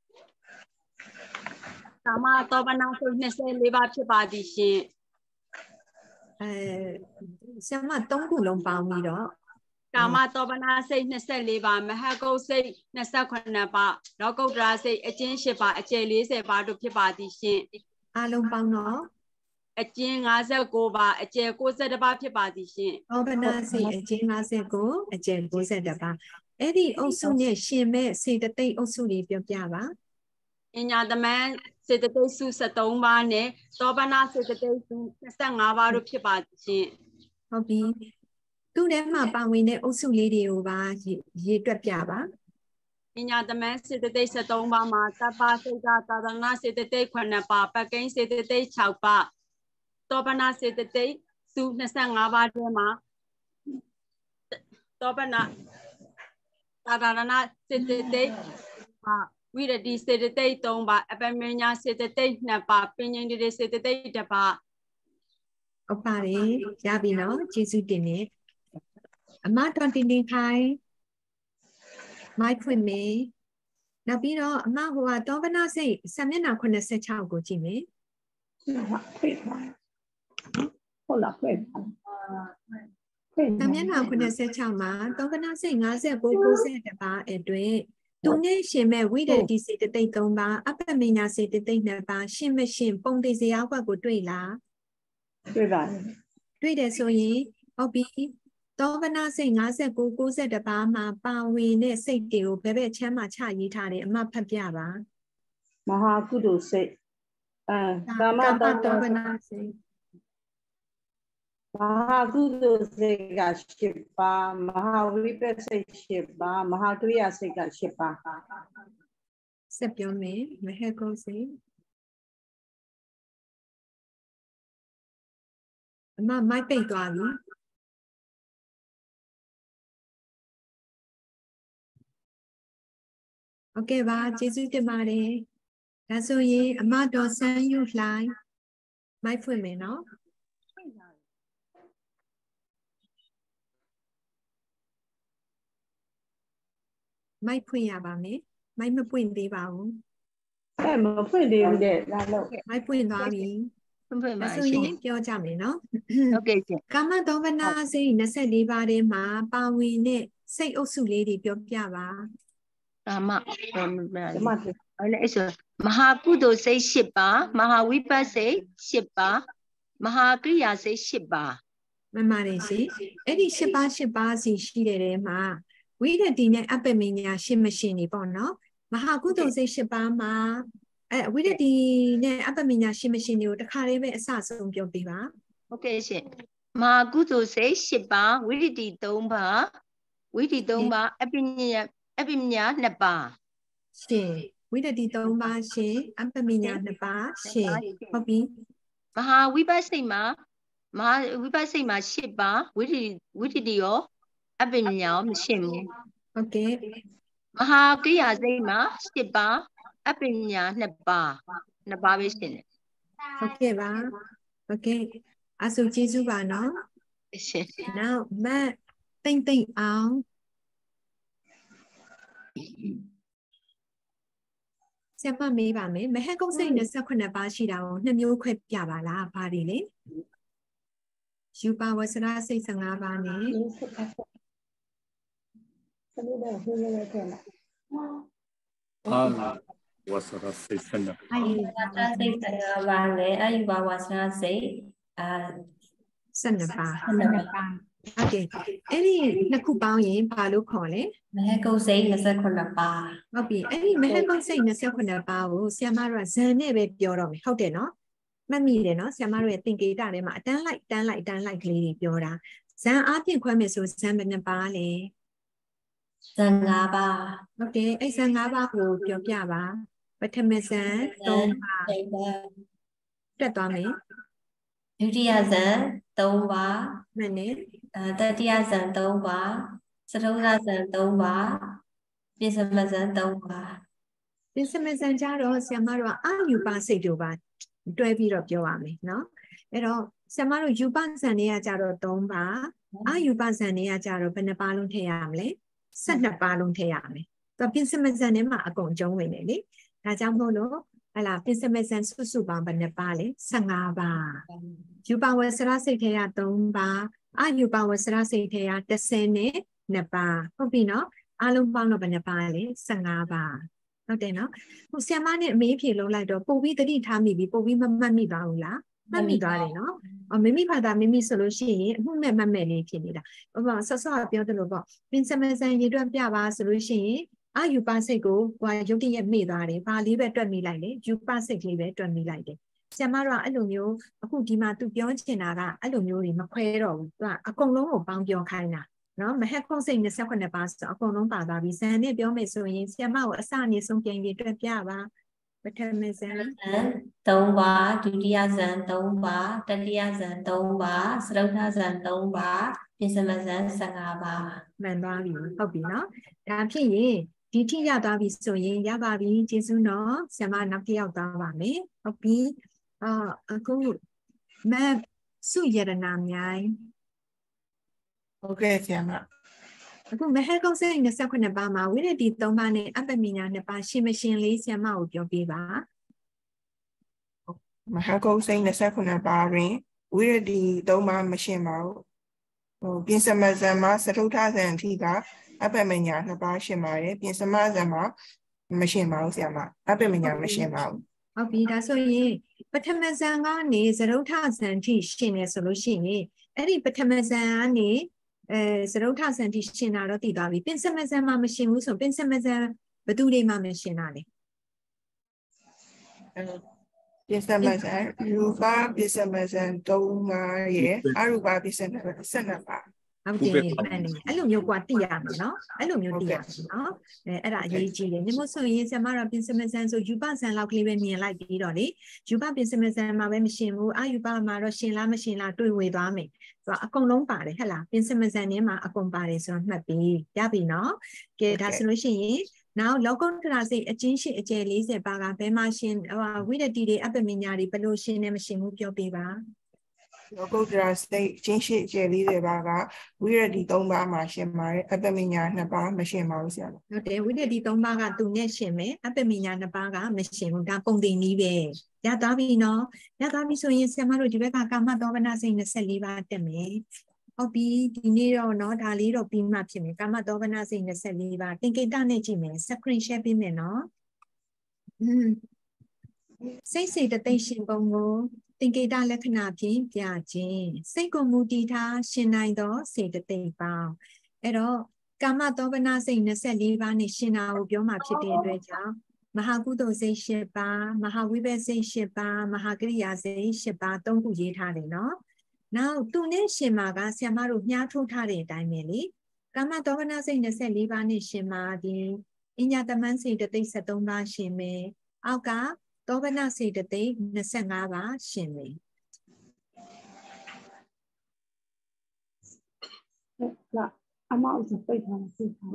ကာမတောပနာစိတ်twenty-fourပါဖြစ်ပါသည်ရှင်အဲဆရာမသုံးခုလုံးပေါင်းပြီးတော့ကာမတောပနာစိတ်twenty-fourပါမဟာကုတ်စိတ်twenty-eightပါလောကုတ္တရာစိတ်အကျဉ်းeightပါအကျယ်fortyပါတို့ဖြစ်ပါသည်ရှင်အားလုံးပေါင်းတော့အကျဉ်းfifty-nineပါအကျယ်ninetyပါဖြစ်ပါသည်ရှင်တောပနာစိတ်အကျဉ်းfifty-nineအကျယ်ninetyပါအဲ့ဒီအုပ်စုနဲ့ရှင်မဲ့စေတသိက်အုပ်စုတွေပြောပြပါအညာသမန်စေတသိက်စုseventeenပါနဲ့တောပနာစေတသိက်စုtwenty-fiveပါတို့ဖြစ်ပါသည်ရှင်ဟုတ်ပြီသူ့ထဲမှာပါဝင်တဲ့အုပ်စုလေးတွေကိုပါရေးတွက်ပြပါအညာသမန်စေတသိက်seventeenပါမှာသဗ္ဗစိတ်ကသာသနာစေတသိက်nineပါပကိန်းစေတသိက်sixပါတောပနာစေတသိက်စုtwenty-fiveပါထဲမှာတောပနာသာသနာစေတသိက်ပါဝိရတိစေတသိက်threeပါအပမညာစေတသိက်twoပါပဉ္စန္ဒိစေတသိက်oneပါဟုတ်ပါတယ်ရပြီနော်ကျေးဇူးတင်နေအမတော်တင်တင်ခိုင်မိုက်ဖွင့်မေနောက်ပြီးတော့အမဟိုကတောပနာစိတ်စာမျက်နှာeighty-sixကိုကြည့်မယ်ဟုတ်လားဖွင့်စာမျက်နှာeighty-sixမှာတောပနာစိတ်fifty-nine ninetyပါအတွက်သူနဲ့ရှင်မဲ့ဝိရတိစေတသိက်threeပါအပမညာစေတသိက်twoပါရှင်မရှင်ပုံသေးစရာဘက်ကိုတွေ့လားတွေ့ပါတယ်တွေ့တယ်ဆိုရင်ဟုတ်ပြီတောပနာစိတ်fifty-nine ninetyပါမှာပါဝင်တဲ့စိတ်တွေကိုဘယ်ဘက်ချမ်းမှာချရေးထားတယ်အမဖတ်ပြပါမဟာကုသိုလ်စိတ်အဲကာမတောပနာစိတ်မဟာကုသိုလ်စိတ်ကeightပါမဟာဝိပဿစိတ်eightပါမဟာကရိယာစိတ်ကeightပါဆက်ပြောမယ်မဟကုစိတ်အမမိုက်ပိတ်သွားပြီโอเคပါကျေးဇူးတင်ပါတယ်ဒါဆိုရင်အမတော်ဆန်းယူလှိုင်းမိုက်ဖွင့်မယ်နော်မိုက်ဖွင့်ရပါမယ်မိုက်မပွင့်သေးပါဘူးအဲမဖွင့်သေးဘူးတဲ့လာလို့မိုက်ပွင့်သွားပြီဖွင့်ဖွင့်ပါရှင်ဆိုရင်ပြောကြမယ်နော်ဟုတ်ကဲ့ရှင်ကာမတောပနာစိတ်twenty-fourပါးထဲမှာပါဝင်တဲ့စိတ်အုပ်စုလေးတွေပြောပြပါကာမဓမ္မအဲ့လေအဲ့ဆိုမဟာကုသိုလ်စိတ်eightပါမဟာဝိပဿစိတ်eightပါမဟာကရိယာစိတ်eightပါမှန်ပါတယ်ရှင်အဲ့ဒီeightပါးeightပါးစီရှိတဲ့ထဲမှာဝိရတိနဲ့အပမညာရှင်မရှင်နေပေါ့နော်မဟာကုသိုလ်စိတ်eightပါးမှာအဲဝိရတိနဲ့အပမညာရှင်မရှင်တွေကိုတခါလေးပဲအစဆုံးပြောပြပါဟုတ်ကဲ့ရှင်မဟာကုသိုလ်စိတ်eightပါဝိရတိthreeပါဝိရတိthreeပါအပညာအပညာtwoပါရှင်ဝိရတိthreeပါရှင်အပမညာtwoပါရှင်ဟုတ်ပြီမဟာဝိပဿစိတ်မှာမဟာဝိပဿစိတ်မှာeightပါဝိရတိဝိရတိရောအပညာရောမရှင်းဘူးဟုတ်ကဲ့မဟာကရိယာစိတ်မှာeightပါအပညာtwoပါtwoပါပဲရှင်းတယ်ဟုတ်ကဲ့ပါဟုတ်ကဲ့အဆုကျေးဇူးပါနော်ရှင်းနောက်မတ်တိမ့်တိမ့်အောင်ဆရာမမေးပါမယ်မဟကုတ်စိတ်twenty-sevenပါးရှိတာကိုနှစ်မျိုးခွဲပြပါလားဘာတွေလဲယူပါဝဆရာစိတ်fifteenပါးနဲ့အာဝဆရာစိတ်fifteen အာယူပါဝဆရာစိတ်fifteenပါးနဲ့အာယူပါဝဆရာစိတ်အာ fifteenပါးfifteenပါးဟုတ်ကဲ့အဲ့ဒီနှစ်ခုပေါင်းရင်ဘာလို့ခေါ်လဲမဟကုတ်စိတ်twenty-sevenပါးဟုတ်ပြီအဲ့ဒီမဟကုတ်စိတ်twenty-sevenပါးကိုဆရာမတို့ကဇန်နဲ့ပဲပြောတော့မယ်ဟုတ်တယ်နော်မှတ်မိတယ်နော်ဆရာမတို့ရဲ့သင်္ကေတထဲမှာအတန်းလိုက်တန်းလိုက်တန်းလိုက်ကလေးတွေပြောတာဇန်အားဖြင့်ခွဲမယ်ဆိုဇန်ဘယ်နှပါလဲဇန်၅ပါးဟုတ်တယ်အဲ့ဇန်၅ပါးကိုပြောပြပါပထမဇန်၃ပါးတက်သွားမယ်ဒုတိယဇန်၃ပါးမှန်တယ်အဲတတိယဇန်၃ပါးစတုတ္ထဇန်၃ပါးပိစမဇန်၃ပါးပိစမဇန်ကြတော့ဆရာမတို့ကအာယူပစိတ်တို့ပါတွဲပြီးတော့ပြောရမယ်နော်အဲ့တော့ဆရာမတို့ယူပဇန်တွေကကြတော့၃ပါးအာယူပဇန်တွေကကြတော့ဘယ်နှပါလုံးထည့်ရမလဲ၁၂ပါလုံးထည့်ရမယ်သူပိစမဇန်ထဲမှာအကုန်ကျုံးဝင်တယ်လေဒါကြောင့်မို့လို့ဟလာပိစမဇန်စုစုပေါင်းဘယ်နှပါလဲ၁၅ပါယူပဝဆရာစိတ်ထဲက၃ပါအာယူပဝဆရာစိတ်ထဲက၁၀နဲ့၂ပါဟုတ်ပြီနော်အားလုံးပေါင်းတော့ဘယ်နှပါလဲ၁၅ပါဟုတ်တယ်နော်ဟိုဆရာမနဲ့အမေးဖြေလို့လိုက်တော့ပို့ပြီးတတိထားမိပြီပို့ပြီးမမှတ်မိပါဘူးလားမှတ်မိသွားတယ်နော်အော်မိမိဖာသာမိမိဆိုလို့ရှိရင်အမှုမဲ့မှတ်မဲ့လေးဖြစ်နေတာဟိုပေါ့ဆော့ဆော့ပြောတယ်လို့ပေါ့ပင်စမဆန်ရေတွက်ပြပါဆိုလို့ရှိရင်အာယူပစိတ်ကိုဟိုရုပ်တရက်မေ့သွားတယ်ဘာလေးပဲတွက်မိလိုက်လေယူပစိတ်လေးပဲတွက်မိလိုက်တယ်ဆရာမတို့ကအဲ့လိုမျိုးအခုဒီမှာသူပြောချင်တာကအဲ့လိုမျိုးတွေမခွဲတော့ဘူးသူကအကုန်လုံးကိုပေါင်းပြောခိုင်းတာနော်မဟက်ခုံးစိတ်၂၈ပါးဆိုအကုန်လုံးပါသွားပြီဇန်နဲ့ပြောမယ်ဆိုရင်ဆရာမကိုအစအနည်းဆုံးပြန်ပြီးတွက်ပြပါပထမဇန်၃ပါးဒုတိယဇန်၃ပါးတတိယဇန်၃ပါးစတုတ္ထဇန်၃ပါးပိစမဇန်၁၅ပါးမှန်သွားပြီဟုတ်ပြီနော်ဒါဖြစ်ရင်ဒီထိရသွားပြီဆိုရင်ရပါပြီကျေးဇူးနော်ဆရာမနောက်တစ်ယောက်သွားပါမယ်ဟုတ်ပြီအာအခုမဆုရတနာမြိုင်ဟုတ်ကဲ့ဆရာမအခုမဟဲကုတ်စိတ်၂၈ပါးမှာဝိရတိ၃ပါးနဲ့အပ္ပမညာ၂ပါးရှင်းမရှင်းလေးဆရာမကိုပြောပြပါမဟာကုတ်စိတ်၂၈ပါးတွင်ဝိရတိ၃ပါးမရှင်းပါဘူးဟိုပြင်စမဇန်မှာစတုတ္ထဇန်အထိကအပ္ပမညာ၂ပါးရှင်းပါတယ်ပြင်စမဇန်မှာမရှင်းပါဘူးဆရာမအပ္ပမညာမရှင်းပါဘူးဟုတ်ပြီဒါဆိုရင်ပထမဇန်ကနေစတုတ္ထဇန်ထိရှင်းနေဆိုလို့ရှိရင်အဲ့ဒီပထမဇန်ကနေအဲစတုတ္ထဇန်ထိရှင်းတာတော့တည်သွားပြီပင်စမဇန်မှာမရှင်းဘူးဆိုပင်စမဇန်ဘသူတွေမှမရှင်းတာလေပင်စမဇန်ရူပပင်စမဇန်၃ပါးရဲ့အရူပပင်စမဇန်၁၂ပါးဟုတ်တယ်မှန်တယ်အဲ့လိုမျိုးกว่าသိရမယ်နော်အဲ့လိုမျိုးသိရမယ်နော်အဲအဲ့ဒါအရေးကြီးတယ်ညမို့ဆိုရင်ဆရာမတော်ပင်စမဇန်ဆိုယူပဇန်လောက်ကလေးပဲမြင်လိုက်ပြီးတော့လေယူပပင်စမဇန်မှာပဲမရှင်းဘူးအာယူပမှာတော့ရှင်းလားမရှင်းလားတွေ့ဝေသွားမယ်သူကအကုန်လုံးပါတယ်ဟဲ့လားပင်စမဇန်ထဲမှာအကုန်ပါတယ်ဆိုတော့မှတ်ပြီးရပြီနော်ကဲဒါဆိုလို့ရှိရင်နောက်လောကုတ္တရာစိတ်အချင်းရှိအကျယ်၄၀ပါးကဘယ်မှာရှင်းဟိုဝိရတိတွေအပ္ပမညာတွေဘယ်လိုရှင်းနေမရှင်းဘူးပြောပြပါလောကုတ္တရာစိတ်ချင်းရှိအကျယ်၄၀ပါးကဝိရတိ၃ပါးမှာရှင်းပါတယ်အပ္ပမညာ၂ပါးမရှင်းပါဘူးဆရာဟုတ်တယ်ဝိရတိ၃ပါးကသူနဲ့ရှင်းမယ်အပ္ပမညာ၂ပါးကမရှင်းဘူးဒါပုံသင်နည်းပဲရသွားပြီနော်ရသွားပြီဆိုရင်ဆရာမတို့ဒီဘက်ကကာမသောဝနာစိတ်၂၄ပါးတက်မယ်ဟုတ်ပြီဒီနေ့တော့เนาะဒါလေးတော့ပြီးမှဖြစ်မယ်ကာမသောဝနာစိတ်၂၄ပါးသင်္ကေတနဲ့ကြည့်မယ် screen share ပေးမယ်เนาะอืมစိတ်စိတ်တသိရှင်ပုံကိုသင်္ကေတလက္ခဏာဖြင့်ပြခြင်းစိတ်ကိုမူတည်ထားရှင်နိုင်သောစေတသိက်ပေါင်းအဲ့တော့ကာမသောဝနာစိတ်၂၄ပါးနဲ့ရှင်တာကိုပြောမှဖြစ်တဲ့အတွက်ကြောင့်မဟာကုသိုလ်စိတ်၈ပါးမဟာဝိဘတ်စိတ်၈ပါးမဟာကရိယာစိတ်၈ပါး၃ခုရေးထားတယ်เนาะနောက်သူနဲ့ရှင်မာကဆရာမတို့မြားထိုးထားတဲ့အတိုင်းပဲလေကာမသောဝနာစိတ်၂၄ပါးနဲ့ရှင်မာသည်အညတမန်စိတ်တသိက်၁၃ပါးရှင်မယ်အောက်ကသောဝနာစိတ်တသိက်၂၅ပါးရှင်မယ်လာအမောက်စပိတ်ထားစိတ်ထား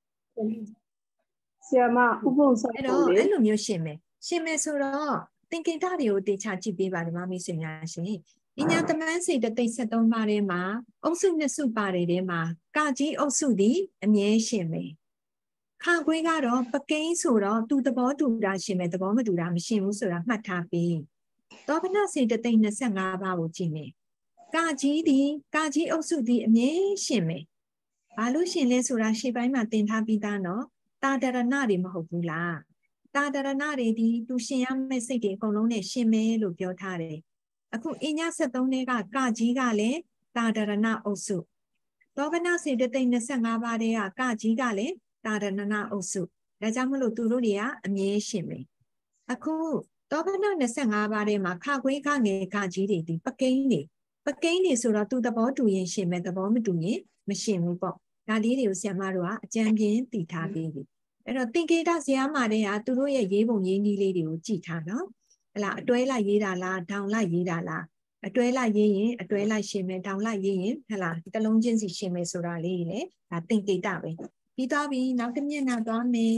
ဆရာမဥပုံဆိုင်အဲ့တော့အဲ့လိုမျိုးရှင်မယ်ရှင်မယ်ဆိုတော့သင်္ကေတတွေကိုတေချာကြည့်ပေးပါတယ်မမေ့စင်များရှင်အညာတမန်စိတ်တသိက်၁၃ပါးထဲမှာအုပ်စုနှစ်စုပါတယ်ထဲမှာကာကြီးအုပ်စုသည်အမြဲရှင်မယ်ခါခွေးကတော့ပကိန်းဆိုတော့သူသဘောတူတာရှင်မယ်သဘောမတူတာမရှင်ဘူးဆိုတာမှတ်ထားပြီးသောဗနစိတ်တသိက်၂၅ပါးကိုကြည့်မယ်ကာကြီးသည်ကာကြီးအုပ်စုသည်အမြဲရှင်မယ်ဘာလို့ရှင်လဲဆိုတာရှေ့ပိုင်းမှာသင်ထားပြီးသားနော်တာဒရဏတွေမဟုတ်ဘူးလားတာဒရဏတွေဒီသူရှင်ရမယ့်စိတ်တွေအကုန်လုံးနဲ့ရှင်မယ်လို့ပြောထားတယ်အခုအညဆက်သုံးတဲ့ကကကြီးကလည်းတာဒရဏအုပ်စုသောဗနစိတ်တသိက်၂၅ပါးတဲ့ကကကြီးကလည်းတာဒရဏအုပ်စုဒါကြောင့်မလို့သူတို့တွေကအမြဲရှင်မယ်အခုတောပနtwenty-fiveပါးထဲမှာခခွေးခငယ်ခကြီးတွေဒီပကိန်းတွေပကိန်းတွေဆိုတော့သူသဘောတူရင်ရှင်မဲ့သဘောမတူရင်မရှင်ဘူးပေါ့ဒါလေးတွေကိုဆရာမတို့ကအကြံပြင်းတည်ထားပြီးပြီအဲ့တော့သင်္ကေတဇယားမှာတဲ့ဟာသူတို့ရဲ့ရေးပုံရေးနည်းလေးတွေကိုကြည့်ထားနော်ဟလာအတွဲလိုက်ရေးတာလားဒေါင်လိုက်ရေးတာလားအတွဲလိုက်ရေးရင်အတွဲလိုက်ရှင်မယ်ဒေါင်လိုက်ရေးရင်ဟလာဒီတလုံးချင်းစီရှင်မယ်ဆိုတာလေးလေဒါသင်္ကေတပဲပြီးသွားပြီနောက်တစ်မျက်နှာသွားမယ်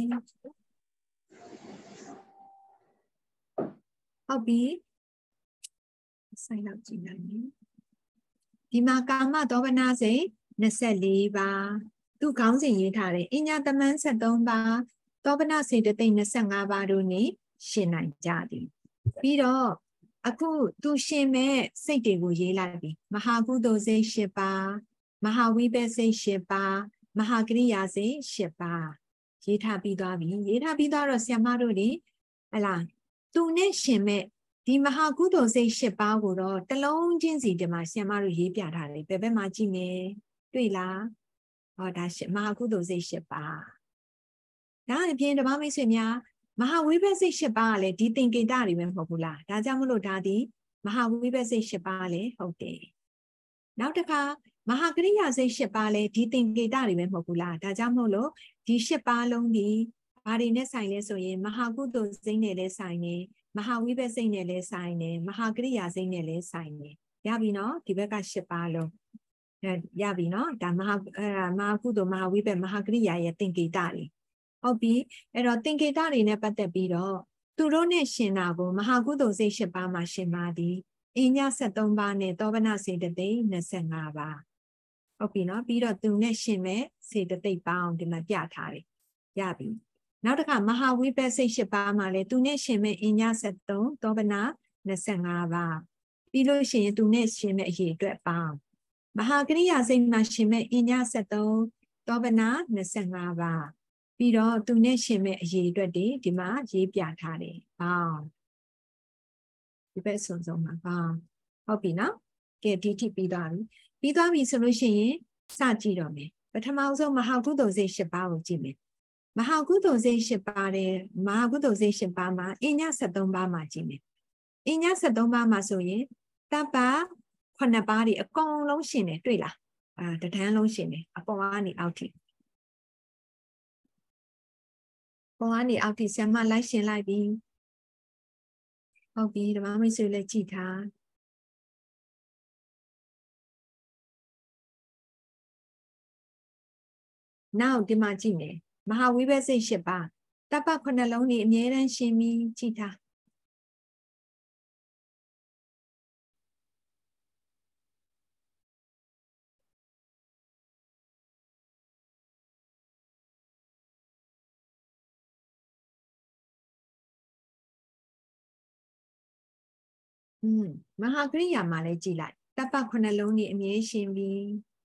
ဟုတ်ပြီဆိုင်လောက်ကြည့်လိုက်မယ်ဒီမှာကာမဒေါဝနာစိတ်twenty-fourပါးသူခေါင်းစဉ်ရေးထားတယ်အညာတမန်seventeenပါးဒေါဝနာစိတ်တိတ်twenty-fiveပါးတို့နေရှင်နိုင်ကြသည်ပြီးတော့အခုသူရှင်မဲ့စိတ်တွေကိုရေးလိုက်ပြီမဟာကုသိုလ်စိတ်eightပါးမဟာဝိပဿစိတ်eightပါးမဟာကရိယာစိတ်eightပါးရေးထားပြီးသွားပြီရေးထားပြီးသွားတော့ဆရာမတို့တွေဟလာသူနဲ့ရှင်မဲ့ဒီမဟာကုသိုလ်စိတ်eightပါးကိုတော့တလုံးချင်းစီဒီမှာဆရာမတို့ရေးပြထားတယ်ဘယ်ဘက်မှာကြည့်မယ်တွေ့လားဟောဒါမဟာကုသိုလ်စိတ်eightပါးဒါအပြင်ဓမ္မမိတ်ဆွေများမဟာဝိပဿစိတ်eightပါးကလည်းဒီသင်္ကေတတွေပဲမဟုတ်ဘူးလားဒါကြောင့်မလို့ဒါဒီမဟာဝိပဿစိတ်eightပါးလည်းဟုတ်တယ်နောက်တစ်ခါမဟာကရိယာစိတ်eightပါးလည်းဒီသင်္ကေတတွေပဲမဟုတ်ဘူးလားဒါကြောင့်မို့လို့ဒီeightပါးလုံးဒီဘာတွေနဲ့ဆိုင်လဲဆိုရင်မဟာကုသိုလ်စိတ်နဲ့လည်းဆိုင်နေမဟာဝိပဿစိတ်နဲ့လည်းဆိုင်နေမဟာကရိယာစိတ်နဲ့လည်းဆိုင်နေရပြီနော်ဒီဘက်ကeightပါးလုံးအဲရပြီနော်ဒါမဟာအဲမဟာကုသိုလ်မဟာဝိပဿမဟာကရိယာရဲ့သင်္ကေတတွေဟုတ်ပြီအဲ့တော့သင်္ကေတတွေနဲ့ပတ်သက်ပြီးတော့သူတို့နဲ့ရှင်တာကိုမဟာကုသိုလ်စိတ်eightပါးမှာရှင်ပါသည်အညseventeenပါးနဲ့သောဗနစေတသိက်twenty-fiveပါးဟုတ်ပြီနော်ပြီးတော့သူနဲ့ရှင်မဲ့စေတသိက်ပေါင်းဒီမှာပြထားတယ်ရပြီနောက်တစ်ခါမဟာဝိပဿစိတ်eightပါးမှာလည်းသူနဲ့ရှင်မဲ့အညseventeenသောဗနtwenty-fiveပါးပြီးလို့ရှိရင်သူနဲ့ရှင်မဲ့အရေးအတွက်ပေါင်းမဟာကရိယာစိတ်မှာရှင်မဲ့အညseventeenသောဗနtwenty-fiveပါးပြီးတော့သူနဲ့ရှင်မဲ့အရေးအတွက်ဒီဒီမှာရေးပြထားတယ်။ပေါင်းဒီဘက်စုံစုံမှာပေါင်းဟုတ်ပြီနော်။ကဲဒီထိပြီးသွားပြီ။ပြီးသွားပြီဆိုလို့ရှိရင်စကြည့်တော့မယ်။ပထမဆုံးမဟာကုသိုလ်စိတ်eightပါးကိုကြည့်မယ်။မဟာကုသိုလ်စိတ်eightပါးတဲ့မဟာကုသိုလ်စိတ်eightပါးမှာအညseventeenပါးမှာကြည့်မယ်။အညseventeenပါးမှာဆိုရင်တပ္ပnineပါးဒီအကုန်လုံးရှင်တယ်တွေ့လား။အာတဒန်းလုံးရှင်တယ်အပေါ်ကနေအောက်ထိပေါ်ကနေအောက်ထိဆရာမလိုက်ရှင်လိုက်ပြီဟုတ်ပြီဓမ္မမိတ်ဆွေလည်းကြည့်ထားနောက်ဒီမှာကြည့်မယ်မဟာဝိပဿစိတ်eightပါးတပ္ပnineလုံးนี่အမြဲတမ်းရှင်ပြီးကြည့်ထားอืมမဟာကရိယာမှာလည်းကြည့်လိုက်တပ္ပnineလုံးนี่အမြဲရှင်ပြီး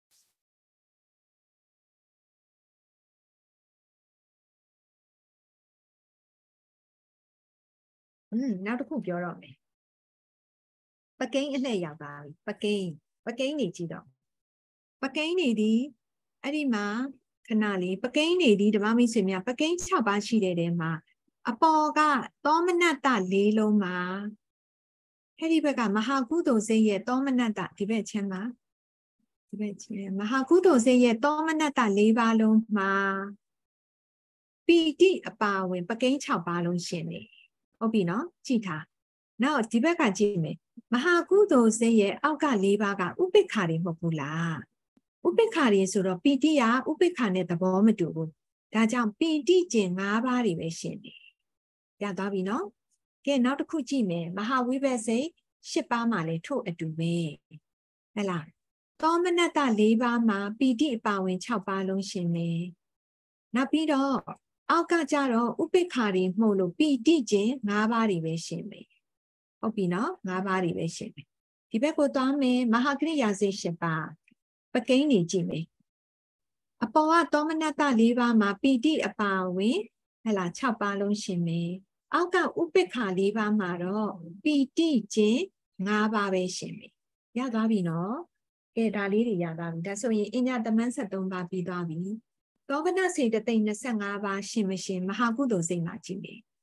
อืมနောက်တစ်ခုပြောတော့မယ်ပကိန်းအလှည့်ရောက်ပါပြီပကိန်းပကိန်းနေကြည့်တော့ပကိန်းနေဒီအဲ့ဒီမှာခဏလေးပကိန်းနေဒီဓမ္မမိတ်ဆွေများပကိန်းsixပါးရှိတဲ့တဲမှာအပေါ်ကသောမနတ္တ၄လုံးမှာအဲ့ဒီဘက်ကမဟာကုသိုလ်စိတ်ရဲ့သောမနတ္တဒီဘက်ချင်းမှာဒီဘက်ချင်းမဟာကုသိုလ်စိတ်ရဲ့သောမနတ္တ၄ပါးလုံးမှာပီတိအပါဝင်ပကိန်းsixပါးလုံးရှင်နေဟုတ်ပြီနော်ကြည့်ထားနောက်ဒီဘက်ကကြည့်မယ်မဟာကုသိုလ်စိတ်ရဲ့အောက်က၄ပါးကဥပိ္ပခာတွေမဟုတ်ဘူးလားဥပိ္ပခာတွေဆိုတော့ပီတိကဥပိ္ပခာနဲ့သဘောမတူဘူးဒါကြောင့်ပီတိကျင်၅ပါးတွေပဲရှင်နေရသွားပြီနော်ကဲနောက်တစ်ခုကြည့်မယ်မဟာဝိပဿစိတ်eightပါးမှာလည်းထို့အတူပဲဟဲ့လားသောမနတ္တ၄ပါးမှာပီတိအပါဝင်sixပါးလုံးရှင်နေနောက်ပြီးတော့အောက်ကကြတော့ဥပိ္ပခာတွေမှုလို့ပီတိကျင်၅ပါးတွေပဲရှင်မယ်ဟုတ်ပြီနော်၅ပါးတွေပဲရှင်မယ်ဒီဘက်ကိုသွားမယ်မဟာကရိယာစိတ်eightပါးပကိန်းနေကြည့်မယ်အပေါ်ကသောမနတ္တ၄ပါးမှာပီတိအပါဝင်ဟဲ့လားsixပါးလုံးရှင်မယ်အောက်ကဥပိ္ပခာ၄ပါးမှာတော့ပီတိကျင်၅ပါးပဲရှင်မယ်ရသွားပြီနော်ကဲဒါလေးတွေရသွားပြီဒါဆိုရင်အညတမန်seventeenပါးပြီးသွားပြီသောဗနစေတသိက်twenty-fiveပါးရှင်မရှင်မဟာကုသိုလ်စိတ်မှာကြည့်မယ်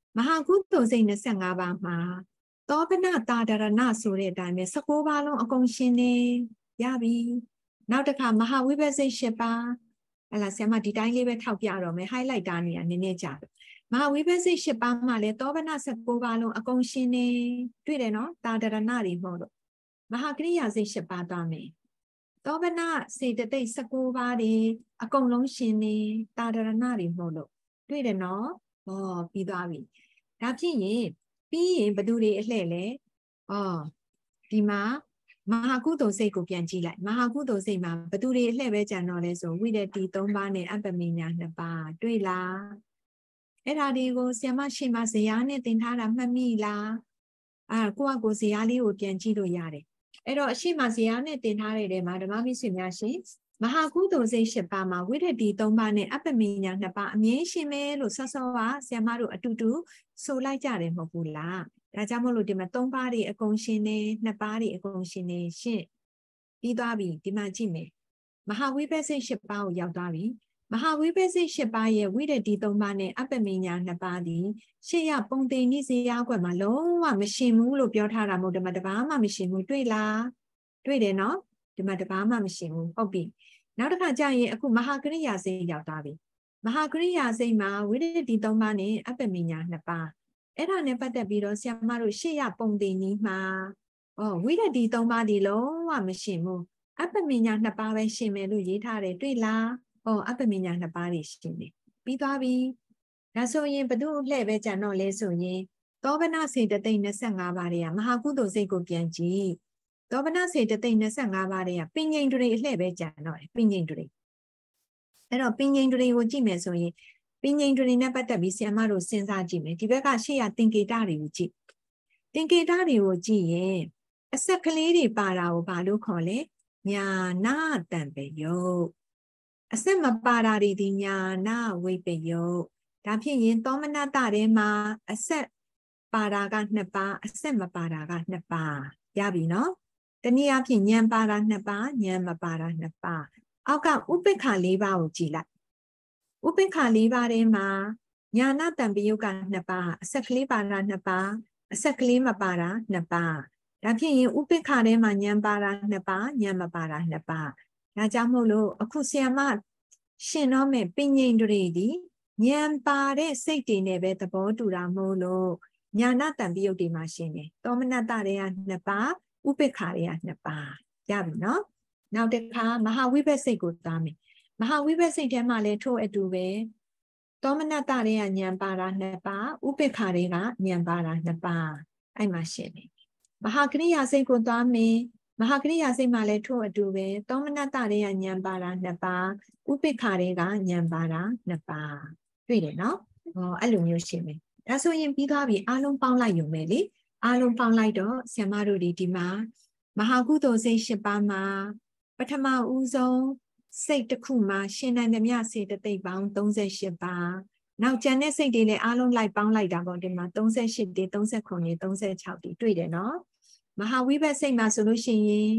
မဟာကုသိုလ်စိတ်၂၅ပါးမှာသောပနတာဒရဏဆိုတဲ့အတိုင်းပဲ၁၉ပါးလုံးအကုန်ရှင်နေရပြီနောက်တစ်ခါမဟာဝိပဿနာ၈ပါးဟလာဆရာမဒီတိုင်းလေးပဲထောက်ပြတော့မယ် highlight တာနေရနည်းနည်းကြာမဟာဝိပဿနာ၈ပါးမှာလည်းသောပန၁၉ပါးလုံးအကုန်ရှင်နေတွေ့တယ်နော်တာဒရဏတွေမဟုတ်လို့မဟာကရိယာစိတ်၈ပါးသွားမယ်သောပနစေတသိက်၁၉ပါးတွေအကုန်လုံးရှင်နေတာဒရဏတွေမဟုတ်လို့တွေ့တယ်နော်ဟောပြီးသွားပြီဒါဖြစ်ရင်ပြီးရင်ဘသူတွေအလှဲ့လဲအော်ဒီမှာမဟာကုသိုလ်စိတ်ကိုပြန်ကြည့်လိုက်မဟာကုသိုလ်စိတ်မှာဘသူတွေအလှဲ့ပဲကြံတော့လဲဆိုဝိတ္တိ၃ပါးနဲ့အပ္ပမညာ၂ပါးတွေ့လားအဲ့ဒါတွေကိုဆရာမရှိမှဇရာနဲ့သင်ထားတာမှတ်မိလားအာကိုယ့်အကိုဇရာလေးကိုပြန်ကြည့်လို့ရတယ်အဲ့တော့အရှိမဇရာနဲ့သင်ထားတဲ့ထဲမှာဓမ္မမိတ်ဆွေများရှင်မဟာကုသိုလ်စိတ်၈ပါးမှာဝိတ္တိ၃ပါးနဲ့အပ္ပမညာ၂ပါးအမြဲရှင်မဲလို့ဆော့ဆော့ပါဆရာမတို့အတူတူဆိုလိုက်ကြတယ်မဟုတ်ဘူးလားဒါကြောင့်မို့လို့ဒီမှာ၃ပါးတွေအကုန်ရှင်နေ၂ပါးတွေအကုန်ရှင်နေရှင်းပြီးသွားပြီဒီမှာကြည့်မယ်မဟာဝိပဿနာ၈ပါးကိုရောက်သွားပြီမဟာဝိပဿနာ၈ပါးရဲ့ဝိတ္တိ၃ပါးနဲ့အပ္ပမညာ၂ပါးဒီရှေ့ရပုံသိနိစေယကွက်မှာလုံးဝမရှင်ဘူးလို့ပြောထားတာမဟုတ်ဒီမှာတပါးမှမရှင်ဘူးတွေ့လားတွေ့တယ်နော်ဒီမှာတပါးမှမရှင်ဘူးဟုတ်ပြီနောက်တစ်ခါကျရင်အခုမဟာကရိယာစိတ်ရောက်သွားပြီမဟာကရိယာစိတ်မှာဝိတ္တိ၃ပါးနဲ့အပ္ပမညာ၂ပါးအဲ့ဒါနဲ့ပတ်သက်ပြီးတော့ဆရာမတို့ရှေ့ရပုံသိနည်းမှာဩဝိတ္တိ၃ပါးဒီလုံးဝမရှင်ဘူးအပ္ပမညာ၂ပါးပဲရှင်မယ်လို့ရေးထားတယ်တွေ့လားဩအပ္ပမညာ၂ပါးတွေရှင်တယ်ပြီးသွားပြီဒါဆိုရင်ဘု து လှဲ့ပဲကြံတော့လဲဆိုရင်သောပနစေတသိက်၂၅ပါးတွေကမဟာကုသိုလ်စိတ်ကိုပြန်ကြည့်သောပနစေတသိက်၂၅ပါးတွေကပင်ငိမ့်တွေအလှဲ့ပဲကြံတော့တယ်ပင်ငိမ့်တွေအဲ့တော့ပင်ငိမ့်တွေကိုကြည့်မယ်ဆိုရင်ပင်ငိမ့်တွေနဲ့ပတ်သက်ပြီးဆရာမတို့စဉ်းစားကြည့်မယ်ဒီဘက်ကရှေ့ရသင်္ကေတတွေကိုကြည့်သင်္ကေတတွေကိုကြည့်ရင်အဆက်ကလေးတွေပါတာကိုဘာလို့ခေါ်လဲညာနာတံပယုတ်အဆက်မပါတာတွေဒီညာနာဝိပယုတ်ဒါဖြစ်ရင်သောမနတထဲမှာအဆက်ပါတာက၂ပါးအဆက်မပါတာက၂ပါးရပြီနော်တနည်းအားဖြင့်ဉာဏ်ပါတာ၂ပါးဉာဏ်မပါတာ၂ပါးအောက်ကဥပိ္ပခ၄ပါးကိုကြည့်လိုက်ဥပိ္ပခ၄ပါးထဲမှာညာနာတံပယုတ်က၂ပါးအဆက်ကလေးပါတာ၂ပါးအဆက်ကလေးမပါတာ၂ပါးဒါဖြစ်ရင်ဥပိ္ပခထဲမှာဉာဏ်ပါတာ၂ပါးဉာဏ်မပါတာ၂ပါးဒါကြောင့်မို့လို့အခုဆရာမရှင်တော့မဲ့ပညိန်တွေဒီဉာဏ်ပါတဲ့စိတ်တွေနဲ့ပဲသဘောတူတာမို့လို့ညာနာတံပယုတ်တွေမှာရှင်တယ်သောမနတတွေက၂ပါးဥပိ္ပခတွေက၂ပါးရပြီနော်နောက်တစ်ခါမဟာဝိပဿနာစိတ်ကိုသားမယ်မဟာဝိပဿနာစိတ်ထဲမှာလည်းထို့အတူပဲသောမနတတွေကဉာဏ်ပါတာ၂ပါးဥပိ္ပခတွေကဉာဏ်ပါတာ၂ပါးအဲ့မှာရှင်တယ်မဟာကရိယာစိတ်ကိုသားမယ်မဟာကရိယာစိတ်မှာလည်းထို့အတူပဲသောမနတတွေကဉာဏ်ပါတာ၂ပါးဥပိ္ပခတွေကဉာဏ်ပါတာ၂ပါးတွေ့တယ်နော်ဟောအဲ့လိုမျိုးရှင်မယ်ဒါဆိုရင်ပြီးသွားပြီအားလုံးပေါင်းလိုက်ရုံပဲလေအားလုံးပေါင်းလိုက်တော့ဆရာမတို့ဒီဒီမှာမဟာကုသိုလ်စိတ်၈ပါးမှာပထမဦးဆုံးစိတ်တစ်ခုမှာရှင်နိုင်သမျှစေတသိက်ပေါင်း၃၈ပါးနောက်ကျန်တဲ့စိတ်တွေလည်းအားလုံးလိုက်ပေါင်းလိုက်တာပေါ့ဒီမှာ၃၈တွေ၃၉တွေ၃၆တွေတွေ့တယ်နော်မဟာဝိပဿနာစိတ်မှာဆိုလို့ရှိရင်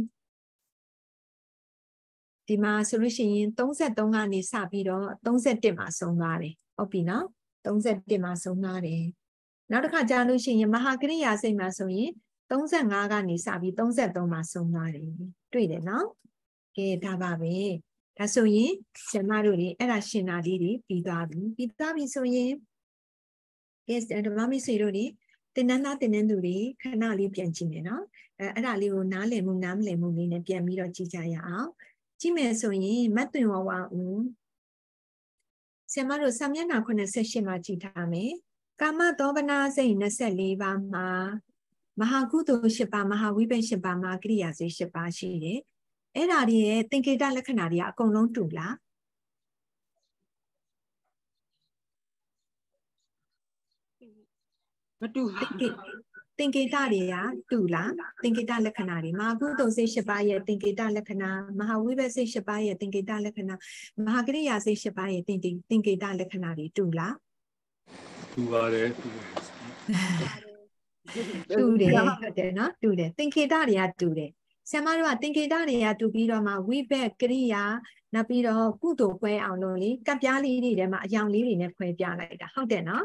ဒီမှာဆိုလို့ရှိရင်၃၃ကနေစပြီးတော့၃၁မှာဆုံးသွားတယ်ဟုတ်ပြီနော်၃၁မှာဆုံးသွားတယ်နောက်တစ်ခါကြာလို့ရှိရင်မဟာကရိယာစိတ်မှာဆိုရင်၃၅ကနေစပြီး၃၃မှာဆုံးသွားတယ်တွေ့တယ်နော်ကဲဒါပါပဲဒါဆိုရင်ဆရာမတို့တွေအဲ့ဒါရှင်နာလေးတွေပြီးသွားပြီပြီးသွားပြီဆိုရင်ကဲဓမ္မမိတ်ဆွေတို့တွေတင်နန်းသားတင်နန်းသူတွေခဏလေးပြန်ကြည့်မယ်နော်အဲအဲ့ဒါလေးကိုနားလည်မှုနားမလည်မှုလေးနဲ့ပြန်ပြီးတော့ကြည့်ကြရအောင်ကြည့်မယ်ဆိုရင်မတ်တွင်ဝဝဦးဆရာမတို့စာမျက်နှာ၈၈မှာကြည့်ထားမယ်ကာမသောပနာစိတ်၂၄ပါးမှာမဟာကုသိုလ်၈ပါးမဟာဝိပဿနာ၈ပါးမှာကရိယာစိတ်၈ပါးရှိတယ်အဲ့ဒါတွေရဲ့သင်္ကေတလက္ခဏာတွေကအကုန်လုံးတူလားမတူသင်္ကေတတွေကတူလားသင်္ကေတလက္ခဏာတွေမဟာကုသိုလ်စိတ်၈ပါးရဲ့သင်္ကေတလက္ခဏာမဟာဝိပဿနာစိတ်၈ပါးရဲ့သင်္ကေတလက္ခဏာမဟာကရိယာစိတ်၈ပါးရဲ့သင်္ကေတလက္ခဏာတွေတူလားတူပါတယ်တူတယ်ဟုတ်တယ်နော်တူတယ်သင်္ကေတတွေကတူတယ်ဆရာမတို့ကသင်္ကေတတွေကတူပြီးတော့မှဝိဘက်ကရိယာနောက်ပြီးတော့ကုသိုလ်ခွဲအောင်လို့လေကပ်ပြားလေးတွေထဲမှာအယောင်လေးတွေနဲ့ခွဲပြလိုက်တာဟုတ်တယ်နော်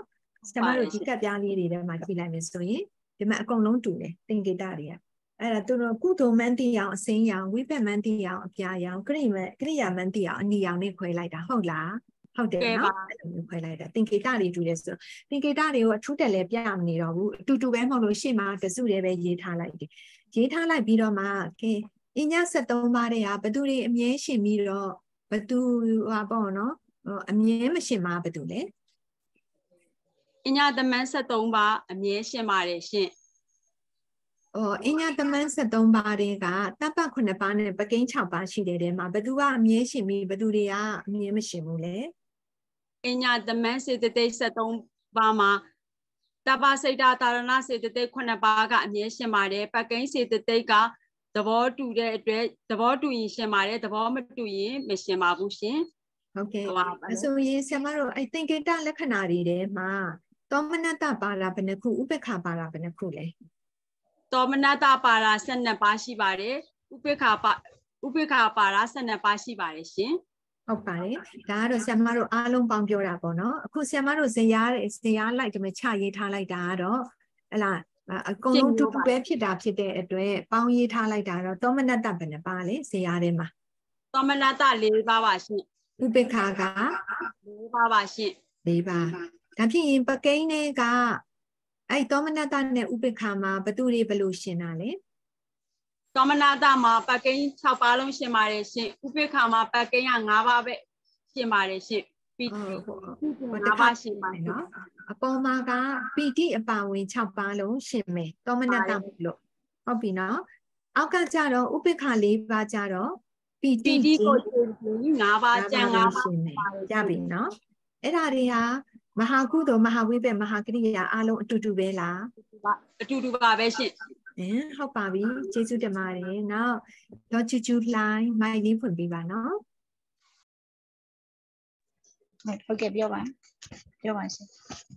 ဆရာမတို့ဒီကပ်ပြားလေးတွေထဲမှာကြည့်လိုက်မယ်ဆိုရင်ဒီမှာအကုန်လုံးတူတယ်သင်္ကေတတွေကအဲ့ဒါသူတို့ကုသိုလ်မှန်းသိအောင်အစိမ်းရောင်ဝိပက်မှန်းသိအောင်အပြာရောင်ကရိမကရိယာမှန်းသိအောင်အနီရောင်နဲ့ခွဲလိုက်တာဟုတ်လားဟုတ်တယ်နော်အဲ့လိုမျိုးခွဲလိုက်တာသင်္ကေတတွေတူတယ်ဆိုတော့သင်္ကေတတွေကိုအထူးတက်လဲပြမနေတော့ဘူးအတူတူပဲမဟုတ်လို့ရှေ့မှာတစုတည်းပဲရေးထားလိုက်တယ်ရေးထားလိုက်ပြီးတော့မှကဲအညဆက်သုံးပါးတဲ့ဟာဘသူတွေအမြဲရှင်ပြီးတော့ဘသူဟာပေါ့နော်အမြဲမရှင်မှာဘသူလဲအညသမန်းဆက်သုံးပါးအမြဲရှင်ပါတယ်ရှင်อ๋อအညသမန်းဆက်သုံးပါးတွေကတပ်ပတ်ခုနှစ်ပါးနဲ့ပကိန်း၆ပါးရှိတယ်တဲ့မှာဘသူကအမြဲရှင်ပြီးဘသူတွေကအမြဲမရှင်ဘူးလေအညသမန်းစေတသိက်ဆက်သုံးပါးမှာတပ္ပစိတ်တာတာရဏစေတသိက်ခုနှစ်ပါးကအမြဲရှင်ပါတယ်ပကိန်းစေတသိက်ကသဘောတူတဲ့အတွက်သဘောတူရင်ရှင်ပါတယ်သဘောမတူရင်မရှင်ပါဘူးရှင်ဟုတ်ကဲ့အဆိုရင်ဆရာမတို့အဲ့သင်္ကေတလက္ခဏာတွေထဲမှာသောမနတပါတာဘယ်နှခုဥပ္ပခပါတာဘယ်နှခုလဲသောမနတပါတာ၁၂ပါးရှိပါတယ်ဥပ္ပခပါဥပ္ပခပါတာ၁၂ပါးရှိပါတယ်ရှင်ဟုတ်ပါတယ်ဒါကတော့ဆရာမတို့အားလုံးပေါင်းပြောတာပေါ့နော်အခုဆရာမတို့ဇရာဇရာလိုက်ဒီမှာချရေးထားလိုက်တာကတော့ဟလာအကုန်လုံးတူတူပဲဖြစ်တာဖြစ်တဲ့အတွက်ပေါင်းရေးထားလိုက်တာတော့သောမနတဘယ်နှပါလဲဇရာထဲမှာသောမနတ၄ပါးပါရှင်ဥပ္ပခက၄ပါးပါရှင်၄ပါးဒါဖြစ်ရင်ပကိန်းတွေကအဲ့သောမနတနဲ့ဥပ္ပခမှာဘသူတွေဘယ်လိုရှင်တာလဲသောမနတမှာပကိန်း၆ပါးလုံးရှင်ပါတယ်ရှင်ဥပ္ပခမှာပကိန်းက၅ပါးပဲရှင်ပါတယ်ရှင်ပီတိ၅ပါးရှင်ပါတယ်နော်အပေါ်မှာကပီတိအပါဝင်၆ပါးလုံးရှင်မယ်သောမနတမို့လို့ဟုတ်ပြီနော်အောက်ကကြတော့ဥပ္ပခ၄ပါးကြတော့ပီတိကိုရှင်၅ပါးကျန်၅ပါးရှင်မယ်ရပြီနော်အဲ့ဒါတွေဟာမဟာကုသိုလ်မဟာဝိပက်မဟာကရိယာအားလုံးအတူတူပဲလားအတူတူပါပဲရှင်အင်းဟုတ်ပါပြီကျေးဇူးတင်ပါတယ်နောက်တော့ချူချူလှိုင်းမိုက်လေးဖွင့်ပေးပါနော်ဟုတ်ကဲ့ပြောပါပြောပါရှင်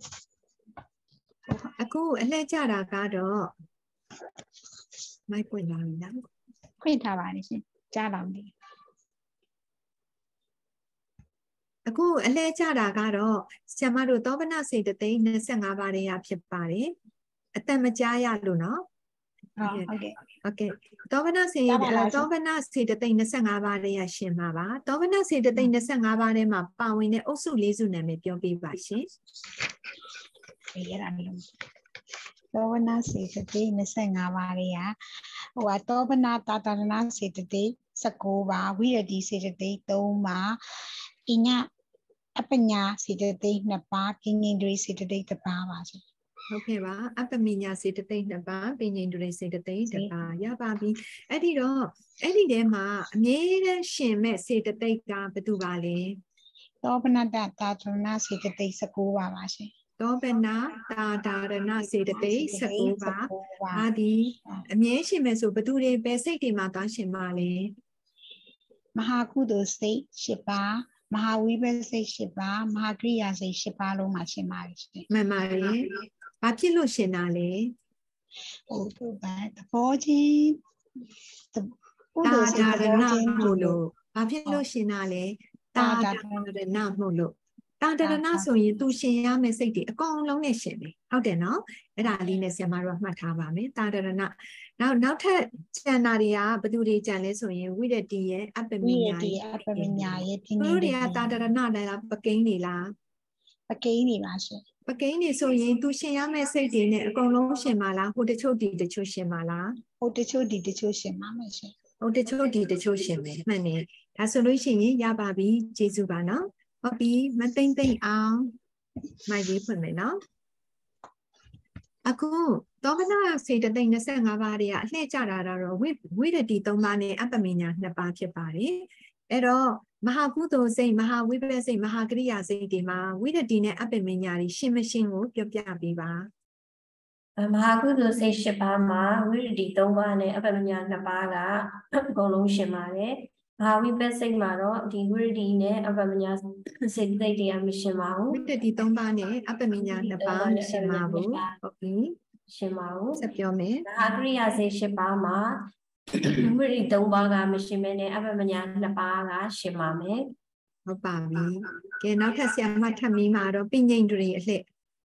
အခုအလှည့်ကြတာကတော့မိုက်ပွင့်လာပြီလားခွင့်ထားပါတယ်ရှင်ကြားပါမယ်အခုအလဲကျတာကတော့ဆရာမတို့သောဗနစေတသိက်၂၅ပါးတွေရဖြစ်ပါတယ်အတန်မကြားရလို့နော်ဟုတ်ကဲ့ဟုတ်ကဲ့သောဗနစေသောဗနစေတသိက်၂၅ပါးတွေရရှင်ပါပါသောဗနစေတသိက်၂၅ပါးထဲမှာပါဝင်တဲ့အုပ်စု၄စုနာမည်ပြောပြပါရှင်အေးရတာလို့သောဗနစေတသိက်၂၅ပါးတွေကဟိုကသောဗနတာတရဏစေတသိက်၁၉ပါးဝိရတိစေတသိက်၃ပါးအညအပညာစေတသိက်နှစ်ပါးကိဉ္စဒရိစေတသိက်တစ်ပါးပါရှင်ဟုတ်ကဲ့ပါအပမိညာစေတသိက်နှစ်ပါးပဉ္စဒရိစေတသိက်တစ်ပါးရပါပြီအဲ့ဒီတော့အဲ့ဒီထဲမှာအမြဲတမ်းရှင်မဲ့စေတသိက်ကဘယ်သူပါလဲသောဗနတတာဒရဏစေတသိက်၁၉ပါပါရှင်သောဗနတာဒါရဏစေတသိက်၁၉ပါအာဒီအမြဲရှင်မဲ့ဆိုဘယ်သူတွေပဲစိတ်တွေမှာသွားရှင်ပါလဲမဟာကုသိုလ်စိတ်၈ပါးမဟာဝိပဿနာစိတ်၈ပါးမဟာကရိယာစိတ်၈ပါးလုံးမှာရှင်ပါရှင်မှန်ပါတယ်ဘာဖြစ်လို့ရှင်တာလဲဟိုသူကသဘောချင်းကုသိုလ်စိတ်သဘောချင်းမို့လို့ဘာဖြစ်လို့ရှင်တာလဲတာဒါရဏမို့လို့တာဒရဏဆိုရင်သူရှင်ရမယ့်စိတ်တွေအကုန်လုံးနဲ့ရှင်တယ်ဟုတ်တယ်နော်အဲ့ဒါလေးနဲ့ဆရာမတို့ကမှတ်ထားပါမယ်တာဒရဏနောက်နောက်ထပ်ကျန်တာတွေကဘယ်သူတွေကျန်လဲဆိုရင်ဝိရတိရဲ့အပမိညာရဲ့အပမိညာရဲ့ပြင်းပြင်းတွေကတာဒရဏလည်းလားပကိန်းတွေလားပကိန်းတွေပါရှင်ပကိန်းတွေဆိုရင်သူရှင်ရမယ့်စိတ်တွေနဲ့အကုန်လုံးရှင်ပါလားဟိုတချို့ဒီတချို့ရှင်ပါလားဟိုတချို့ဒီတချို့ရှင်ပါမယ်ရှင်ဟိုတချို့ဒီတချို့ရှင်မယ်မှန်တယ်ဒါဆိုလို့ရှိရင်ရပါပြီကျေးဇူးပါနော်ဟုတ်ပြီမသိမ့်သိမ့်အောင်မိုက်လေးဖွင့်မယ်နော်အခုသောမနာစေတသိက်၂၅ပါးတွေကအလှည့်ကျတာတော့ဝိဝိရတိ၃ပါးနဲ့အပမိညာ၂ပါးဖြစ်ပါတယ်အဲ့တော့မဟာကုသိုလ်စိတ်မဟာဝိပဿနာစိတ်မဟာကရိယာစိတ်တွေမှာဝိရတိနဲ့အပမိညာတွေရှင်မရှင်ကိုပြောပြပေးပါမဟာကုသိုလ်စိတ်၈ပါးမှာဝိရတိ၃ပါးနဲ့အပမိညာ၂ပါးကအကုန်လုံးရှင်ပါတယ်မဟာဝိပဿနာစိတ်မှာတော့ဒီဝိရတိနဲ့အပမညာစိတ်သိက်တွေကမရှင်ပါဘူးဝိတ္တိ၃ပါးနဲ့အပမညာ၂ပါးမရှင်ပါဘူးဟုတ်ပြီရှင်ပါဘူးဆက်ပြောမယ်မဟာကရိယာစိတ်၈ပါးမှာဝိရတိ၃ပါးကမရှင်မဲနဲ့အပမညာ၂ပါးကရှင်ပါမယ်ဟုတ်ပါပြီကဲနောက်ထပ်ဆရာမထပ်မီးမှာတော့ပဉ္စဒရိအလှည့်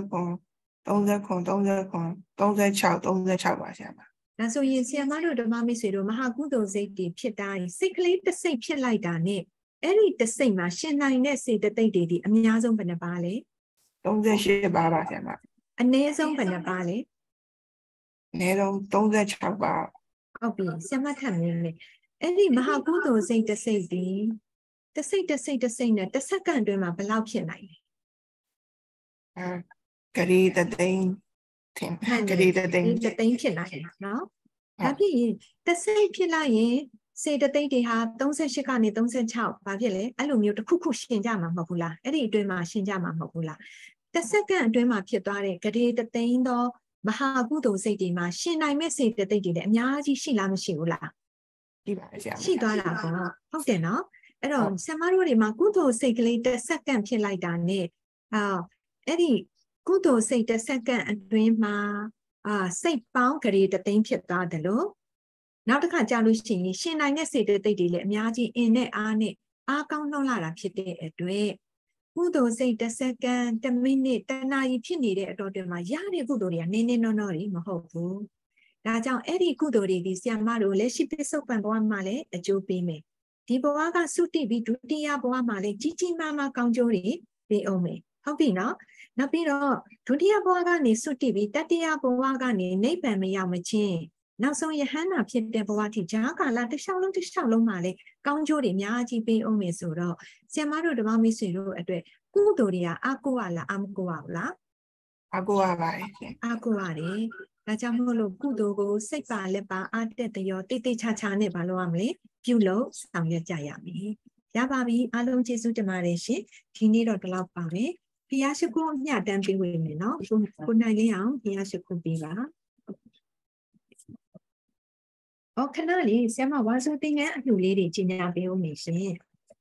con tông ra con tông ra con tông ra chào tông ra chào bà xem mà là số yên xem mà rồi mà mình sửa rồi mà học đồ dây thìဖြစ်တိုင်းစိတ်ကလေးတစ်စိတ်ဖြစ်လိုက်တာနဲ့အဲ့ဒီတစ်စိတ်မှာရှင်းနိုင်တဲ့စိတ်တစ်သိက်တွေဒီအများဆုံးဘယ်နှပါလဲ tông ra shit bà bà xem mà အနည်းဆုံးဘယ်နှပါလဲနေတော့tông ra chào bà ဟုတ်ပြီဆရာမထပ်မြင်မယ်အဲ့ဒီမဟာကုသိုလ်စိတ်တစ်စိတ်ဒီတစ်စိတ်တစ်စိတ်တစ်စိတ်နဲ့တစ်စက္ကန့်အတွင်းမှာဘယ်လောက်ဖြစ်နိုင်လဲ à cái gì tự tin thì cái gì tự tin တသိန်းဖြစ်နိုင်တယ်နော်ဒါဖြစ်ရင်တစ်စိတ်ဖြစ်လိုက်ရင်စေတသိက်တွေဟာ38ကနေ36ဘာဖြစ်လဲအဲ့လိုမျိုးတစ်ခုခုရှင်းကြမှာမဟုတ်ဘူးလားအဲ့ဒီအတွင်းမှာရှင်းကြမှာမဟုတ်ဘူးလားတစ်စက္ကန့်အတွင်းမှာဖြစ်သွားတဲ့ဂရေတသိန်းသောမဟာကုသိုလ်စိတ်တွေမှာရှင်းနိုင်မဲ့စေတသိက်တွေလည်းအများကြီးရှိလားမရှိဘူးလားရှိပါရဲ့ရှိသွားတာပေါ့ဟုတ်တယ်နော်အဲ့တော့ဆရာမတို့တွေမှာကုသိုလ်စိတ်ကလေးတစ်စက္ကန့်ဖြစ်လိုက်တာနဲ့အာအဲ့ဒီကုသိုလ်စိတ်တစ်စက္ကန့်အတွင်းမှာအာစိတ်ပေါင်းဂရေတသိန်းဖြစ်သွားတယ်လို့နောက်တစ်ခါကြာလို့ရှိရင်ရှင်နိုင်တဲ့စေတသိက်တွေလည်းအများကြီးအင်းနဲ့အားနဲ့အားကောင်းနှောလာတာဖြစ်တဲ့အတွက်ကုသိုလ်စိတ်တစ်စက္ကန့်တစ်မိနစ်တစ်နာရီဖြစ်နေတဲ့အတော်တွင်မှာရတဲ့ကုသိုလ်တွေကနည်းနည်းနောနောတွေမဟုတ်ဘူးဒါကြောင့်အဲ့ဒီကုသိုလ်တွေဒီဆရာမတို့လက်ရှိပစ္စုပန်ဘဝမှာလည်းအကျိုးပေးမယ်ဒီဘဝကသုတိပြီးဒုတိယဘဝမှာလည်းကြီးကြီးမားမားကောင်းကျိုးတွေပေးအောင်မယ်ဟုတ်ပြီနော်နောက်ပြီးတော့ဒုတိယဘဝကနေသုတိပြီးတတိယဘဝကနေနိဗ္ဗာန်မရောက်မချင်းနောက်ဆုံးယဟန္တာဖြစ်တဲ့ဘဝထိဂျာကာလတစ်လျှောက်လုံးတစ်လျှောက်လုံးမှာလည်းကောင်းကျိုးတွေအများကြီးပေးအောင်မယ်ဆိုတော့ဆရာမတို့ဓမ္မမိတ်ဆွေတို့အတွက်ကုသိုလ်တွေကအကိုရလားအမကိုရဘူးလားအကိုရပါရဲ့အကိုရတယ်ဒါကြောင့်မို့လို့ကုသိုလ်ကိုစိတ်ပါလက်ပါအားတက်တရောတိတ်တိတ်ချာချာနဲ့မလုပ်ရမလဲပြုလို့ဆောင်ရွက်ကြရမယ်ရပါပြီအားလုံးကျေးဇူးတင်ပါတယ်ရှင်ဒီနေ့တော့ဒီလောက်ပါပဲဘုရားရှိခိုးညတန်းပေးဝင်မယ်နော်ကိုနိုင်လေးအောင်ဘုရားရှိခိုးပေးပါဩခဏလေးဆရာမဝါဆိုတင်ငန်းအလှလေးတွေကြီးညာပေးဦးမယ်ရှင်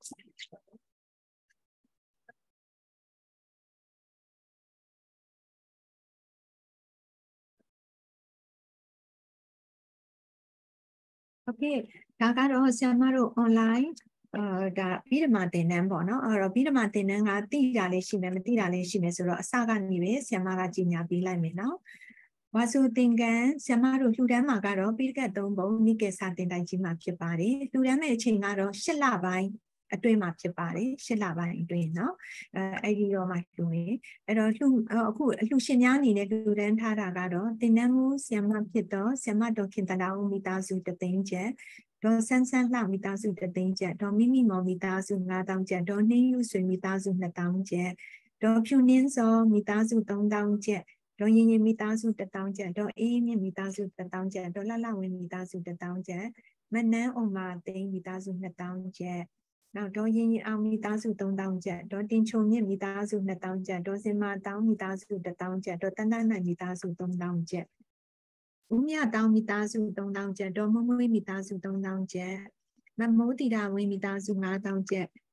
โอเคဒါကတော့ဆရာမတို့ online အာဒါပြီးတော့မှသင်တန်းပေါ့နော်အဲ့တော့ပြီးတော့မှသင်တန်းကသိတာလေးရှိမယ်မသိတာလေးရှိမယ်ဆိုတော့အစကနေပဲဆရာမကကြီးညာပေးလိုက်မယ်နော်ဝါစုသင်္ကန်းဆရာမတို့လှူဒန်းမှာကတော့ပိဋကတ်သုံးပုံနိကေစာတင်တိုင်းကြီးမှာဖြစ်ပါတယ်လှူဒန်းမဲ့အချိန်ကတော့ရှစ်လပိုင်းအတွင်းမှာဖြစ်ပါတယ်ရှစ်လပိုင်းအတွင်းเนาะအဲအဲ့ဒီတော့မှလှူနေအဲ့တော့လှူအခုအလှူရှင်များအနေနဲ့လှူဒန်းထားတာကတော့တင်နန်းမှုဆရာမဖြစ်တော့ဆရာမတော်ခင်တနာဦးမိသားစုတသိန်းကျပ်ဒေါ်ဆန်းဆန်းလှမိသားစုတသိန်းကျပ်ဒေါ်မိမိမော်မိသားစုငါးသောင်းကျပ်ဒေါ်နှင်းယူဆွေမိသားစုနှစ်သောင်းကျပ်ဒေါ်ဖြူနှင်းစောမိသားစုသုံးသောင်းကျပ်ဒေါ်ရင်ရင်မိသားစုတစ်သောင်းကျပ်ဒေါ်အေးမြင့်မိသားစုတစ်သောင်းကျပ်ဒေါ်လှလှဝင်းမိသားစုတစ်သောင်းကျပ်မနန်းအောင်မာသိန်းမိသားစုနှစ်သောင်းကျပ်နောက်ဒေါ်ရင်ရင်အောင်မိသားစုသုံးသောင်းကျပ်ဒေါ်တင်ချုံမြင့်မိသားစုနှစ်သောင်းကျပ်ဒေါ်စင်မာတောင်းမိသားစုတစ်သောင်းကျပ်ဒေါ်တန်းတန်းနိုင်မိသားစုသုံးသောင်းကျပ်ဦးမြတောင်းမိသားစုသုံးသောင်းကျပ်ဒေါ်မမွေးမိသားစုသုံးသောင်းကျပ်မမိုးတီတာဝင်းမိသားစုငါးသောင်းကျပ်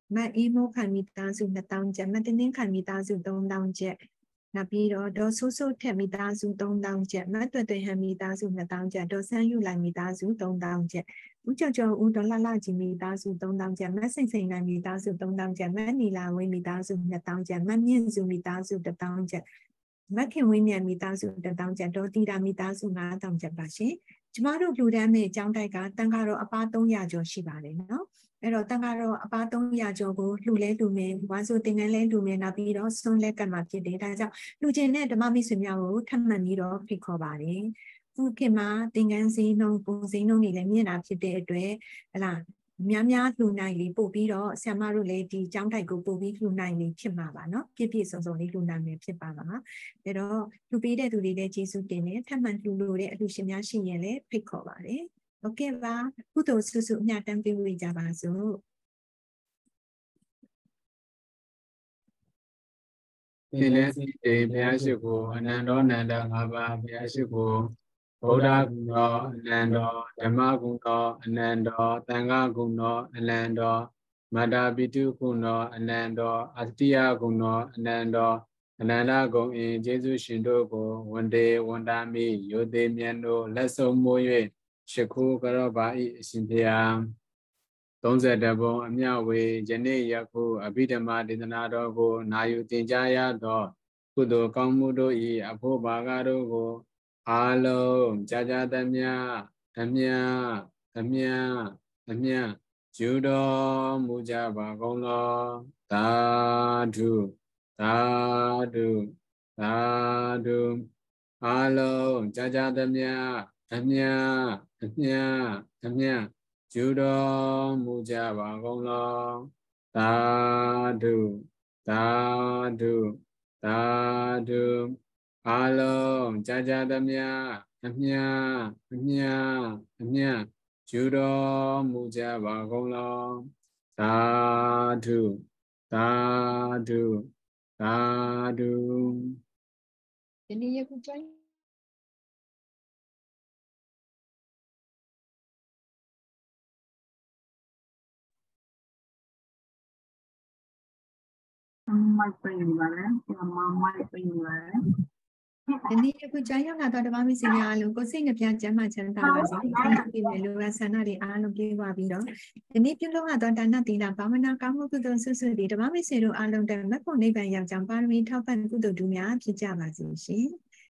မတ်အေးမိုးခံမိသားစုနှစ်တောင်းကျပ်မတ်တင်းခံမိသားစုသုံးတောင်းကျပ်နောက်ပြီးတော့ဒေါ်ဆိုးဆိုးထက်မိသားစုသုံးတောင်းကျပ်မတ်တွယ်တွယ်ဟန်မိသားစုနှစ်တောင်းကျပ်ဒေါ်ဆန်းယူလိုက်မိသားစုသုံးတောင်းကျပ်ဦးကျော်ကျော်ဦးဒေါ်လှလှကြီးမိသားစုသုံးတောင်းကျပ်မတ်စိန်စိန်နိုင်မိသားစုသုံးတောင်းကျပ်မတ်နီလာဝင်းမိသားစုနှစ်တောင်းကျပ်မတ်မြင့်စုမိသားစုတစ်တောင်းကျပ်မတ်ခင်ဝင်းမြတ်မိသားစုတစ်တောင်းကျပ်ဒေါ်တီတာမိသားစုငါးတောင်းကျပ်ပါရှင်ကျမတို့လူတန်းမဲ့အကြောင်းတိုက်ကတန်ခါတော့အပါသုံးရာကျော်ရှိပါတယ်နော်အဲ့တော့တန်ခါတော့အပါသုံးရာကျော်ကိုလှူလဲလှူမယ်ဝါဆိုတင်ငန်းလဲလှူမယ်နောက်ပြီးတော့ဆွန်းလဲကတ်မှာဖြစ်တယ်ဒါကြောင့်လှူခြင်းနဲ့ဓမ္မမိတ်ဆွေများကိုထပ်မံပြီးတော့ဖိတ်ခေါ်ပါတယ်ခုခေတ်မှာတင်ငန်းစည်းနှုန်းပုံစည်းနှုန်းတွေလည်းမြင့်တာဖြစ်တဲ့အတွက်ဟလာများများလှူနိုင်လေပို့ပြီးတော့ဆရာမတို့လည်းဒီကျောင်းတိုက်ကိုပို့ပြီးလှူနိုင်လေဖြစ်မှာပါနော်ပြည့်ပြည့်စုံစုံလေးလှူနိုင်မယ်ဖြစ်ပါမှာအဲ့တော့လှူပေးတဲ့သူတွေလည်းကျေးဇူးတင်တယ်ထပ်မံလှူလို့တဲ့အလှူရှင်များရှိရင်လည်းဖိတ်ခေါ်ပါတယ်ဟုတ်ကဲ့ပါကုသိုလ်ဆုစုအမြတ်တမ်းပေးဝေကြပါစို့ဒီနေ့ဒီဘုရားရှိခိုးအနန္တောနန္ဒငါးပါးဘုရားရှိခိုးဗုဒ္ဓဂုဏောအနန္တောဓမ္မဂုဏောအနန္တောသံဃာဂုဏောအနန္တောမတ္တပိတုဂုဏောအနန္တောအတ္တိယဂုဏောအနန္တောအနန္တဂုံအင်ကျေးဇူးရှင်တို့ကိုဝန်တေဝန်တာမိယောသေးမြတ်တို့လက်ဆုံးမိုး၍ရှိခိုးကြတော့ပါ၏အရှင်ဘုရားသုံးဆယ်တဘုံအမြဝေယနေ့ယခုအဘိဓမ္မာဒေသနာတော်ကိုနာယူသင်ကြားရသောကုသိုလ်ကောင်းမှုတို့၏အဖို့ဘာကတို့ကိုအားလုံးကြာကြာသမျှသမျှသမျှသမျှယူတော်မူကြပါကုန်လောသာဓုသာဓုသာဓုအားလုံးကြာကြာသမျှသမျှသမျှသမျှယူတော်မူကြပါကုန်လောသာဓုသာဓုသာဓုအားလုံးကြာကြာသမျှသမျှသမျှသမျှယူတော်မူကြပါကုန်လောသာဓုသာဓုသာဓုဒီနေ့ယခုကြိုင်းမိုက်ပြင်ပါတယ်။အမမိုက်ပြင်ပါတယ်။ဒီနေ့အခုကြားရောက်လာတော့ဓမ္မမိတ်ဆွေများအားလုံးကိုစိတ်နှပြကျမ်းမှချမ်းသာပါစေ။ကျေးဇူးတင်တယ်လူရဆန္ဒတွေအားလုံးပြေပါပြီးတော့ဒီနေ့ပြုလုပ်ရသောဒါနသီလဘာဝနာကောင်းမှုကုသိုလ်ဆုစုတွေဓမ္မမိတ်ဆွေတို့အားလုံးတည်းမက်ဖို့နိဗ္ဗာန်ရောက်ကြောင်းပါရမီထောက်ပံ့ကုသိုလ်တူများဖြစ်ကြပါစေရှင်။